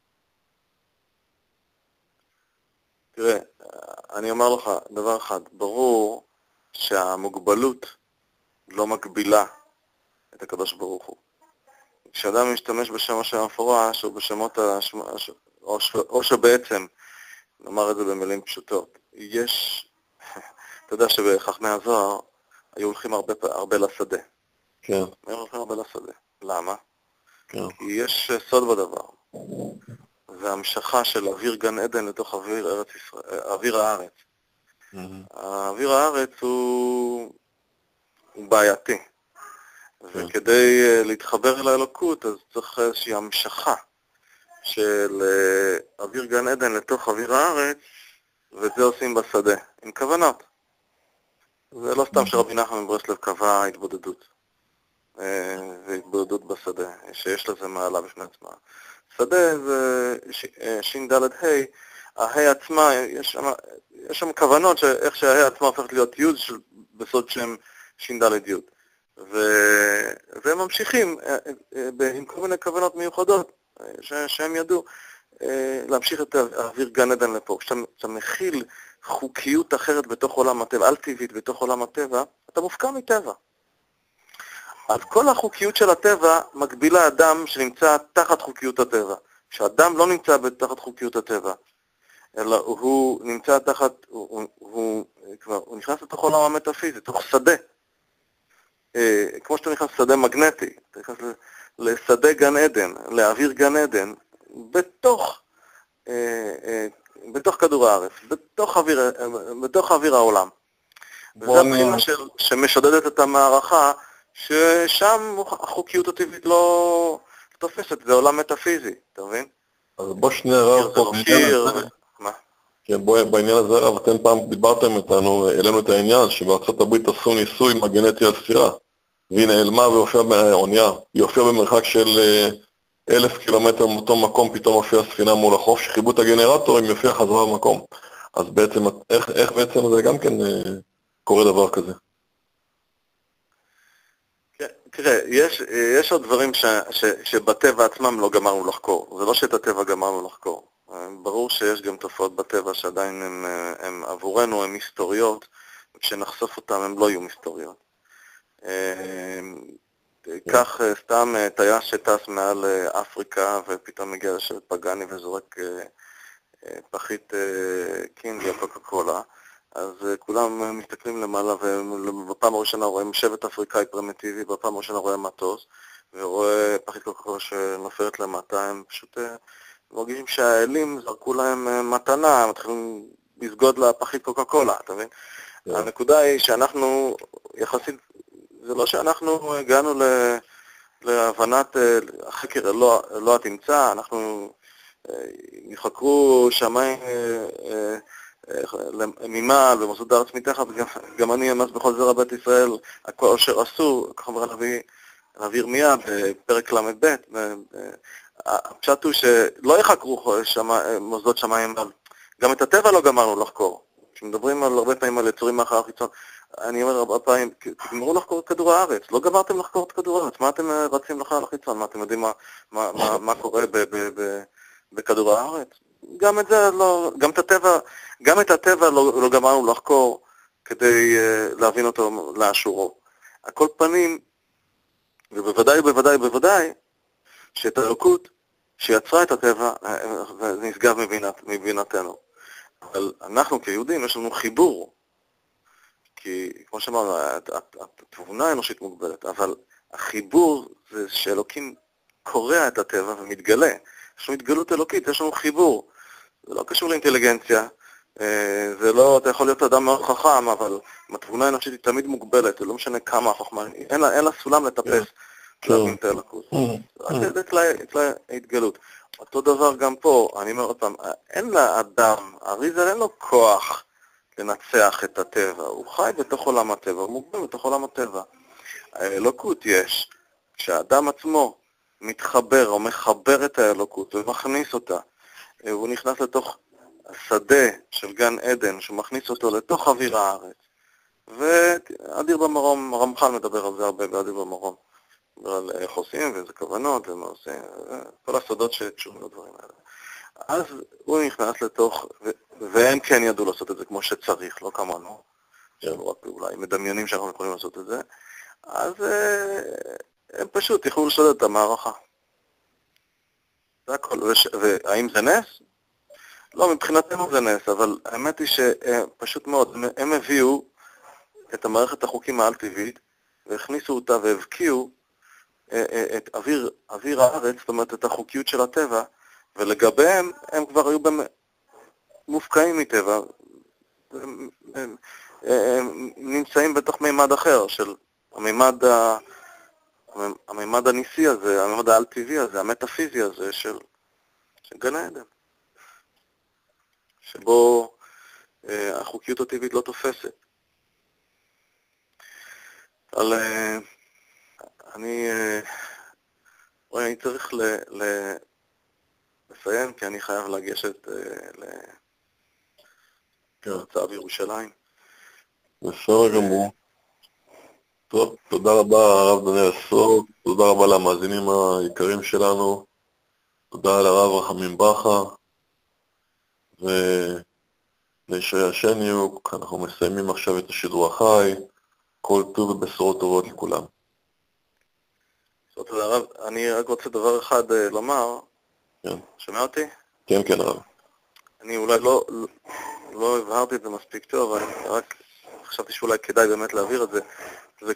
תראה, אני אומר לך דבר אחד, ברור שהמוגבלות לא מגבילה את הקדוש ברוך הוא. כשאדם משתמש בשם השם המפורש, או בשמות השם, או, ש... או שבעצם, נאמר את זה במילים פשוטות, יש, אתה יודע שבחכמי הזוהר היו הולכים הרבה, הרבה לשדה. כן. היו הולכים הרבה לשדה. למה? כן. כי יש סוד בדבר. זה המשכה של אוויר גן עדן לתוך אוויר, ארץ ישראל, אוויר הארץ. Mm-hmm. האוויר הארץ הוא, הוא בעייתי. Okay. וכדי uh, להתחבר אל האלוקות, אז צריך איזושהי המשכה של uh, אוויר גן עדן לתוך אוויר הארץ, וזה עושים בשדה, עם כוונות. זה לא סתם mm-hmm. שרבי נחמן מברסלב קבע התבודדות. Uh, והתבודדות בשדה, שיש לזה מעלה בפני עצמה. שדה זה שין דלת ה', הה' עצמה, יש שם, יש שם כוונות שאיך שהה' עצמה הופכת להיות י' בסוד שם שין דלת י'. והם ממשיכים עם כל מיני כוונות מיוחדות שהם ידעו להמשיך את האוויר גן עדן לפה. כשאתה מכיל חוקיות אחרת בתוך עולם הטבע, על טבעית בתוך עולם הטבע, אתה מופקע מטבע. אז כל החוקיות של הטבע מגבילה אדם שנמצא תחת חוקיות הטבע. כשאדם לא נמצא בתחת חוקיות הטבע, אלא הוא נמצא תחת, הוא, הוא, הוא, כבר, הוא נכנס לתוך עולם המטאפיזי, תוך שדה. אה, כמו שאתה נכנס לשדה מגנטי, אתה נכנס לשדה גן עדן, לאוויר גן עדן, בתוך, אה, אה, בתוך כדור הארץ, בתוך אוויר, בתוך אוויר העולם. וזה הבחינה של, שמשדדת את המערכה, ששם החוקיות הטבעית לא תופסת, זה עולם מטאפיזי, אתה מבין? אז בוא שנייה רב פה, מה? כן, בוא, בעניין הזה רב, אתם פעם דיברתם איתנו, העלינו את העניין שבארצות הברית עשו ניסוי מגנטי על ספירה, והיא נעלמה והופיעה באונייה, היא הופיעה במרחק של אלף קילומטר מאותו מקום, פתאום הופיעה ספינה מול החוף, שחיבו את הגנרטורים, היא הופיעה חזרה במקום. אז בעצם, איך, איך בעצם זה גם כן קורה דבר כזה? תראה, יש, יש עוד דברים ש, ש, שבטבע עצמם לא גמרנו לחקור. זה לא שאת הטבע גמרנו לחקור. ברור שיש גם תופעות בטבע שעדיין הם, הם עבורנו, הם היסטוריות, וכשנחשוף אותם הם לא יהיו היסטוריות. כך סתם טייס שטס מעל אפריקה ופתאום מגיע לשבת פגני וזורק פחית קינדי או קוקה קולה. אז כולם מסתכלים למעלה, ובפעם הראשונה רואים שבט אפריקאי פרימיטיבי, בפעם הראשונה רואים מטוס, ורואה פחית קוקה קולה שנופלת למטה, הם פשוט מרגישים שהאלים זרקו להם מתנה, הם מתחילים לסגוד לפחית קוקה קולה, אתה מבין? Yeah. הנקודה היא שאנחנו, יחסית, זה לא שאנחנו הגענו להבנת החקר לא, לא התמצא, אנחנו יחקרו שמיים ממעל ומוסד הארץ מתחת, גם, גם אני אמס בכל זרע בית ישראל, הכל אשר עשו, כך אומר הנביא, הנביא ירמיה בפרק למד ב', הפשט הוא שלא יחקרו שמה, מוסדות שמיים, גם את הטבע לא גמרנו לחקור. כשמדברים על הרבה פעמים על יצורים מאחר החיצון, אני אומר הרבה פעמים, תגמרו לחקור את כדור הארץ, לא גמרתם לחקור את כדור הארץ, מה אתם רצים לחלל החיצון, מה אתם יודעים מה, מה, מה, מה קורה ב, ב, ב, בכדור הארץ? גם את זה לא, גם את הטבע, גם את הטבע לא, לא גמרנו לחקור כדי uh, להבין אותו לאשורו. הכל פנים, ובוודאי, בוודאי, בוודאי, שאת האלוקות שיצרה את הטבע, זה נשגב מבינת, מבינתנו. אבל אנחנו כיהודים יש לנו חיבור, כי כמו שאמרנו, התבונה האנושית מוגבלת, אבל החיבור זה שאלוקים קורא את הטבע ומתגלה. יש לנו התגלות אלוקית, יש לנו חיבור. זה לא קשור לאינטליגנציה, זה לא, אתה יכול להיות אדם מאוד חכם, אבל התבונה האנושית היא תמיד מוגבלת, זה לא משנה כמה החוכמה, אין לה, אין לה סולם לטפס, להבין את האלוקות. זה כלי ההתגלות. אותו דבר גם פה, אני אומר עוד פעם, אין לאדם, הריזל אין לו כוח לנצח את הטבע, הוא חי בתוך עולם הטבע, הוא מוגבל בתוך עולם הטבע. האלוקות יש, כשהאדם עצמו מתחבר או מחבר את האלוקות ומכניס אותה, הוא נכנס לתוך השדה של גן עדן, שהוא מכניס אותו לתוך אוויר הארץ. ואדיר במרום, הרמח"ל מדבר על זה הרבה באדיר במרום, מדבר על איך עושים ואיזה כוונות ומה עושים, כל הסודות שקשורים לדברים האלה. אז הוא נכנס לתוך, ו- והם כן ידעו לעשות את זה כמו שצריך, לא כמונו, שלא רק אולי מדמיינים שאנחנו יכולים לעשות את זה, אז הם פשוט יכולו לשדד את המערכה. זה הכל. וש... והאם זה נס? לא, מבחינתנו זה נס, אבל האמת היא שפשוט מאוד, הם הביאו את המערכת החוקים העל-טבעית, והכניסו אותה והבקיעו את אוויר, אוויר הארץ, זאת אומרת את החוקיות של הטבע, ולגביהם הם כבר היו במ... מופקעים מטבע, הם, הם, הם נמצאים בתוך מימד אחר, של המימד, ה... המימד הניסי הזה, המימד העל-טבעי הזה, המטאפיזי הזה של, של גן העדן, שבו אה, החוקיות הטבעית לא תופסת. אבל אה, אני, אה, אני צריך ל... ל... לסיים, כי אני חייב לגשת להרצאה בירושלים. בסדר גמור. טוב, תודה רבה הרב דניאל סוק, תודה רבה למאזינים היקרים שלנו, תודה לרב רחמים ברכה, ולישרי השניוק, אנחנו מסיימים עכשיו את השידור החי, כל טוב ובשורות טובות לכולם. תודה רב, אני רק רוצה דבר אחד לומר, כן. שומע אותי? כן, כן, הרב. אני אולי לא, לא, לא הבהרתי את זה מספיק טוב, אבל רק חשבתי שאולי כדאי באמת להעביר את זה. זה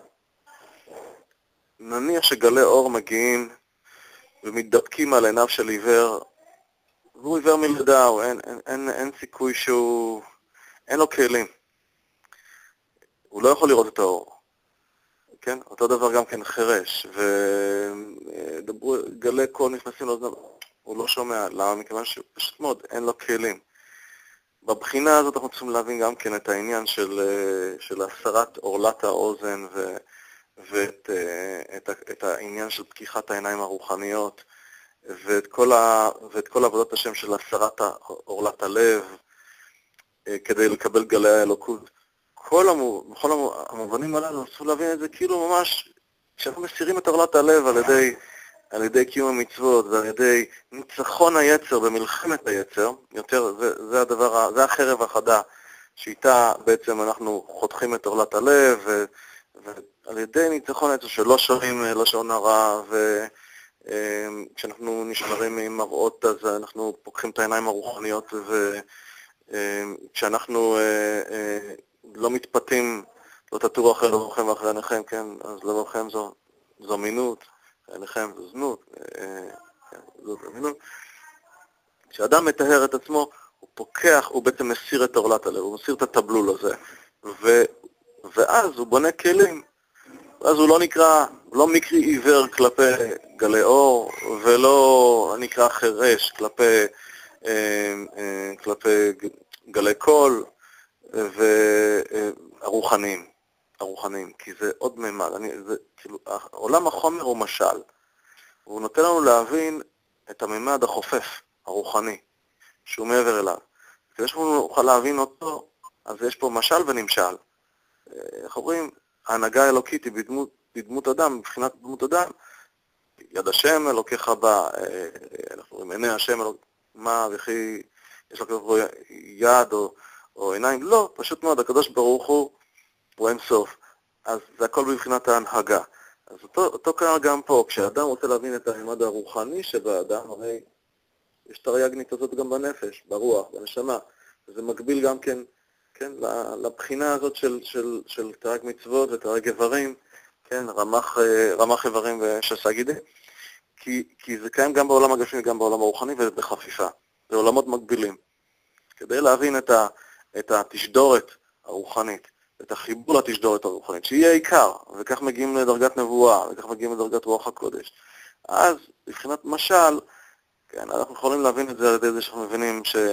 כשנניח שגלי אור מגיעים ומתדפקים על עיניו של עיוור, והוא עיוור מלידה, אין, אין, אין, אין סיכוי שהוא, אין לו כלים. הוא לא יכול לראות את האור. כן? אותו דבר גם כן חרש, ודברו, גלי קול נכנסים לאוזניו, הוא לא שומע, למה? מכיוון שפשוט מאוד אין לו כלים. בבחינה הזאת אנחנו צריכים להבין גם כן את העניין של, של הסרת עורלת האוזן ו, ואת את, את העניין של פתיחת העיניים הרוחניות ואת כל, ה, ואת כל עבודת השם של הסרת עורלת הלב כדי לקבל גלי האלוקות. כל המו, בכל המובנים הללו, אנחנו להבין את זה כאילו ממש, כשאנחנו מסירים את עורלת הלב על ידי, על ידי קיום המצוות ועל ידי ניצחון היצר במלחמת היצר, יותר, זה, זה הדבר, זה החרב החדה, שאיתה בעצם אנחנו חותכים את עורלת הלב, ו, ועל ידי ניצחון היצר שלא שומעים לשון הרע, וכשאנחנו נשמרים ממראות, אז אנחנו פוקחים את העיניים הרוחניות, וכשאנחנו לא מתפתים, לא תטורו אחרי לבוכם ואחרי עיניכם, כן, אז לבוכם זו, זו מינות, עיניכם זו זנות, זו מינות. כשאדם מטהר את עצמו, הוא פוקח, הוא בעצם מסיר את עורלת הלב, הוא מסיר את הטבלול הזה, ו, ואז הוא בונה כלים, ואז הוא לא נקרא, לא מקרי עיוור כלפי גלי אור, ולא נקרא חרש כלפי, כלפי גלי קול, והרוחניים, הרוחניים, כי זה עוד ממד, אני, זה, כאילו, עולם החומר הוא משל, הוא נותן לנו להבין את הממד החופף, הרוחני, שהוא מעבר אליו. כדי שנוכל להבין אותו, אז יש פה משל ונמשל. איך אומרים, ההנהגה האלוקית היא בדמות, בדמות אדם, מבחינת דמות אדם, יד השם אלוקיך בא, אנחנו רואים עיני השם אלוק, מה וכי יש לו יד או או עיניים, לא, פשוט מאוד, הקדוש ברוך הוא, הוא אין סוף. אז זה הכל בבחינת ההנהגה. אז אותו, אותו קרה גם פה, כשאדם רוצה להבין את הממד הרוחני שבאדם, הרי יש את הריאגנית הזאת גם בנפש, ברוח, בנשמה. וזה מקביל גם כן, כן, לבחינה הזאת של, של, של תרג מצוות ותרג איברים, כן, רמח, רמח איברים ושסה גידי. כי, כי זה קיים גם בעולם הגשמי, גם בעולם הרוחני ובחפיפה. זה עולמות מקבילים. כדי להבין את ה... את התשדורת הרוחנית, את החיבור לתשדורת הרוחנית, שיהיה עיקר, וכך מגיעים לדרגת נבואה, וכך מגיעים לדרגת רוח הקודש. אז, מבחינת משל, כן, אנחנו יכולים להבין את זה על ידי זה שאנחנו מבינים ש,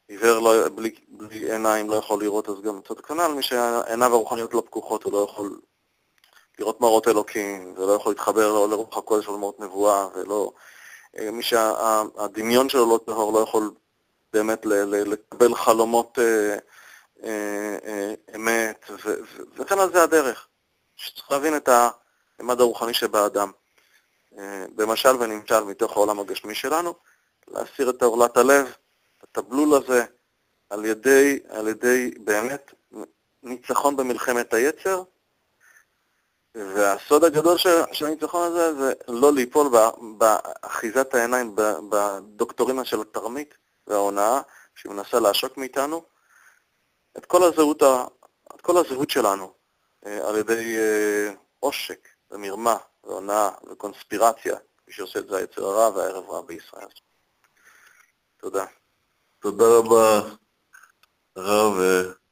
עיוור לא, בלי, בלי עיניים לא יכול לראות, אז גם קצת כנ"ל, מי שעיניו הרוחניות לא פקוחות, הוא לא יכול לראות מראות אלוקים, ולא יכול להתחבר לא לרוח הקודש ולמרות נבואה, ולא, מי שהדמיון שלו לא טהור, לא יכול באמת לקבל חלומות אה, אה, אה, אמת, ו, ו, וכן על זה הדרך. שצריך להבין את הממד הרוחני שבאדם. אה, במשל ונמשל מתוך העולם הגשמי שלנו, להסיר את עורלת הלב, את הבלול הזה, על ידי, על ידי באמת ניצחון במלחמת היצר, והסוד הגדול של, של הניצחון הזה זה לא ליפול באחיזת העיניים, בדוקטורינה של התרמית וההונאה, שמנסה לעשוק מאיתנו את כל הזהות, את כל הזהות שלנו, על ידי עושק ומרמה והונאה וקונספירציה, כפי שעושה את זה היצר הרע והערב רע בישראל. תודה. תודה רבה, הרב.